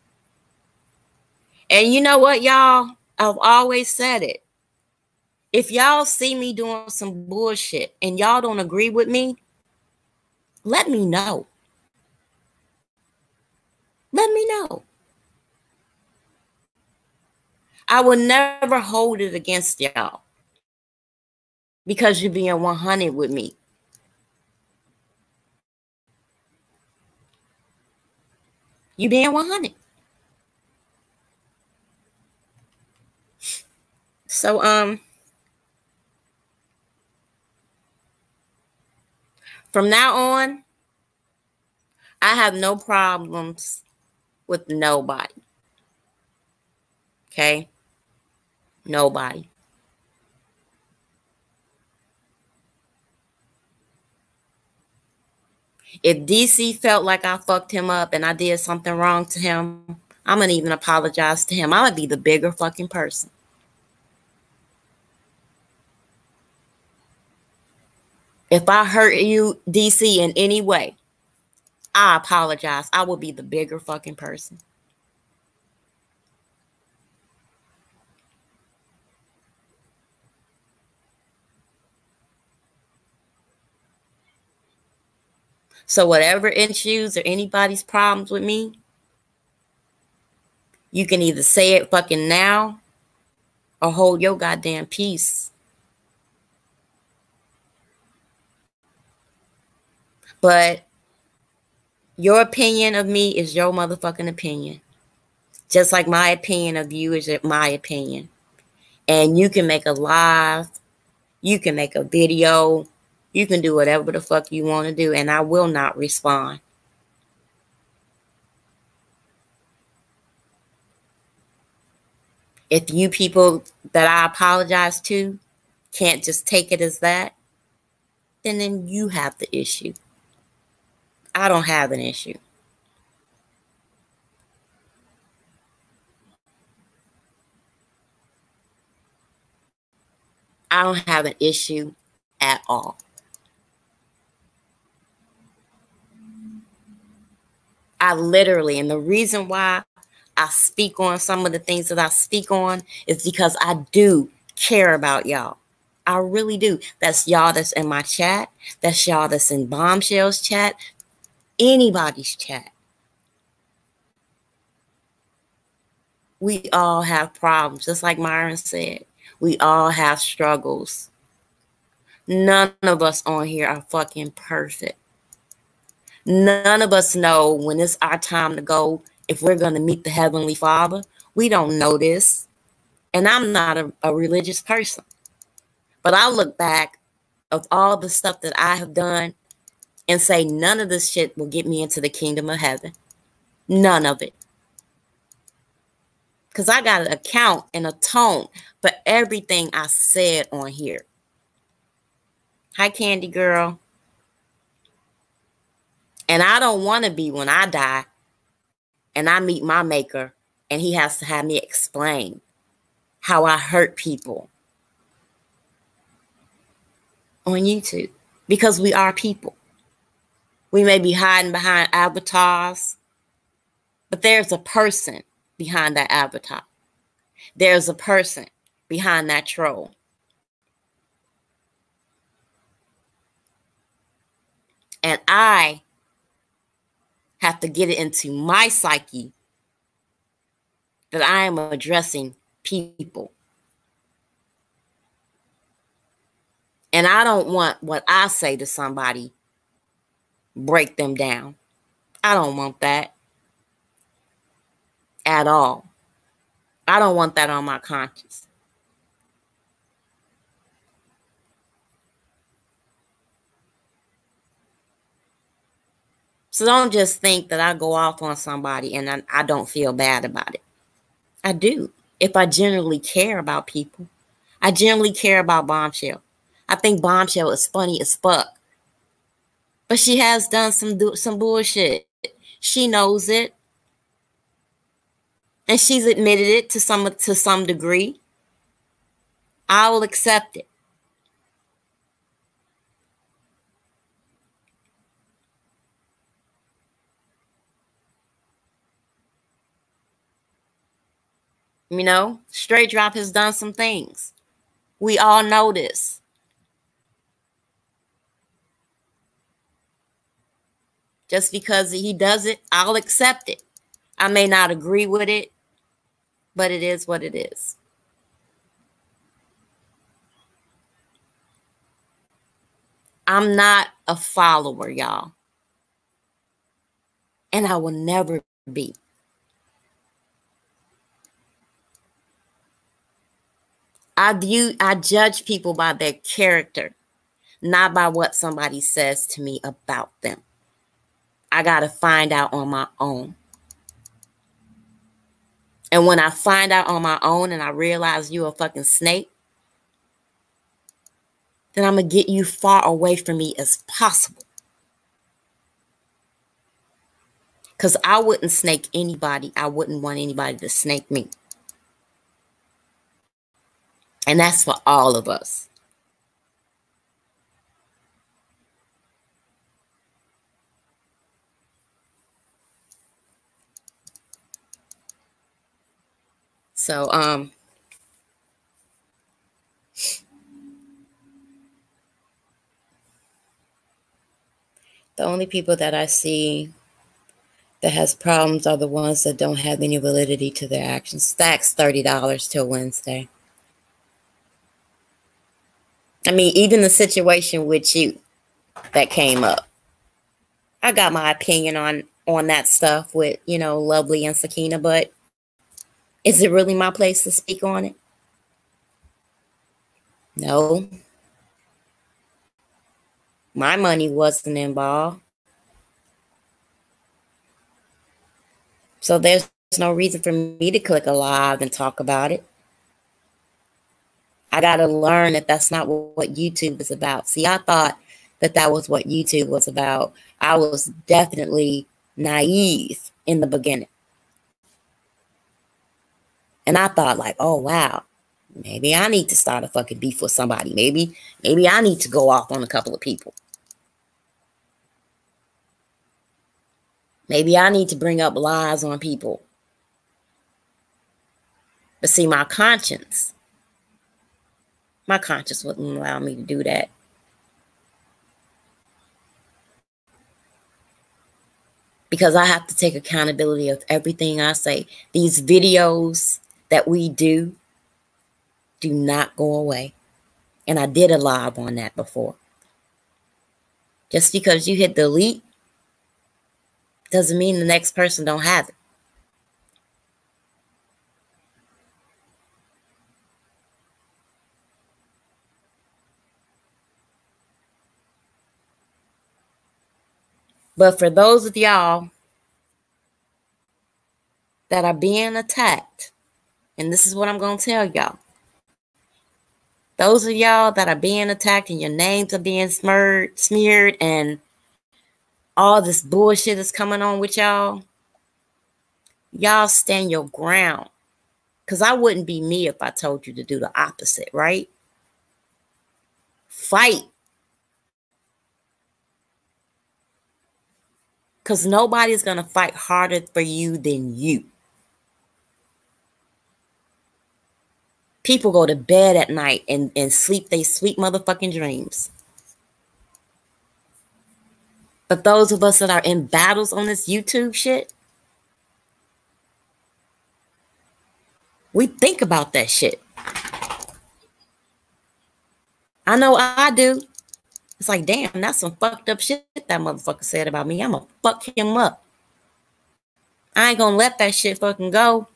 And you know what, y'all? I've always said it. If y'all see me doing some bullshit and y'all don't agree with me, let me know. Let me know. I will never hold it against y'all because you're being one hundred with me. You being one hundred. So, um, from now on, I have no problems with nobody. Okay? Nobody. If D C felt like I fucked him up and I did something wrong to him, I'm going to even apologize to him. I would be the bigger fucking person. If I hurt you, D C, in any way, I apologize. I will be the bigger fucking person. So whatever issues or anybody's problems with me, you can either say it fucking now or hold your goddamn peace. But your opinion of me is your motherfucking opinion. Just like my opinion of you is my opinion. And you can make a live, you can make a video, you can do whatever the fuck you want to do, and I will not respond. If you people that I apologize to can't just take it as that, then then you have the issue. I don't have an issue. I don't have an issue at all. I literally, and the reason why I speak on some of the things that I speak on is because I do care about y'all. I really do. That's y'all that's in my chat. That's y'all that's in Bombshell's chat. Anybody's chat. We all have problems. Just like Myron said, we all have struggles. None of us on here are fucking perfect. None of us know when it's our time to go, if we're going to meet the Heavenly Father. We don't know this. And I'm not a, a religious person. But I look back of all the stuff that I have done and say none of this shit will get me into the kingdom of heaven. None of it. Because I got an account and a tone for everything I said on here. Hi, Candy Girl. And I don't want to be when I die and I meet my maker and he has to have me explain how I hurt people on YouTube. Because we are people. We may be hiding behind avatars, but there's a person behind that avatar. There's a person behind that troll. And I have to get it into my psyche that I am addressing people. And I don't want what I say to somebody break them down. I don't want that at all. I don't want that on my conscience. So don't just think that I go off on somebody and I, I don't feel bad about it. I do. If I genuinely care about people. I genuinely care about Bombshell. I think Bombshell is funny as fuck. But she has done some do some bullshit. She knows it. And she's admitted it to some to some degree. I will accept it. You know, Straight Drop has done some things. We all know this. Just because he does it, I'll accept it. I may not agree with it, but it is what it is. I'm not a follower, y'all. And I will never be. I view, I judge people by their character, not by what somebody says to me about them. I got to find out on my own. And when I find out on my own and I realize you're a fucking snake, then I'm going to get you far away from me as possible. Because I wouldn't snake anybody. I wouldn't want anybody to snake me. And that's for all of us. So, um, the only people that I see that has problems are the ones that don't have any validity to their actions. Stacks thirty dollars till Wednesday. I mean, even the situation with you that came up. I got my opinion on, on that stuff with, you know, Lovely and Sakina, but is it really my place to speak on it? No. My money wasn't involved. So there's no reason for me to click a live and talk about it. I got to learn that that's not what YouTube is about. See, I thought that that was what YouTube was about. I was definitely naive in the beginning. And I thought like, oh, wow, maybe I need to start a fucking beef with somebody. Maybe, maybe I need to go off on a couple of people. Maybe I need to bring up lies on people. But see, my conscience, my conscience wouldn't allow me to do that. Because I have to take accountability of everything I say. These videos that we do do not go away. And I did a live on that before. Just because you hit delete doesn't mean the next person don't have it. But for those of y'all that are being attacked, and this is what I'm going to tell y'all. Those of y'all that are being attacked and your names are being smeared, smeared and all this bullshit is coming on with y'all, y'all stand your ground. Because I wouldn't be me if I told you to do the opposite, right? Fight. Because nobody's going to fight harder for you than you. People go to bed at night and, and sleep they sweet motherfucking dreams. But those of us that are in battles on this YouTube shit, we think about that shit. I know I do. It's like, damn, that's some fucked up shit that motherfucker said about me. I'm gonna fuck him up. I ain't gonna let that shit fucking go.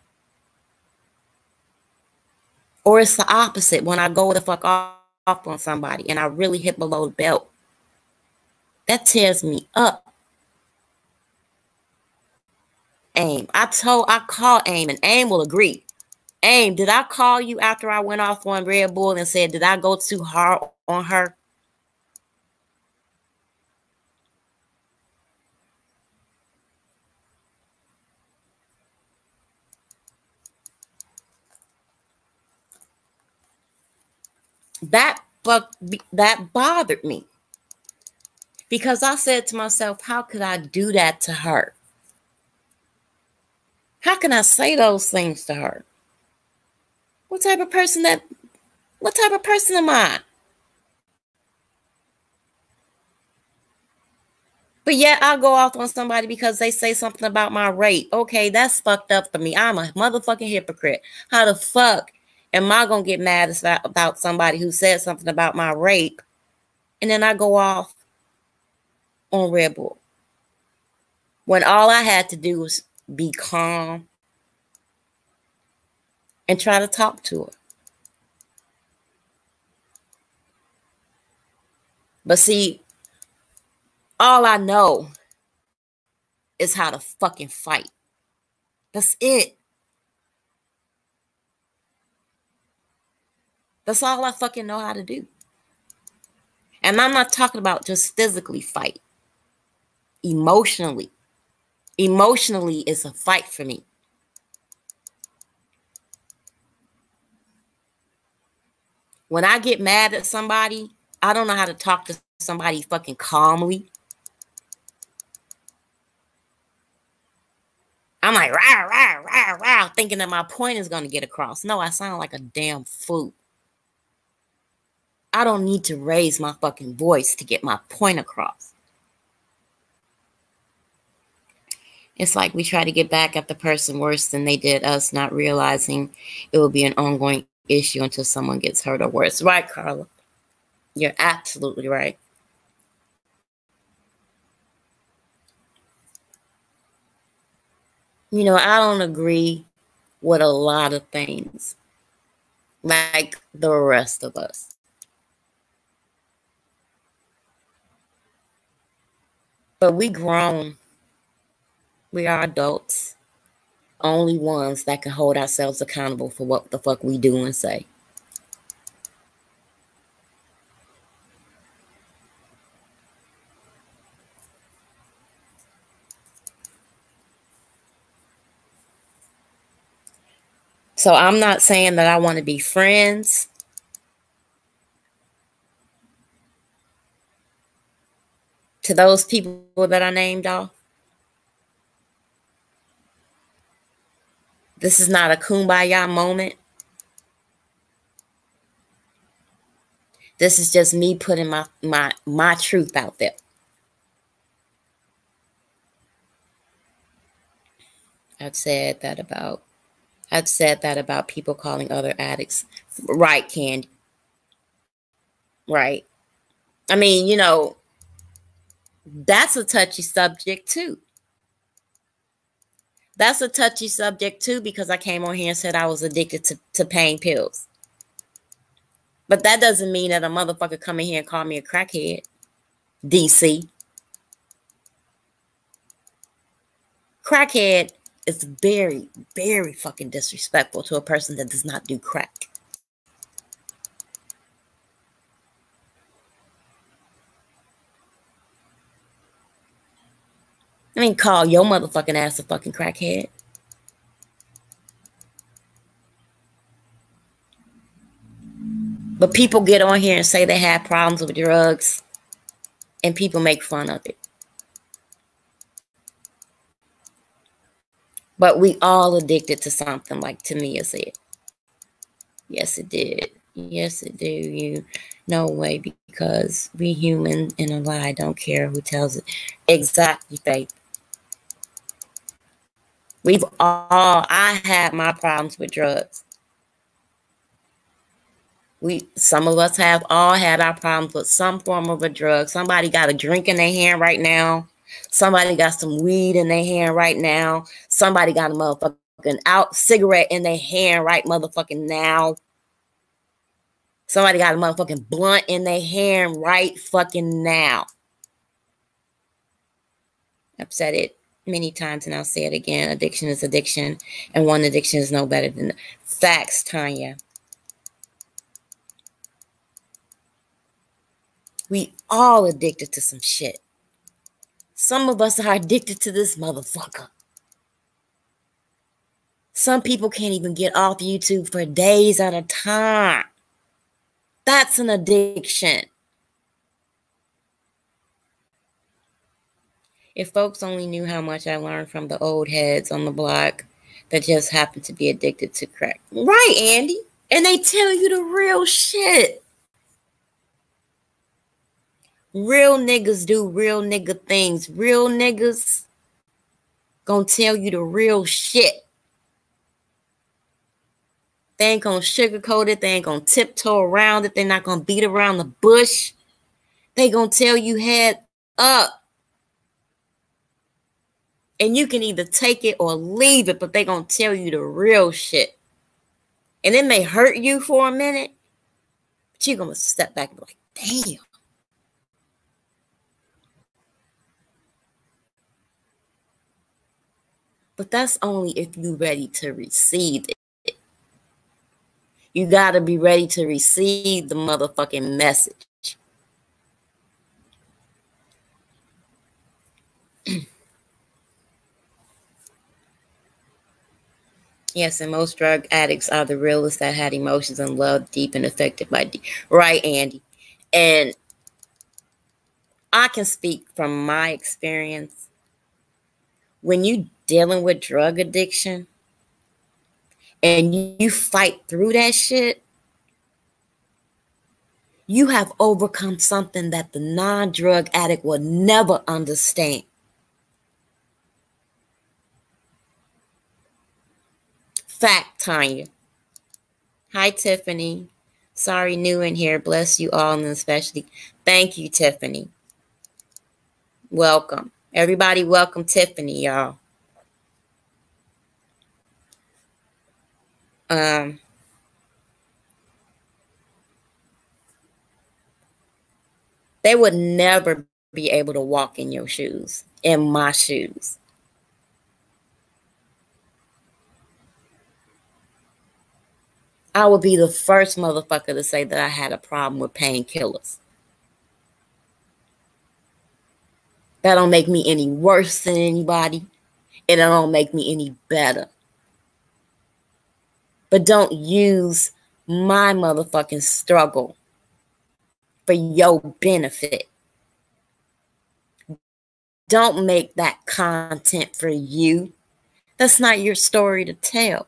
Or it's the opposite when I go the fuck off on somebody and I really hit below the belt. That tears me up. AIM. I told, I called AIM and AIM will agree. AIM, did I call you after I went off on Red Bull and said, did I go too hard on her? That fuck, that bothered me. Because I said to myself, how could I do that to her? How can I say those things to her? What type of person that, what type of person am I? But yet I'll go off on somebody because they say something about my rape. Okay, that's fucked up for me. I'm a motherfucking hypocrite. How the fuck am I going to get mad about somebody who said something about my rape and then I go off on Red Bull? When all I had to do was be calm and try to talk to her. But see, all I know is how to fucking fight. That's it. That's all I fucking know how to do. And I'm not talking about just physically fight. Emotionally. Emotionally is a fight for me. When I get mad at somebody, I don't know how to talk to somebody fucking calmly. I'm like, rah, rah, rah, rah, thinking that my point is going to get across. No, I sound like a damn fool. I don't need to raise my fucking voice to get my point across. It's like we try to get back at the person worse than they did us, not realizing it will be an ongoing issue until someone gets hurt or worse. Right, Carla? You're absolutely right. You know, I don't agree with a lot of things, like the rest of us. But we grown. We are adults. Only ones that can hold ourselves accountable for what the fuck we do and say. So I'm not saying that I want to be friends. To those people that I named off. This is not a kumbaya moment. This is just me putting my, my, my truth out there. I've said that about, I've said that about people calling other addicts. Right, Candy. Right. I mean, you know, that's a touchy subject too. That's a touchy subject too, because I came on here and said I was addicted to, to pain pills. But that doesn't mean that a motherfucker come in here and call me a crackhead. D C. Crackhead is very, very fucking disrespectful to a person that does not do crack. I mean, call your motherfucking ass a fucking crackhead. But people get on here and say they have problems with drugs, and people make fun of it. But we all addicted to something, like Tamia said. Yes, it did. Yes, it do. You no way, because we human in a lie don't care who tells it. Exactly, Faith. We've all, I had my problems with drugs. We, some of us have all had our problems with some form of a drug. Somebody got a drink in their hand right now. Somebody got some weed in their hand right now. Somebody got a motherfucking out cigarette in their hand right motherfucking now. Somebody got a motherfucking blunt in their hand right fucking now. I've said it many times and I'll say it again. Addiction is addiction, and one addiction is no better than the facts, Tanya. We all addicted to some shit. Some of us are addicted to this motherfucker. Some people can't even get off YouTube for days at a time. That's an addiction. If folks only knew how much I learned from the old heads on the block that just happened to be addicted to crack. Right, Andy. And they tell you the real shit. Real niggas do real nigga things. Real niggas gonna tell you the real shit. They ain't gonna sugarcoat it. They ain't gonna tiptoe around it. They're not gonna beat around the bush. They gonna tell you head up. And you can either take it or leave it, but they gonna tell you the real shit. And it may hurt you for a minute, but you're gonna step back and be like, damn. But that's only if you're ready to receive it. You gotta be ready to receive the motherfucking message. Yes, and most drug addicts are the realest that had emotions and love deep and affected by deep. Right, Andy. And I can speak from my experience. When you dealing with drug addiction and you fight through that shit, you have overcome something that the non-drug addict will never understand. Fact, Tanya. Hi, Tiffany. Sorry, new in here. Bless you all, and especially thank you, Tiffany. Welcome. Everybody welcome Tiffany, y'all. Um, they would never be able to walk in your shoes, in my shoes. I would be the first motherfucker to say that I had a problem with painkillers. That don't make me any worse than anybody, and it don't make me any better. But don't use my motherfucking struggle for your benefit. Don't make that content for you. That's not your story to tell.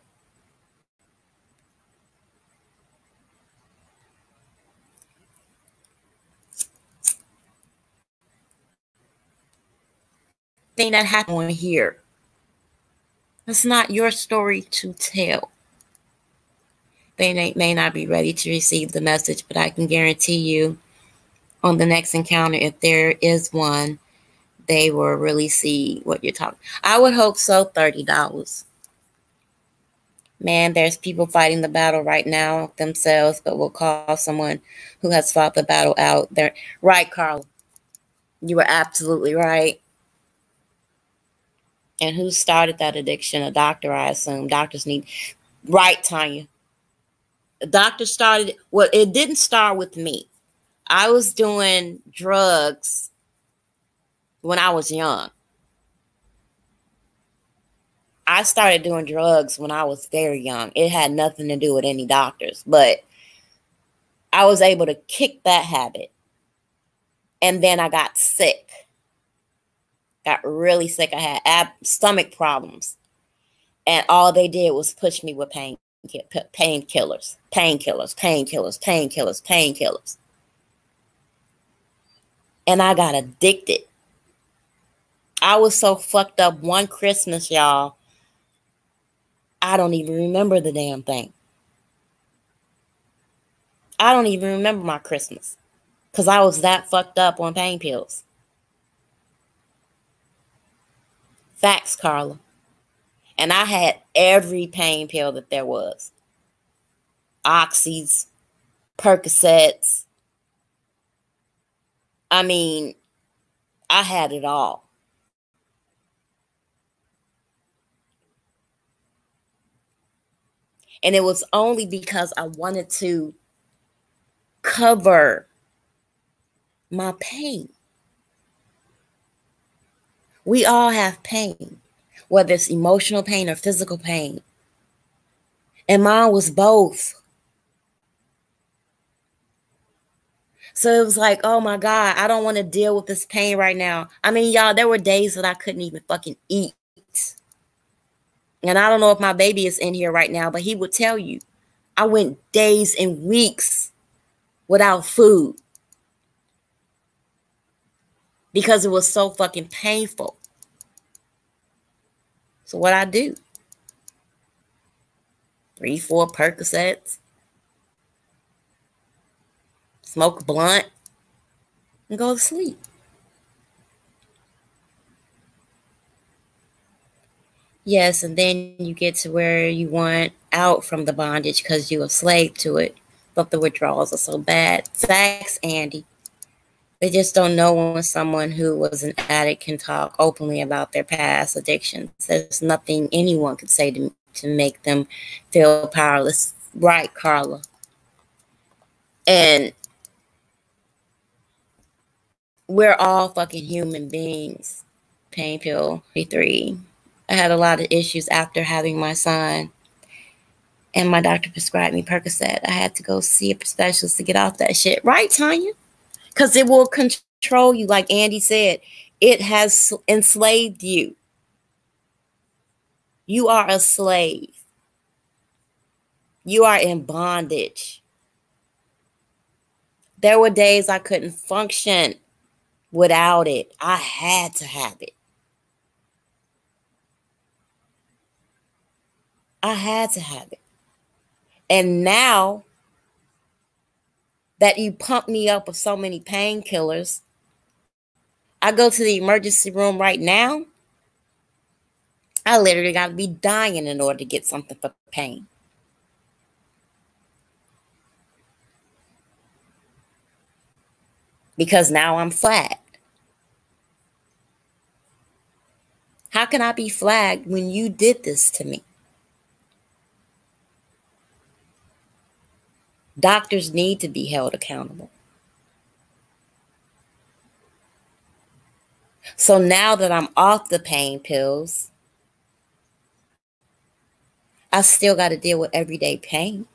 Thing that happened here. That's not your story to tell. They may, may not be ready to receive the message, but I can guarantee you on the next encounter, if there is one, they will really see what you're talking. I would hope so. thirty dollars. Man, there's people fighting the battle right now themselves, but will call someone who has fought the battle out there. Right, Carla. You were absolutely right. And who started that addiction? A doctor, I assume. Doctors need... Right, Tanya. The doctor started... Well, it didn't start with me. I was doing drugs when I was young. I started doing drugs when I was very young. It had nothing to do with any doctors. But I was able to kick that habit. And then I got sick. Got really sick. I had ab stomach problems. And all they did was push me with pain, painkillers, painkillers, painkillers, painkillers, painkillers. And I got addicted. I was so fucked up one Christmas, y'all. I don't even remember the damn thing. I don't even remember my Christmas. Because I was that fucked up on pain pills. Facts, Carla. And I had every pain pill that there was. Oxys, Percocets. I mean, I had it all. And it was only because I wanted to cover my pain. We all have pain, whether it's emotional pain or physical pain. And mine was both. So it was like, oh my God, I don't want to deal with this pain right now. I mean, y'all, there were days that I couldn't even fucking eat. And I don't know if my baby is in here right now, but he would tell you, I went days and weeks without food because it was so fucking painful. So what I do? Three, four Percocets, smoke a blunt, and go to sleep. Yes, and then you get to where you want out from the bondage because you're a slave to it. But the withdrawals are so bad. Facts, Andy. They just don't know when someone who was an addict can talk openly about their past addictions. There's nothing anyone could say to, to make them feel powerless. Right, Carla. And we're all fucking human beings. Pain pill, B three. I had a lot of issues after having my son. And my doctor prescribed me Percocet. I had to go see a specialist to get off that shit. Right, Tanya? Because it will control you, like Andy said. It has enslaved you. You are a slave. You are in bondage. There were days I couldn't function without it. I had to have it. I had to have it. And now that you pump me up with so many painkillers, I go to the emergency room right now. I literally got to be dying in order to get something for pain. Because now I'm flagged. How can I be flagged when you did this to me? Doctors need to be held accountable. So now that I'm off the pain pills, I still got to deal with everyday pain.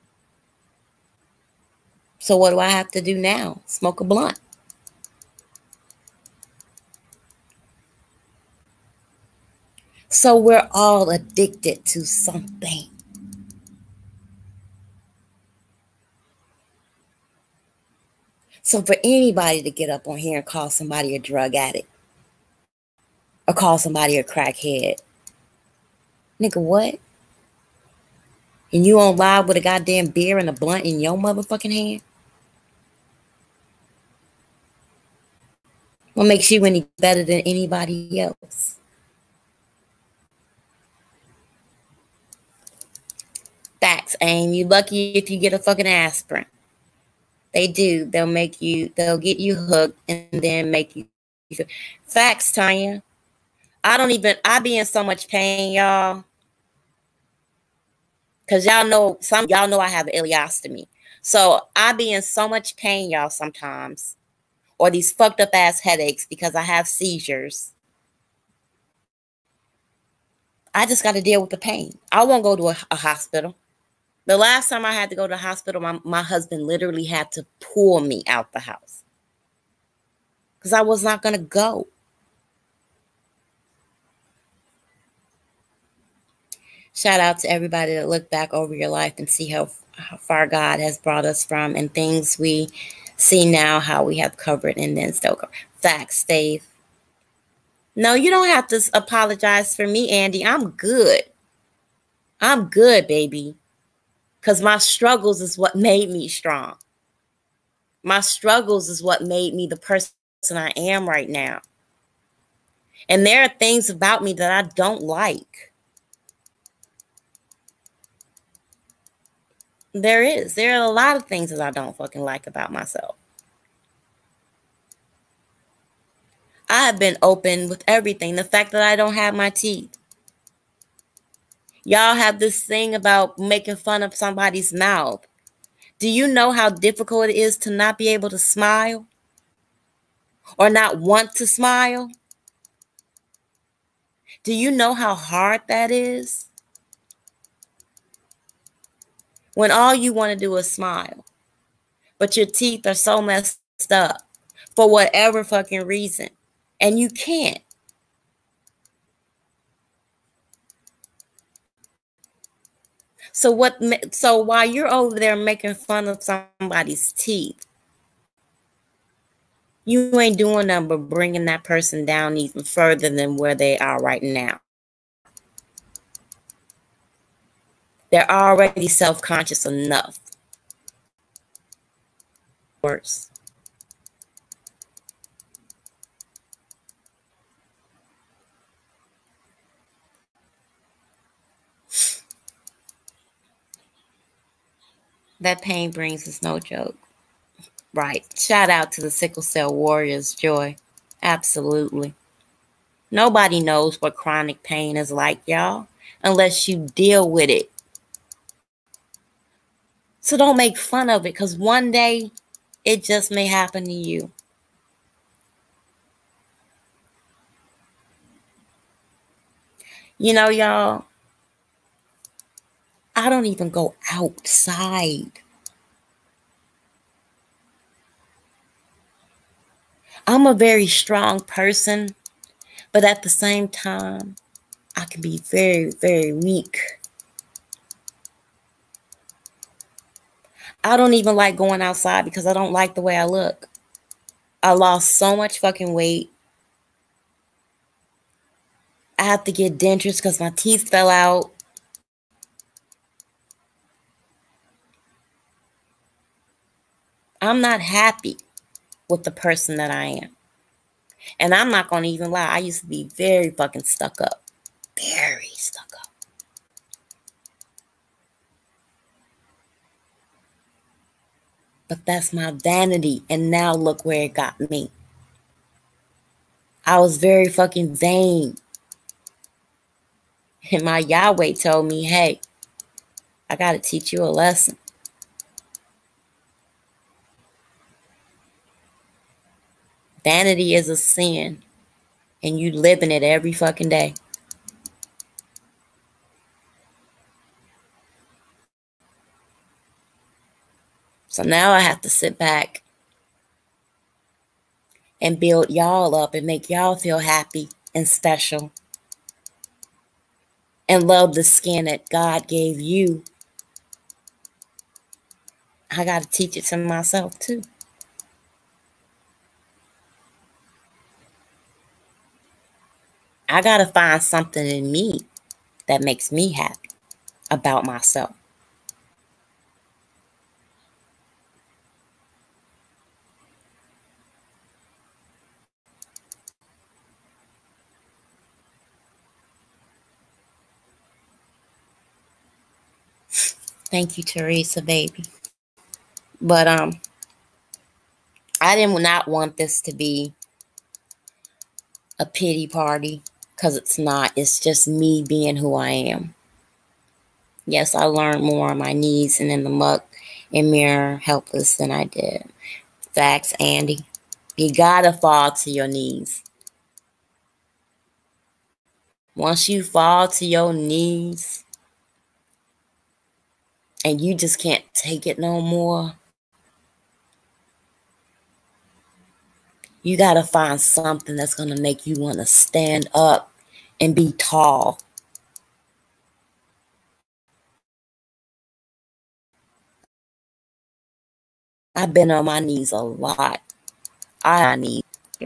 So what do I have to do now? Smoke a blunt. So we're all addicted to something. So for anybody to get up on here and call somebody a drug addict or call somebody a crackhead, nigga, what? And you on live with a goddamn beer and a blunt in your motherfucking hand? What makes you any better than anybody else? Facts, aim. You lucky if you get a fucking aspirin. They do. They'll make you, they'll get you hooked and then make you. Facts, Tanya. I don't even, I be in so much pain, y'all. Because y'all know, some y'all know I have an ileostomy. So I be in so much pain, y'all, sometimes. Or these fucked up ass headaches because I have seizures. I just got to deal with the pain. I won't go to a, a hospital. The last time I had to go to the hospital, my, my husband literally had to pull me out the house. Because I was not going to go. Shout out to everybody that look back over your life and see how, how far God has brought us from and things we see now, how we have covered and then still cover. Facts, Dave. No, you don't have to apologize for me, Andy. I'm good. I'm good, baby. Because my struggles is what made me strong. My struggles is what made me the person I am right now. And there are things about me that I don't like. There is. There are a lot of things that I don't fucking like about myself. I have been open with everything. The fact that I don't have my teeth. Y'all have this thing about making fun of somebody's mouth. Do you know how difficult it is to not be able to smile? Or not want to smile? Do you know how hard that is? When all you want to do is smile. But your teeth are so messed up. For whatever fucking reason. And you can't. So what? So while you're over there making fun of somebody's teeth, you ain't doing nothing but bringing that person down even further than where they are right now. They're already self-conscious enough. Worse. That pain brings us no joke. Right. Shout out to the sickle cell warriors, Joy. Absolutely. Nobody knows what chronic pain is like, y'all, unless you deal with it. So don't make fun of it, because one day it just may happen to you. You know, y'all, I don't even go outside. I'm a very strong person, but at the same time, I can be very, very weak. I don't even like going outside because I don't like the way I look. I lost so much fucking weight. I have to get dentures because my teeth fell out. I'm not happy with the person that I am. And I'm not going to even lie. I used to be very fucking stuck up. Very stuck up. But that's my vanity. And now look where it got me. I was very fucking vain. And my Yahweh told me, hey, I got to teach you a lesson. Vanity is a sin. And you live in it every fucking day. So now I have to sit back and build y'all up and make y'all feel happy and special. And love the skin that God gave you. I got to teach it to myself too. I got to find something in me that makes me happy about myself. Thank you, Teresa, baby. But um, I did not want this to be a pity party, because it's not. It's just me being who I am. Yes, I learned more on my knees and in the muck and mirror helpless than I did. Facts, Andy. You gotta fall to your knees. Once you fall to your knees and you just can't take it no more, you gotta find something that's gonna make you want to stand up and be tall. I've been on my knees a lot. I need.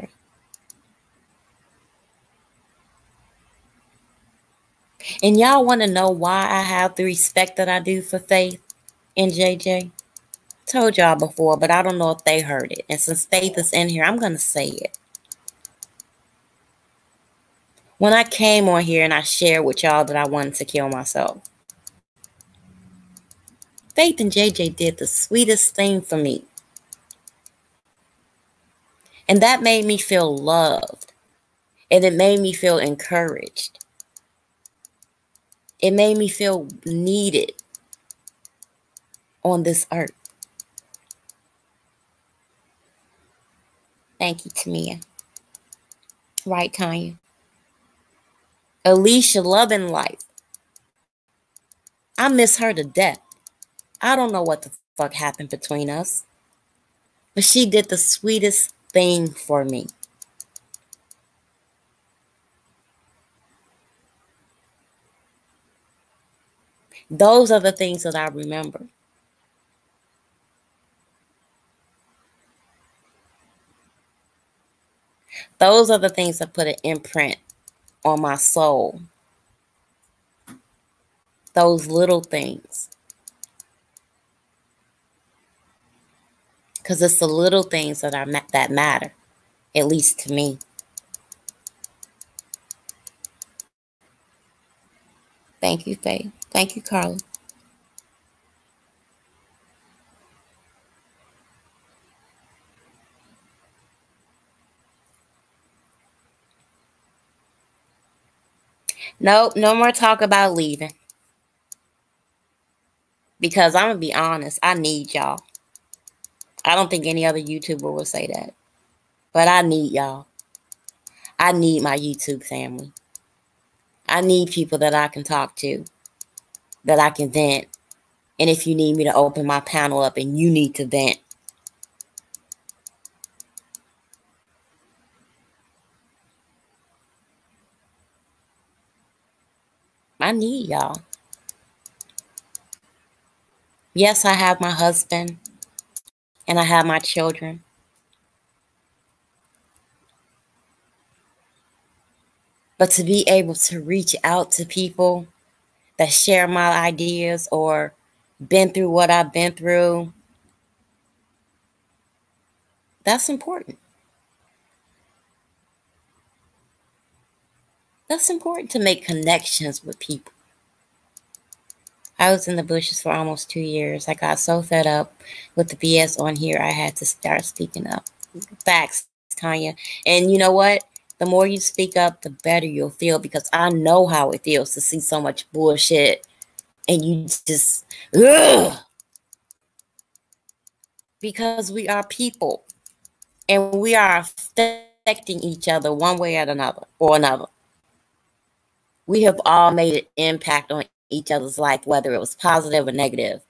And y'all want to know why I have the respect that I do for Faith and J J? Told y'all before, but I don't know if they heard it. And since Faith is in here, I'm going to say it. When I came on here and I shared with y'all that I wanted to kill myself, Faith and J J did the sweetest thing for me. And that made me feel loved. And it made me feel encouraged. It made me feel needed on this earth. Thank you, Tamia. Right, Tanya? Alicia, loving life. I miss her to death. I don't know what the fuck happened between us. But she did the sweetest thing for me. Those are the things that I remember. Those are the things that put an imprint on my soul. Those little things. Because it's the little things that are that matter, at least to me. Thank you, Faye. Thank you, Carla. Nope, no more talk about leaving. Because I'm going to be honest, I need y'all. I don't think any other YouTuber will say that. But I need y'all. I need my YouTube family. I need people that I can talk to, that I can vent. And if you need me to open my panel up and you need to vent, I need y'all. Yes, I have my husband and I have my children. But to be able to reach out to people that share my ideas or been through what I've been through, that's important. That's important to make connections with people. I was in the bushes for almost two years. I got so fed up with the B S on here, I had to start speaking up. Facts, Tanya. And you know what? The more you speak up, the better you'll feel, because I know how it feels to see so much bullshit and you just, ugh. Because we are people and we are affecting each other one way or another or another. We have all made an impact on each other's life, whether it was positive or negative.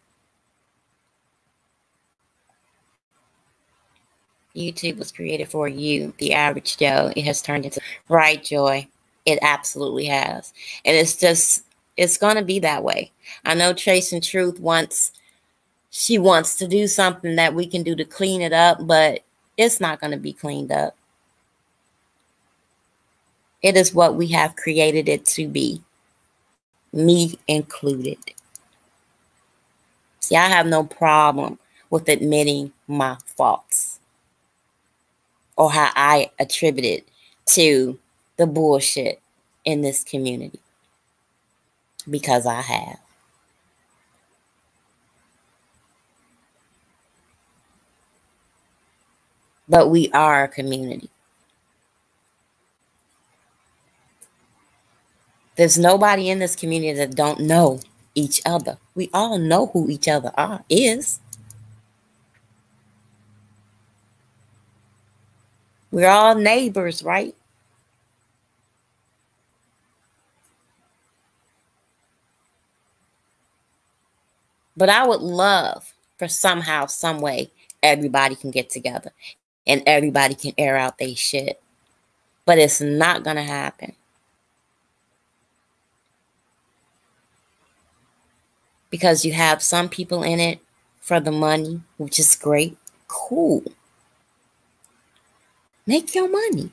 YouTube was created for you, the average Joe. It has turned into right, Joy. It absolutely has. And it's just, it's going to be that way. I know Trace and Truth wants, she wants to do something that we can do to clean it up, but it's not going to be cleaned up. It is what we have created it to be. Me included. See, I have no problem with admitting my faults or how I attributed to the bullshit in this community, because I have. But we are a community. There's nobody in this community that don't know each other. We all know who each other are, is. We're all neighbors, right? But I would love for somehow, some way, everybody can get together and everybody can air out their shit. But it's not going to happen. Because you have some people in it for the money, which is great. Cool. Make your money.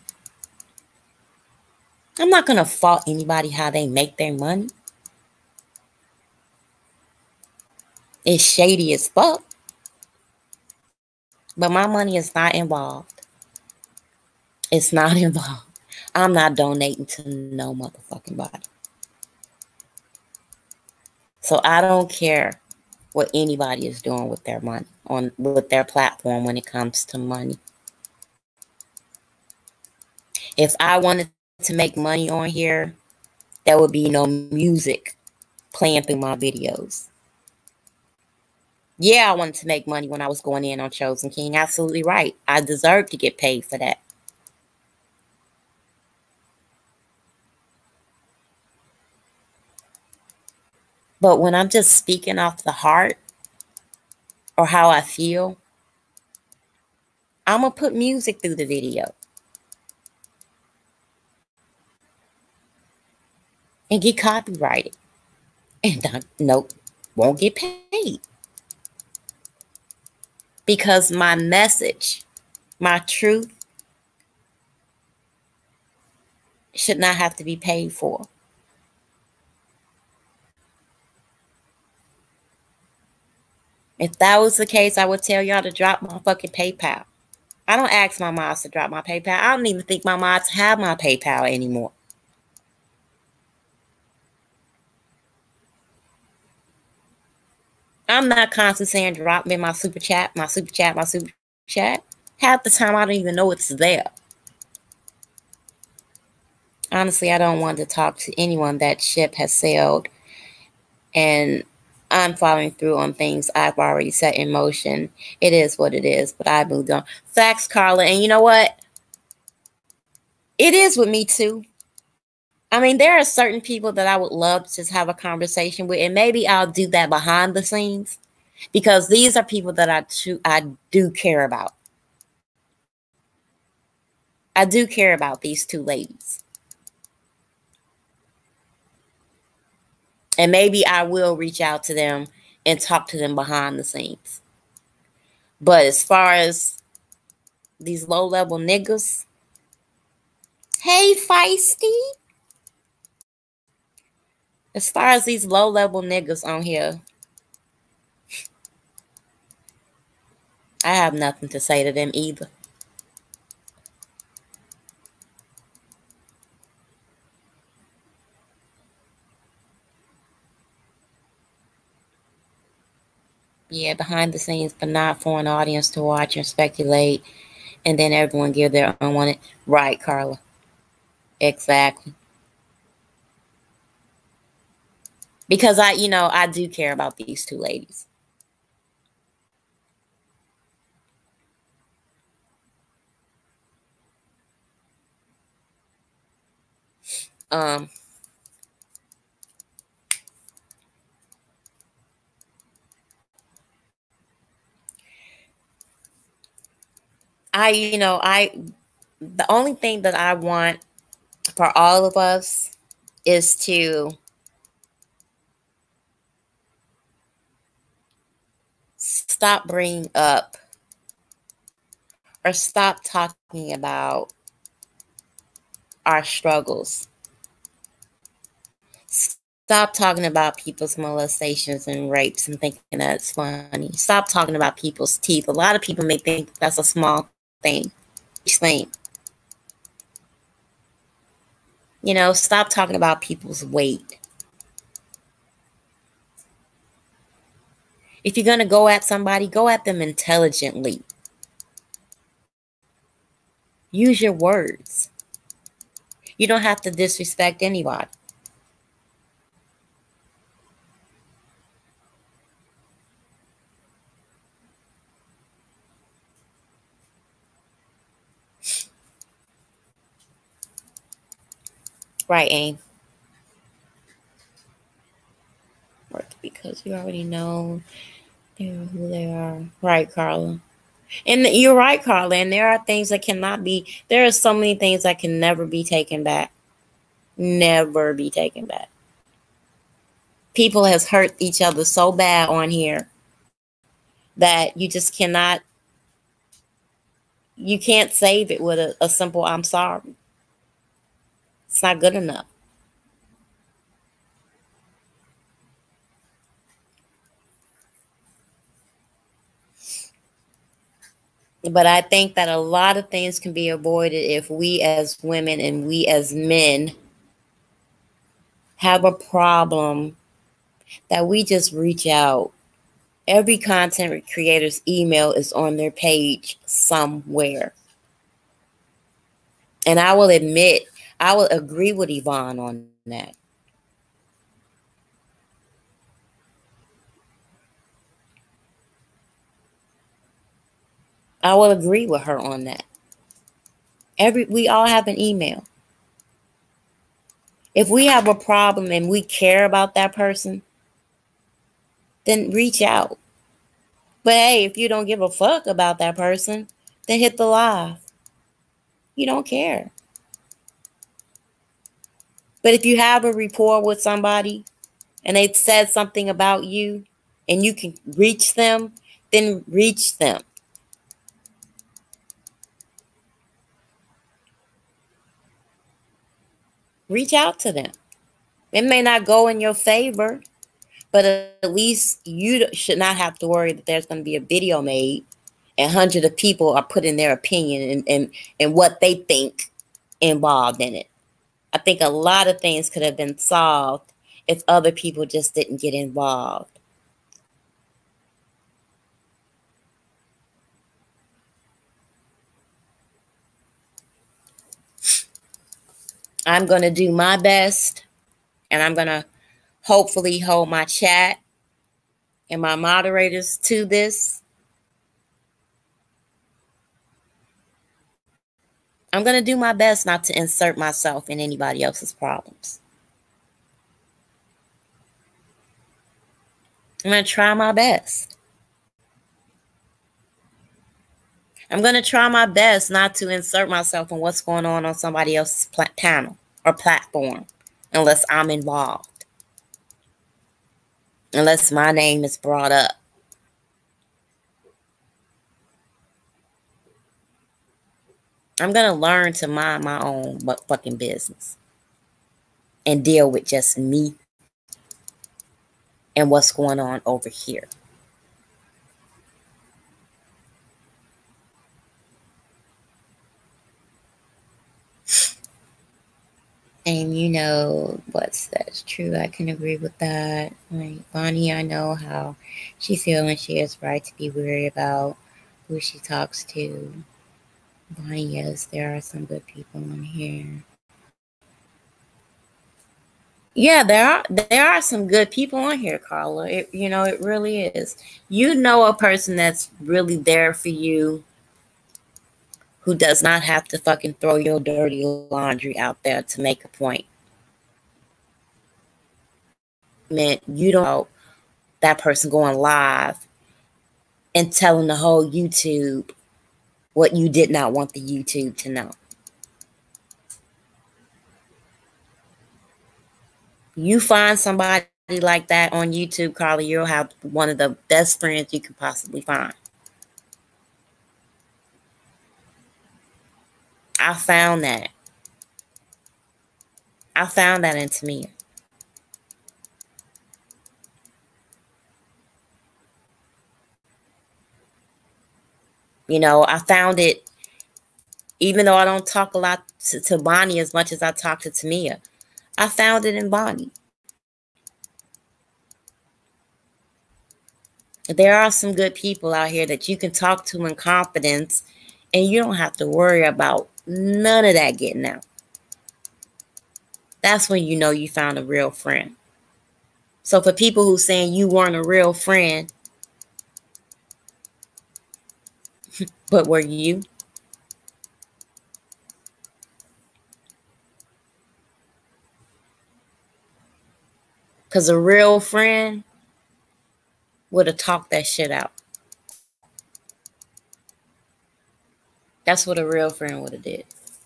I'm not going to fault anybody how they make their money. It's shady as fuck. But my money is not involved. It's not involved. I'm not donating to no motherfucking body. So I don't care what anybody is doing with their money, on with their platform when it comes to money. If I wanted to make money on here, there would be no music playing through my videos. Yeah, I wanted to make money when I was going in on Chosen King. Absolutely right. I deserve to get paid for that. But when I'm just speaking off the heart or how I feel, I'm going to put music through the video and get copyrighted And I, nope, won't get paid. Because my message, my truth, should not have to be paid for. If that was the case, I would tell y'all to drop my fucking PayPal. I don't ask my mods to drop my PayPal. I don't even think my mods have my PayPal anymore. I'm not constantly saying drop me my super chat, my super chat, my super chat. Half the time, I don't even know it's there. Honestly, I don't want to talk to anyone that ship has sailed and I'm following through on things I've already set in motion. It is what it is, but I moved on. Facts, Carla. And you know what? It is with me too. I mean, there are certain people that I would love to just have a conversation with, and maybe I'll do that behind the scenes because these are people that I, too, I do care about. I do care about these two ladies. And maybe I will reach out to them and talk to them behind the scenes. But as far as these low-level niggas, hey, Feisty. As far as these low-level niggas on here, I have nothing to say to them either. Yeah, behind the scenes, but not for an audience to watch and speculate, and then everyone give their own one. Right, Carla. Exactly. Because I, you know, I do care about these two ladies. Um, I, you know, I, the only thing that I want for all of us is to stop bringing up or stop talking about our struggles. Stop talking about people's molestations and rapes and thinking that's funny. Stop talking about people's teeth. A lot of people may think that's a small thing. thing. You know, stop talking about people's weight. If you're going to go at somebody, go at them intelligently. Use your words. You don't have to disrespect anybody. Right, Aim. Because you already know who they are. Right, Carla. And you're right, Carla. And there are things that cannot be, there are so many things that can never be taken back. Never be taken back. People has hurt each other so bad on here that you just cannot, you can't save it with a, a simple I'm sorry. It's not good enough. But I think that a lot of things can be avoided if we as women and we as men have a problem that we just reach out. Every content creator's email is on their page somewhere. And I will admit, I will agree with Yvonne on that. I will agree with her on that. Every we all have an email. If we have a problem and we care about that person, then reach out. But hey, if you don't give a fuck about that person, then hit the live. You don't care. But if you have a rapport with somebody and they said something about you and you can reach them, then reach them. Reach out to them. It may not go in your favor, but at least you should not have to worry that there's going to be a video made and hundreds of people are putting their opinion and, and, and what they think involved in it. I think a lot of things could have been solved if other people just didn't get involved. I'm going to do my best, and I'm going to hopefully hold my chat and my moderators to this. I'm going to do my best not to insert myself in anybody else's problems. I'm going to try my best. I'm going to try my best not to insert myself in what's going on on somebody else's panel or platform unless I'm involved. Unless my name is brought up. I'm going to learn to mind my own fucking business and deal with just me and what's going on over here. And you know, what's that's true. I can agree with that. Like Bonnie, I know how she feels and she has right to be worried about who she talks to. Bonnie, yes, there are some good people in here. Yeah, there are there are some good people on here, Carla. It, you know, it really is. You know a person that's really there for you, who does not have to fucking throw your dirty laundry out there to make a point. Man, you don't know that person going live and telling the whole YouTube what you did not want the YouTube to know. You find somebody like that on YouTube, Carla, you'll have one of the best friends you can possibly find. I found that. I found that in Tamia. You know, I found it, even though I don't talk a lot to, to Bonnie as much as I talk to Tamia, I found it in Bonnie. There are some good people out here that you can talk to in confidence, and you don't have to worry about none of that getting out. That's when you know you found a real friend. So for people who saying you weren't a real friend, but were you? Because a real friend would have talked that shit out. That's what a real friend would have did.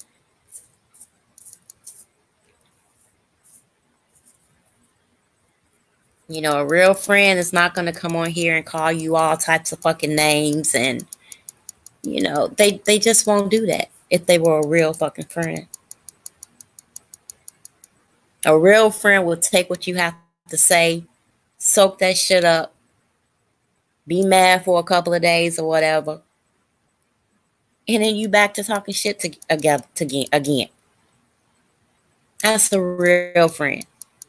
You know, a real friend is not going to come on here and call you all types of fucking names. And, you know, they, they just won't do that if they were a real fucking friend. A real friend will take what you have to say, soak that shit up, be mad for a couple of days or whatever, and then you back to talking shit to, again, to, again. That's a real friend.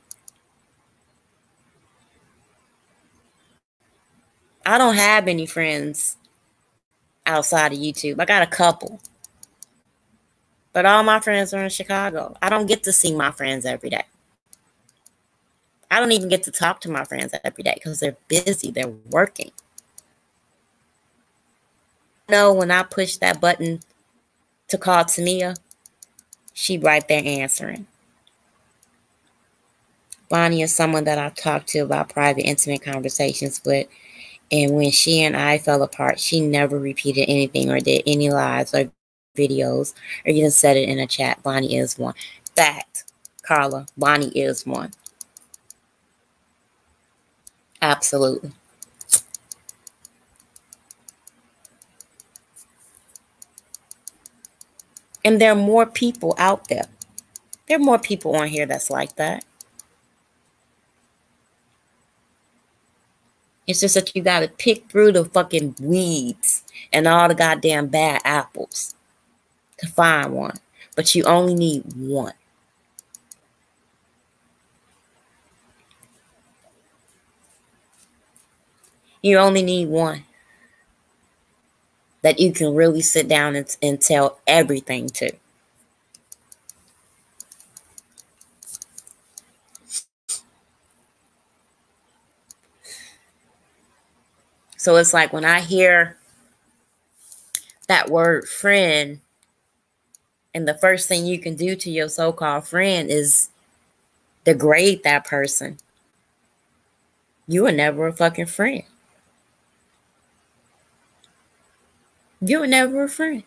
I don't have any friends outside of YouTube. I got a couple. But all my friends are in Chicago. I don't get to see my friends every day. I don't even get to talk to my friends every day because they're busy. They're working. I know when I push that button to call Tamia, she right there answering. Bonnie is someone that I've talked to about private, intimate conversations with. And when she and I fell apart, she never repeated anything or did any lives or videos or even said it in a chat. Bonnie is one. Fact, Carla, Bonnie is one. Absolutely. And there are more people out there. There are more people on here that's like that. It's just that you got to pick through the fucking weeds and all the goddamn bad apples to find one. But you only need one. You only need one that you can really sit down and, and tell everything to. So it's like when I hear that word friend, and the first thing you can do to your so-called friend is degrade that person, you were never a fucking friend. You were never a friend.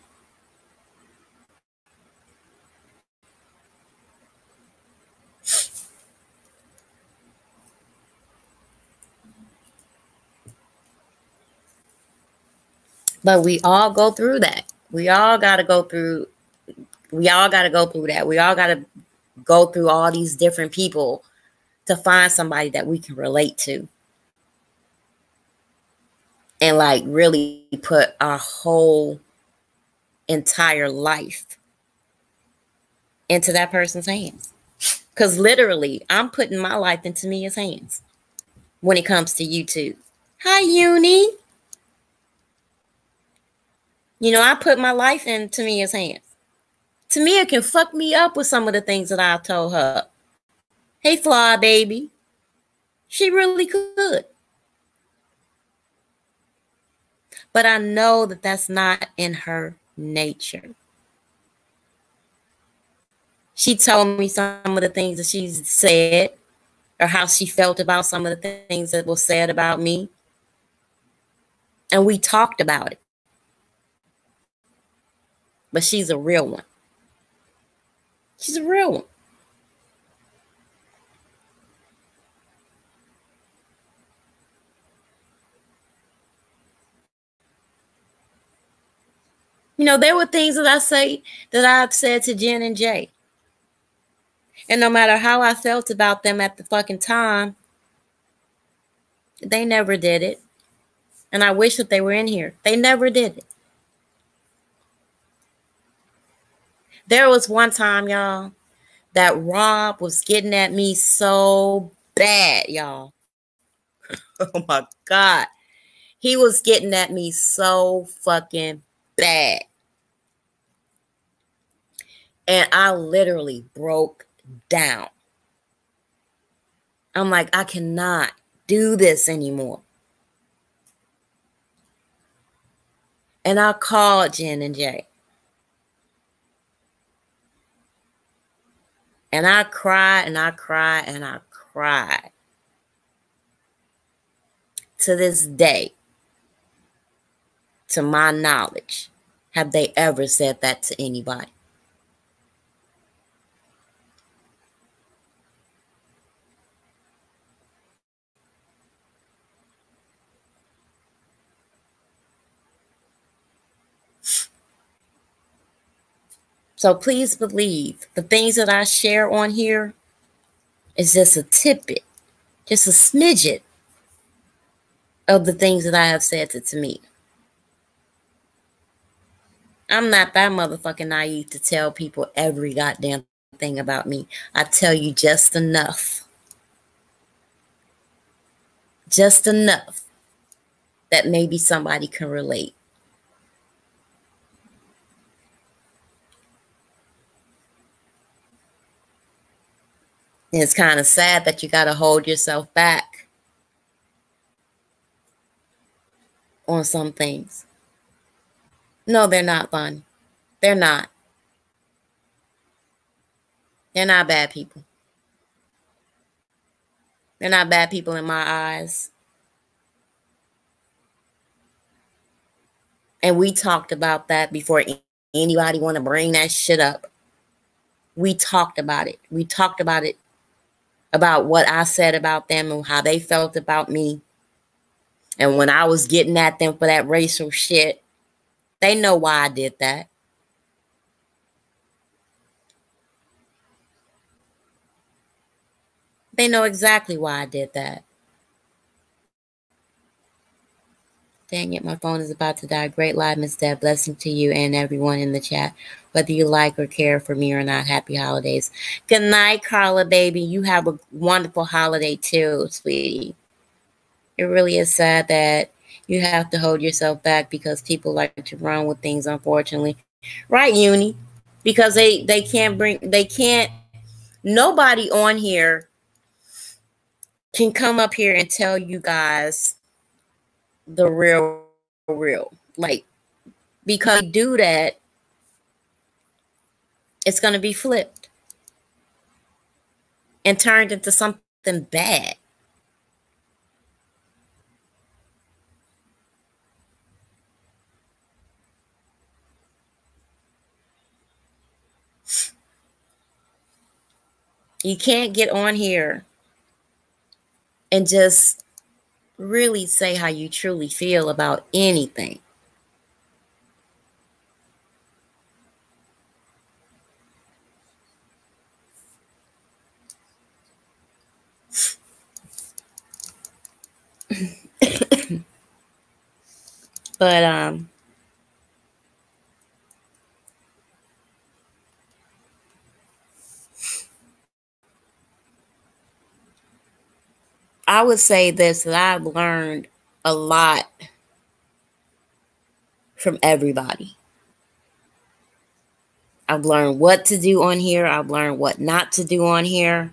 But we all go through that. We all got to go through, we all got to go through that. We all got to go through all these different people to find somebody that we can relate to. And like really put our whole entire life into that person's hands. Because literally, I'm putting my life into Mia's hands when it comes to YouTube. Hi, Uni. You know, I put my life into Mia's hands. Tamia can fuck me up with some of the things that I've told her. Hey, Fly Baby. She really could. But I know that that's not in her nature. She told me some of the things that she said or how she felt about some of the things that were said about me. And we talked about it. But she's a real one. She's a real one. You know, there were things that I say that I've said to Jen and Jay. And no matter how I felt about them at the fucking time, they never did it. And I wish that they were in here. They never did it. There was one time, y'all, that Rob was getting at me so bad, y'all. Oh my God. He was getting at me so fucking bad. And I literally broke down. I'm like, I cannot do this anymore. And I called Jen and Jay. And I cried and I cried and I cried. To this day, to my knowledge, have they ever said that to anybody? So please believe the things that I share on here is just a tidbit, just a smidget of the things that I have said to Tamia. I'm not that motherfucking naive to tell people every goddamn thing about me. I tell you just enough. Just enough that maybe somebody can relate. And it's kind of sad that you got to hold yourself back on some things. No, they're not fun. They're not. They're not bad people. They're not bad people in my eyes. And we talked about that before anybody want to bring that shit up. We talked about it. We talked about it, about what I said about them and how they felt about me. And when I was getting at them for that racial shit, they know why I did that. They know exactly why I did that. Dang it, my phone is about to die. Great live, Miss Deb. Blessing to you and everyone in the chat. Whether you like or care for me or not, happy holidays. Good night, Carla, baby. You have a wonderful holiday too, sweetie. It really is sad that you have to hold yourself back because people like to run with things, unfortunately. Right, Uni? Because they, they can't bring, they can't, nobody on here can come up here and tell you guys the real, real. Like, because they do that, it's going to be flipped and turned into something bad. You can't get on here and just really say how you truly feel about anything. But um I would say this, that I've learned a lot from everybody. I've learned what to do on here. I've learned what not to do on here.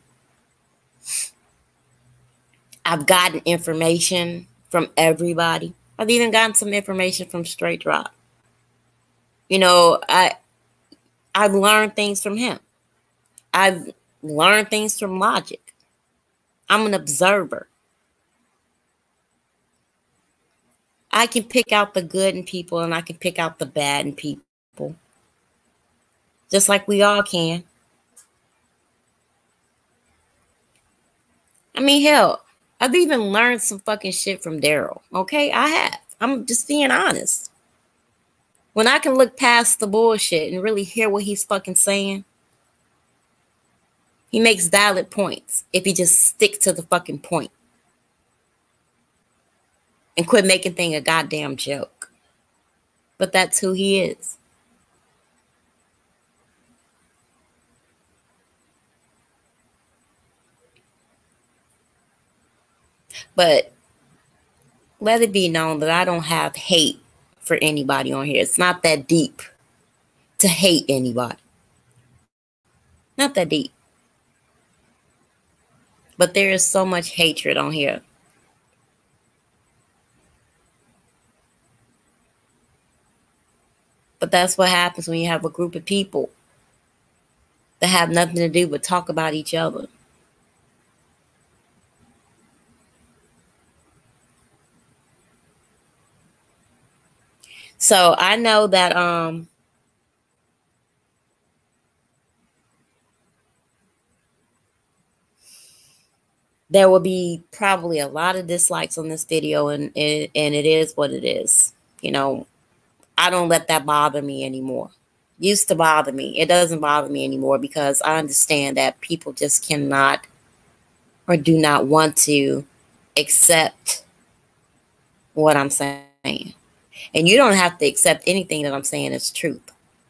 I've gotten information from everybody. I've even gotten some information from Straight Drop. You know, I I've learned things from him. I've learned things from Logic. I'm an observer. I can pick out the good in people and I can pick out the bad in people. Just like we all can. I mean, hell, I've even learned some fucking shit from Daryl. Okay, I have. I'm just being honest. When I can look past the bullshit and really hear what he's fucking saying, he makes valid points if he just stick to the fucking point and quit making things a goddamn joke. But that's who he is. But let it be known that I don't have hate for anybody on here. It's not that deep to hate anybody. Not that deep. But there is so much hatred on here. But that's what happens when you have a group of people that have nothing to do but talk about each other. So I know that um there will be probably a lot of dislikes on this video, and, and, and it is what it is. You know, I don't let that bother me anymore. Used to bother me. It doesn't bother me anymore because I understand that people just cannot or do not want to accept what I'm saying. And you don't have to accept anything that I'm saying as truth.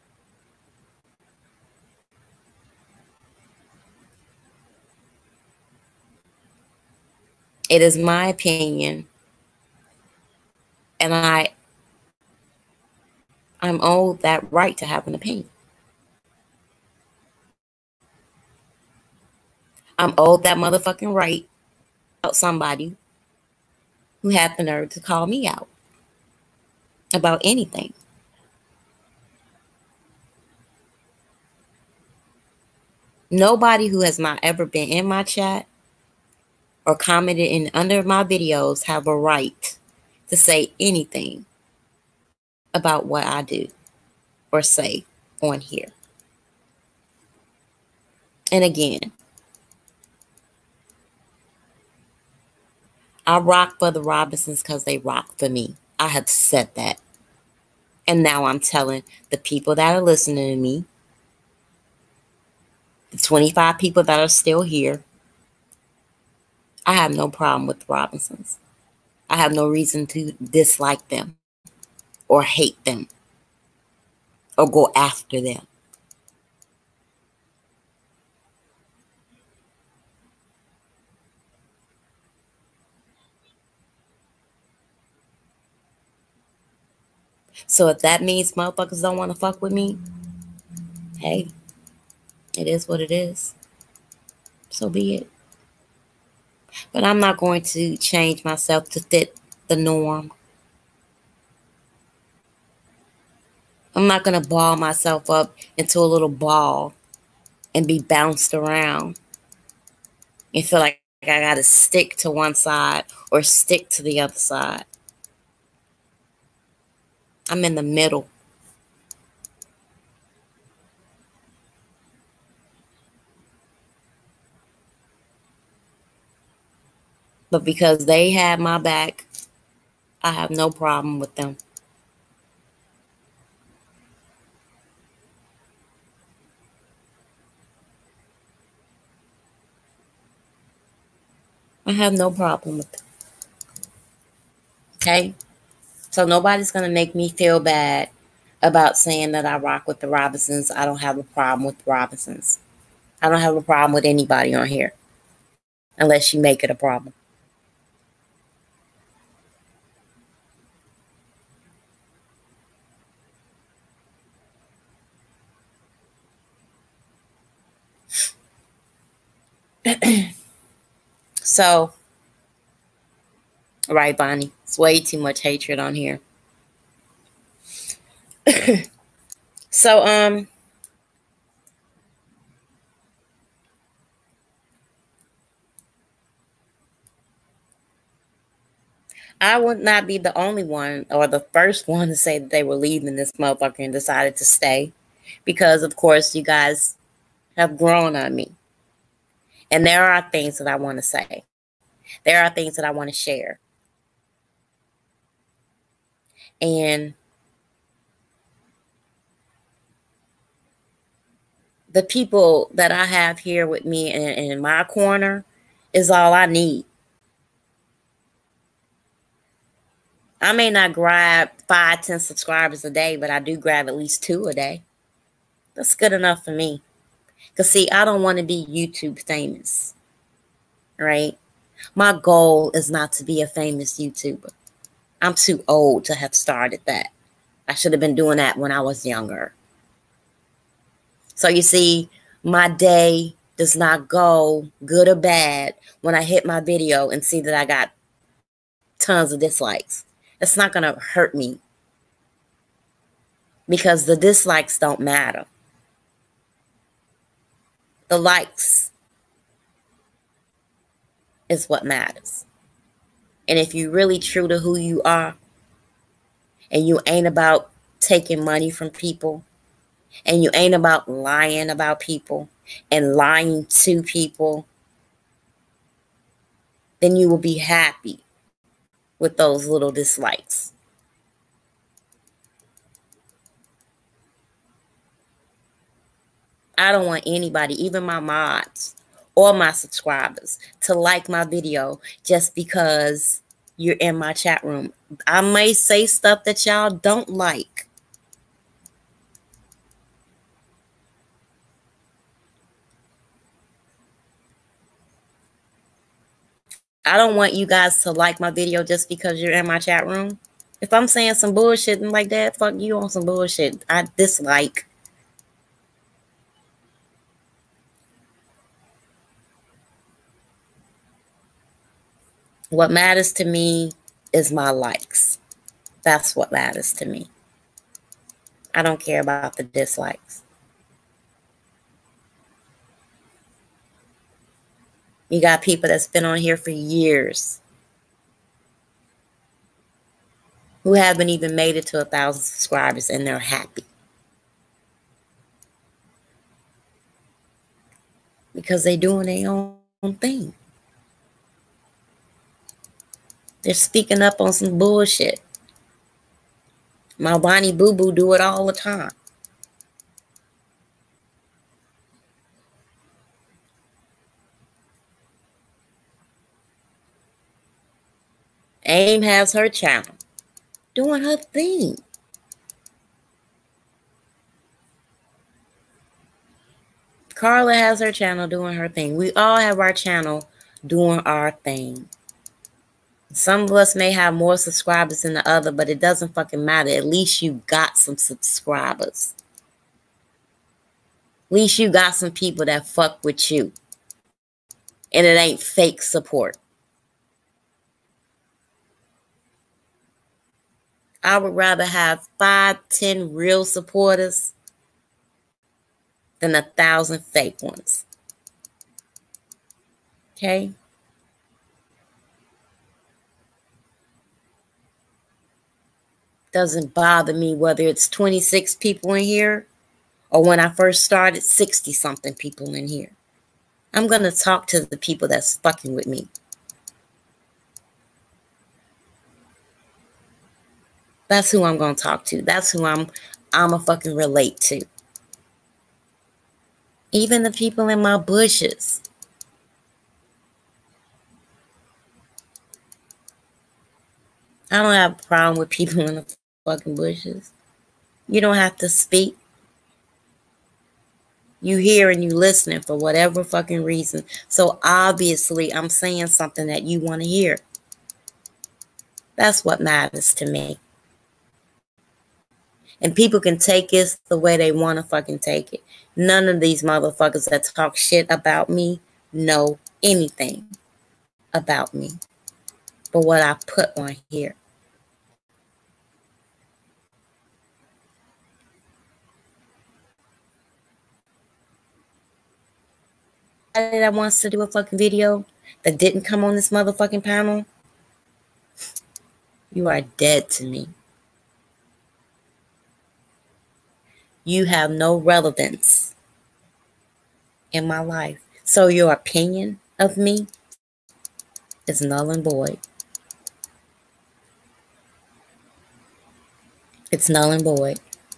It is my opinion, and I, I'm owed that right to have an opinion. I'm owed that motherfucking right about somebody who had the nerve to call me out about anything. Nobody who has not ever been in my chat or commented in under my videos have a right to say anything about what I do or say on here. And again, I rock for the Robinsons because they rock for me. I have said that. And now I'm telling the people that are listening to me, the twenty-five people that are still here, I have no problem with the Robinsons. I have no reason to dislike them or hate them or go after them. So if that means motherfuckers don't want to fuck with me, hey, it is what it is. So be it. But I'm not going to change myself to fit the norm. I'm not going to ball myself up into a little ball and be bounced around and feel like I got to stick to one side or stick to the other side. I'm in the middle. But because they had my back, I have no problem with them. I have no problem with them. Okay? So nobody's going to make me feel bad about saying that I rock with the Robinsons. I don't have a problem with the Robinsons. I don't have a problem with anybody on here. Unless you make it a problem. So, right, Bonnie, it's way too much hatred on here. So, um, I would not be the only one or the first one to say that they were leaving this motherfucker and decided to stay. Because, of course, you guys have grown on me. And there are things that I want to say. There are things that I want to share. And the people that I have here with me in, in my corner is all I need. I may not grab five, ten subscribers a day, but I do grab at least two a day. That's good enough for me. Because, see, I don't want to be YouTube famous, right? My goal is not to be a famous YouTuber. I'm too old to have started that. I should have been doing that when I was younger. So, you see, my day does not go good or bad when I hit my video and see that I got tons of dislikes. It's not going to hurt me because the dislikes don't matter. The likes is what matters. And if you're really true to who you are and you ain't about taking money from people and you ain't about lying about people and lying to people, then you will be happy with those little dislikes. I don't want anybody, even my mods or my subscribers, to like my video just because you're in my chat room. I may say stuff that y'all don't like. I don't want you guys to like my video just because you're in my chat room. If I'm saying some bullshit and like that, fuck you on some bullshit. I dislike. What matters to me is my likes. That's what matters to me. I don't care about the dislikes. You got people that's been on here for years who haven't even made it to a thousand subscribers and they're happy. Because they're doing their own thing. They're speaking up on some bullshit. My Bonnie Boo Boo do it all the time. AIM has her channel doing her thing. Carla has her channel doing her thing. We all have our channel doing our thing. Some of us may have more subscribers than the other, but it doesn't fucking matter. At least you got some subscribers. At least you got some people that fuck with you. And it ain't fake support. I would rather have five, ten real supporters than a thousand fake ones. Okay? Doesn't bother me whether it's twenty-six people in here or when I first started, sixty something people in here. I'm going to talk to the people that's fucking with me. That's who I'm going to talk to. That's who I'm I'm a fucking relate to. Even the people in my bushes. I don't have a problem with people in the fucking bushes. You don't have to speak. You hear and you listening for whatever fucking reason. So obviously I'm saying something that you want to hear. That's what matters to me. And people can take it the way they want to fucking take it. None of these motherfuckers that talk shit about me know anything about me but what I put on here. That wants to do a fucking video that didn't come on this motherfucking panel, you are dead to me. You have no relevance in my life. So your opinion of me is null and void. It's null and void.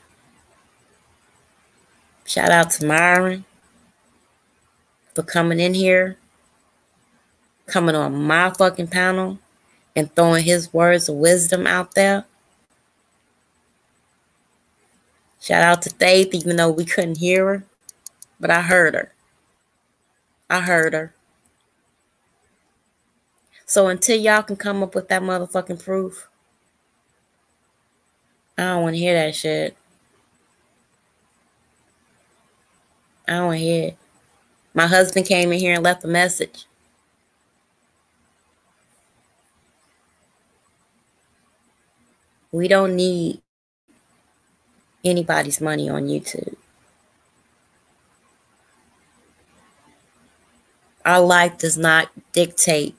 Shout out to Myron for coming in here, coming on my fucking panel and throwing his words of wisdom out there. Shout out to Faith, even though we couldn't hear her, but I heard her. I heard her. So until y'all can come up with that motherfucking proof, I don't want to hear that shit. I don't want to hear it. My husband came in here and left a message. We don't need anybody's money on YouTube. Our life does not dictate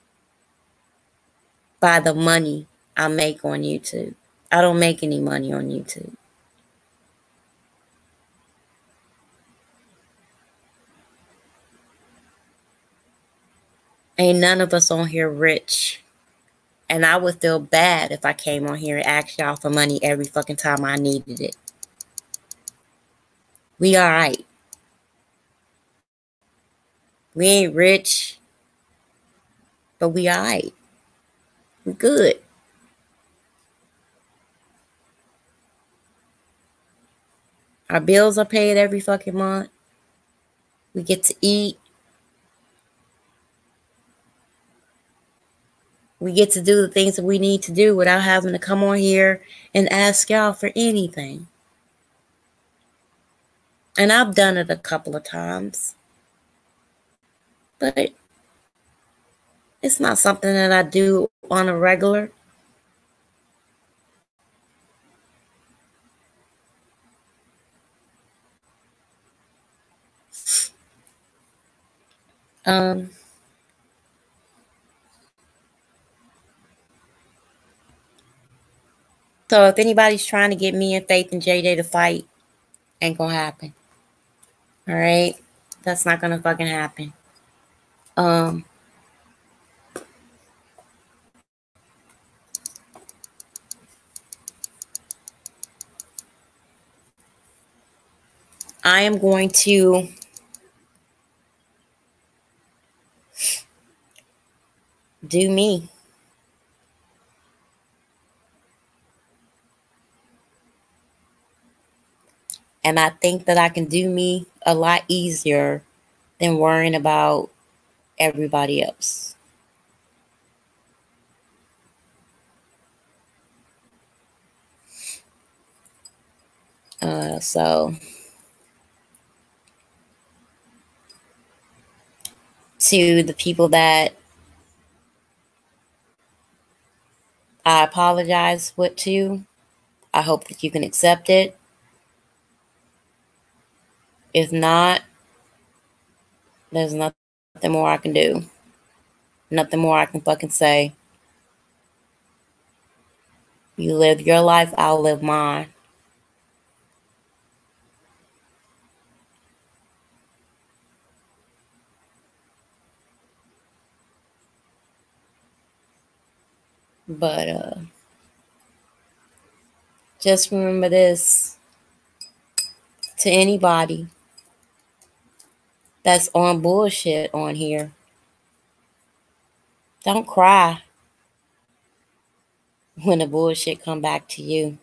by the money I make on YouTube. I don't make any money on YouTube. Ain't none of us on here rich. And I would feel bad if I came on here and asked y'all for money every fucking time I needed it. We all right. We ain't rich, but we all right. We good. Our bills are paid every fucking month. We get to eat. We get to do the things that we need to do without having to come on here and ask y'all for anything. And I've done it a couple of times. But it's not something that I do on a regular. Um... So if anybody's trying to get me and Faith and J J to fight, ain't gonna happen. All right? That's not gonna fucking happen. Um, I am going to do me. And I think that I can do me a lot easier than worrying about everybody else. Uh, so, to the people that I apologize with to, I hope that you can accept it. If not, there's nothing more I can do. Nothing more I can fucking say. You live your life, I'll live mine. But uh, just remember this, to anybody that's on bullshit on here, don't cry when the bullshit come back to you.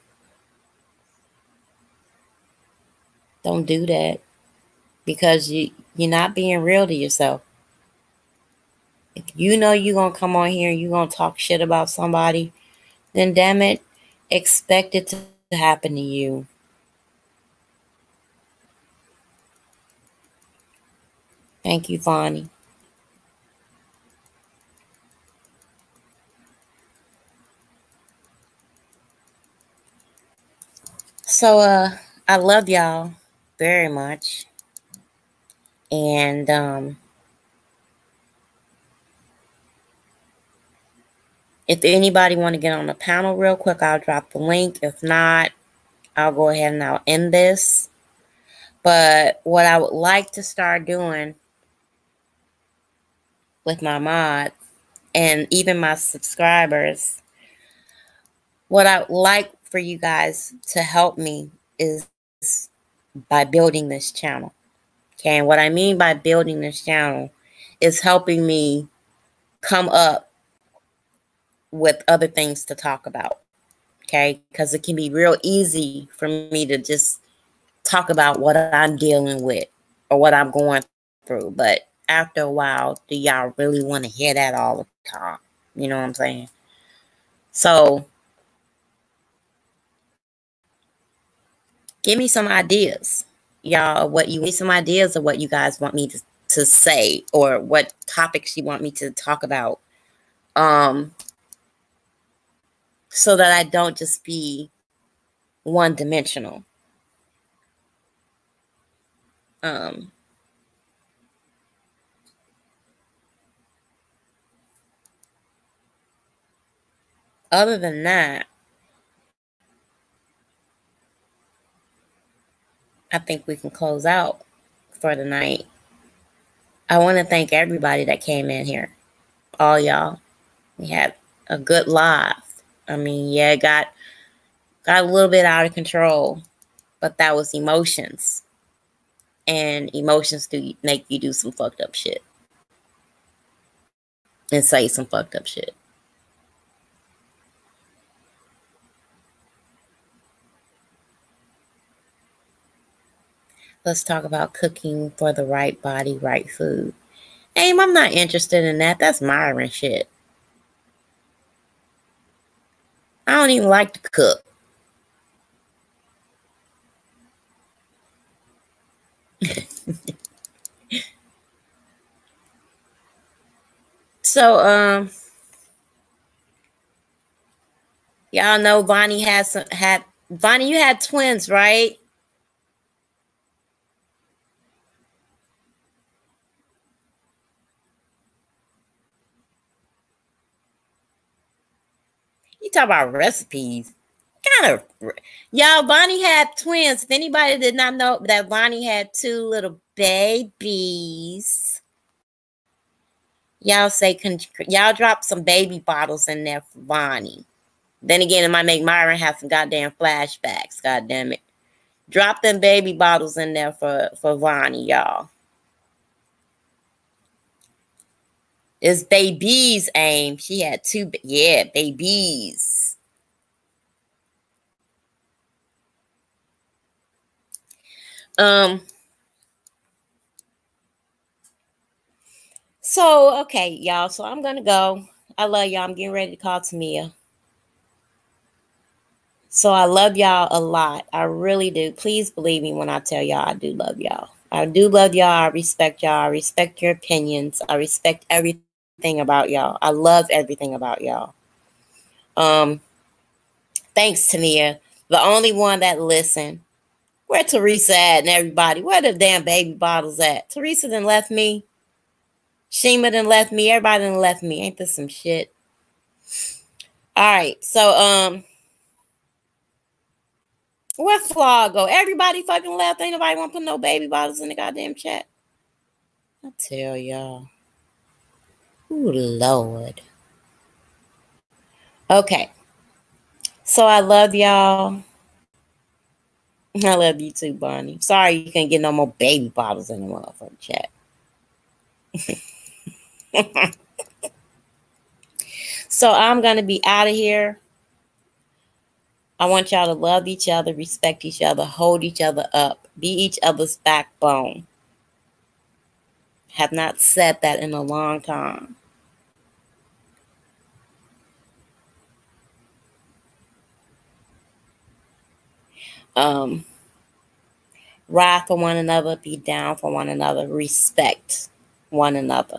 Don't do that, because you, you're not being real to yourself. If you know you're going to come on here and you're going to talk shit about somebody, then damn it, expect it to happen to you. Thank you, Vonnie. So, uh, I love y'all very much. And, um, if anybody want to get on the panel real quick, I'll drop the link. If not, I'll go ahead and I'll end this. But what I would like to start doing with my mods and even my subscribers, what I would like for you guys to help me is by building this channel. Okay, and what I mean by building this channel is helping me come up with other things to talk about. Okay, because it can be real easy for me to just talk about what I'm dealing with or what I'm going through. But after a while, do y'all really want to hear that all the time? You know what I'm saying? So, give me some ideas, y'all, what you need some ideas of what you guys want me to, to say, or what topics you want me to talk about. Um, so that I don't just be one dimensional. Um, other than that, I think we can close out for the night. I want to thank everybody that came in here. All y'all. We had a good live. I mean, yeah, it got, got a little bit out of control, but that was emotions. And emotions do make you do some fucked up shit. And say some fucked up shit. Let's talk about cooking for the right body, right food. Aim, I'm not interested in that. That's Myron shit. I don't even like to cook. So, um, y'all know Vonnie has some, had, Vonnie, you had twins, right? You talk about recipes. Kind of, y'all, Vonnie had twins. If anybody did not know that Vonnie had two little babies, y'all say, y'all drop some baby bottles in there for Vonnie. Then again, it might make Myron have some goddamn flashbacks. God damn it. Drop them baby bottles in there for, for Vonnie, y'all. It's babies, aim. She had two, yeah, babies. Um. So, okay, y'all. So I'm going to go. I love y'all. I'm getting ready to call Tamia. So I love y'all a lot. I really do. Please believe me when I tell y'all I do love y'all. I do love y'all. I respect y'all. I respect your opinions. I respect everything about y'all. I love everything about y'all. Um, thanks, Tamia. The only one that listened. Where Teresa at and everybody? Where the damn baby bottles at? Teresa done left me. Shima done left me. Everybody done left me. Ain't this some shit? All right. So, um, where Flaw go? Everybody fucking left. Ain't nobody want to put no baby bottles in the goddamn chat. I tell y'all. Ooh, Lord. Okay. So I love y'all. I love you too, Bonnie. Sorry you can't get no more baby bottles in the motherfucking chat. So I'm going to be out of here. I want y'all to love each other, respect each other, hold each other up, be each other's backbone. Have not said that in a long time. Um, ride for one another, be down for one another, respect one another.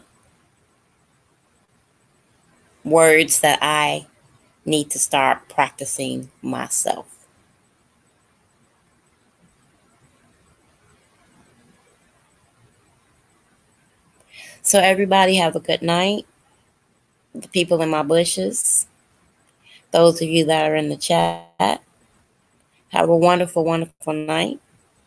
Words that I need to start practicing myself. So everybody have a good night. The people in my bushes, those of you that are in the chat, have a wonderful, wonderful night.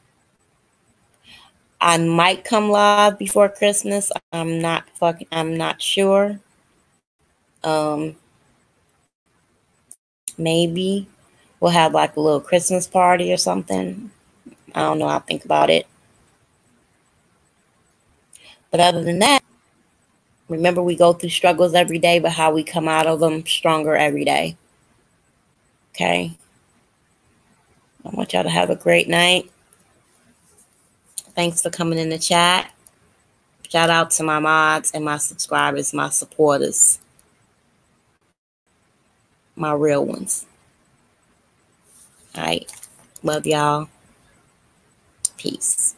I might come live before Christmas. I'm not fucking, I'm not sure. Um, maybe we'll have like a little Christmas party or something. I don't know. I'll think about it. But other than that, remember we go through struggles every day, but how we come out of them stronger every day. Okay? I want y'all to have a great night. Thanks for coming in the chat. Shout out to my mods and my subscribers, my supporters, my real ones. All right. Love y'all. Peace.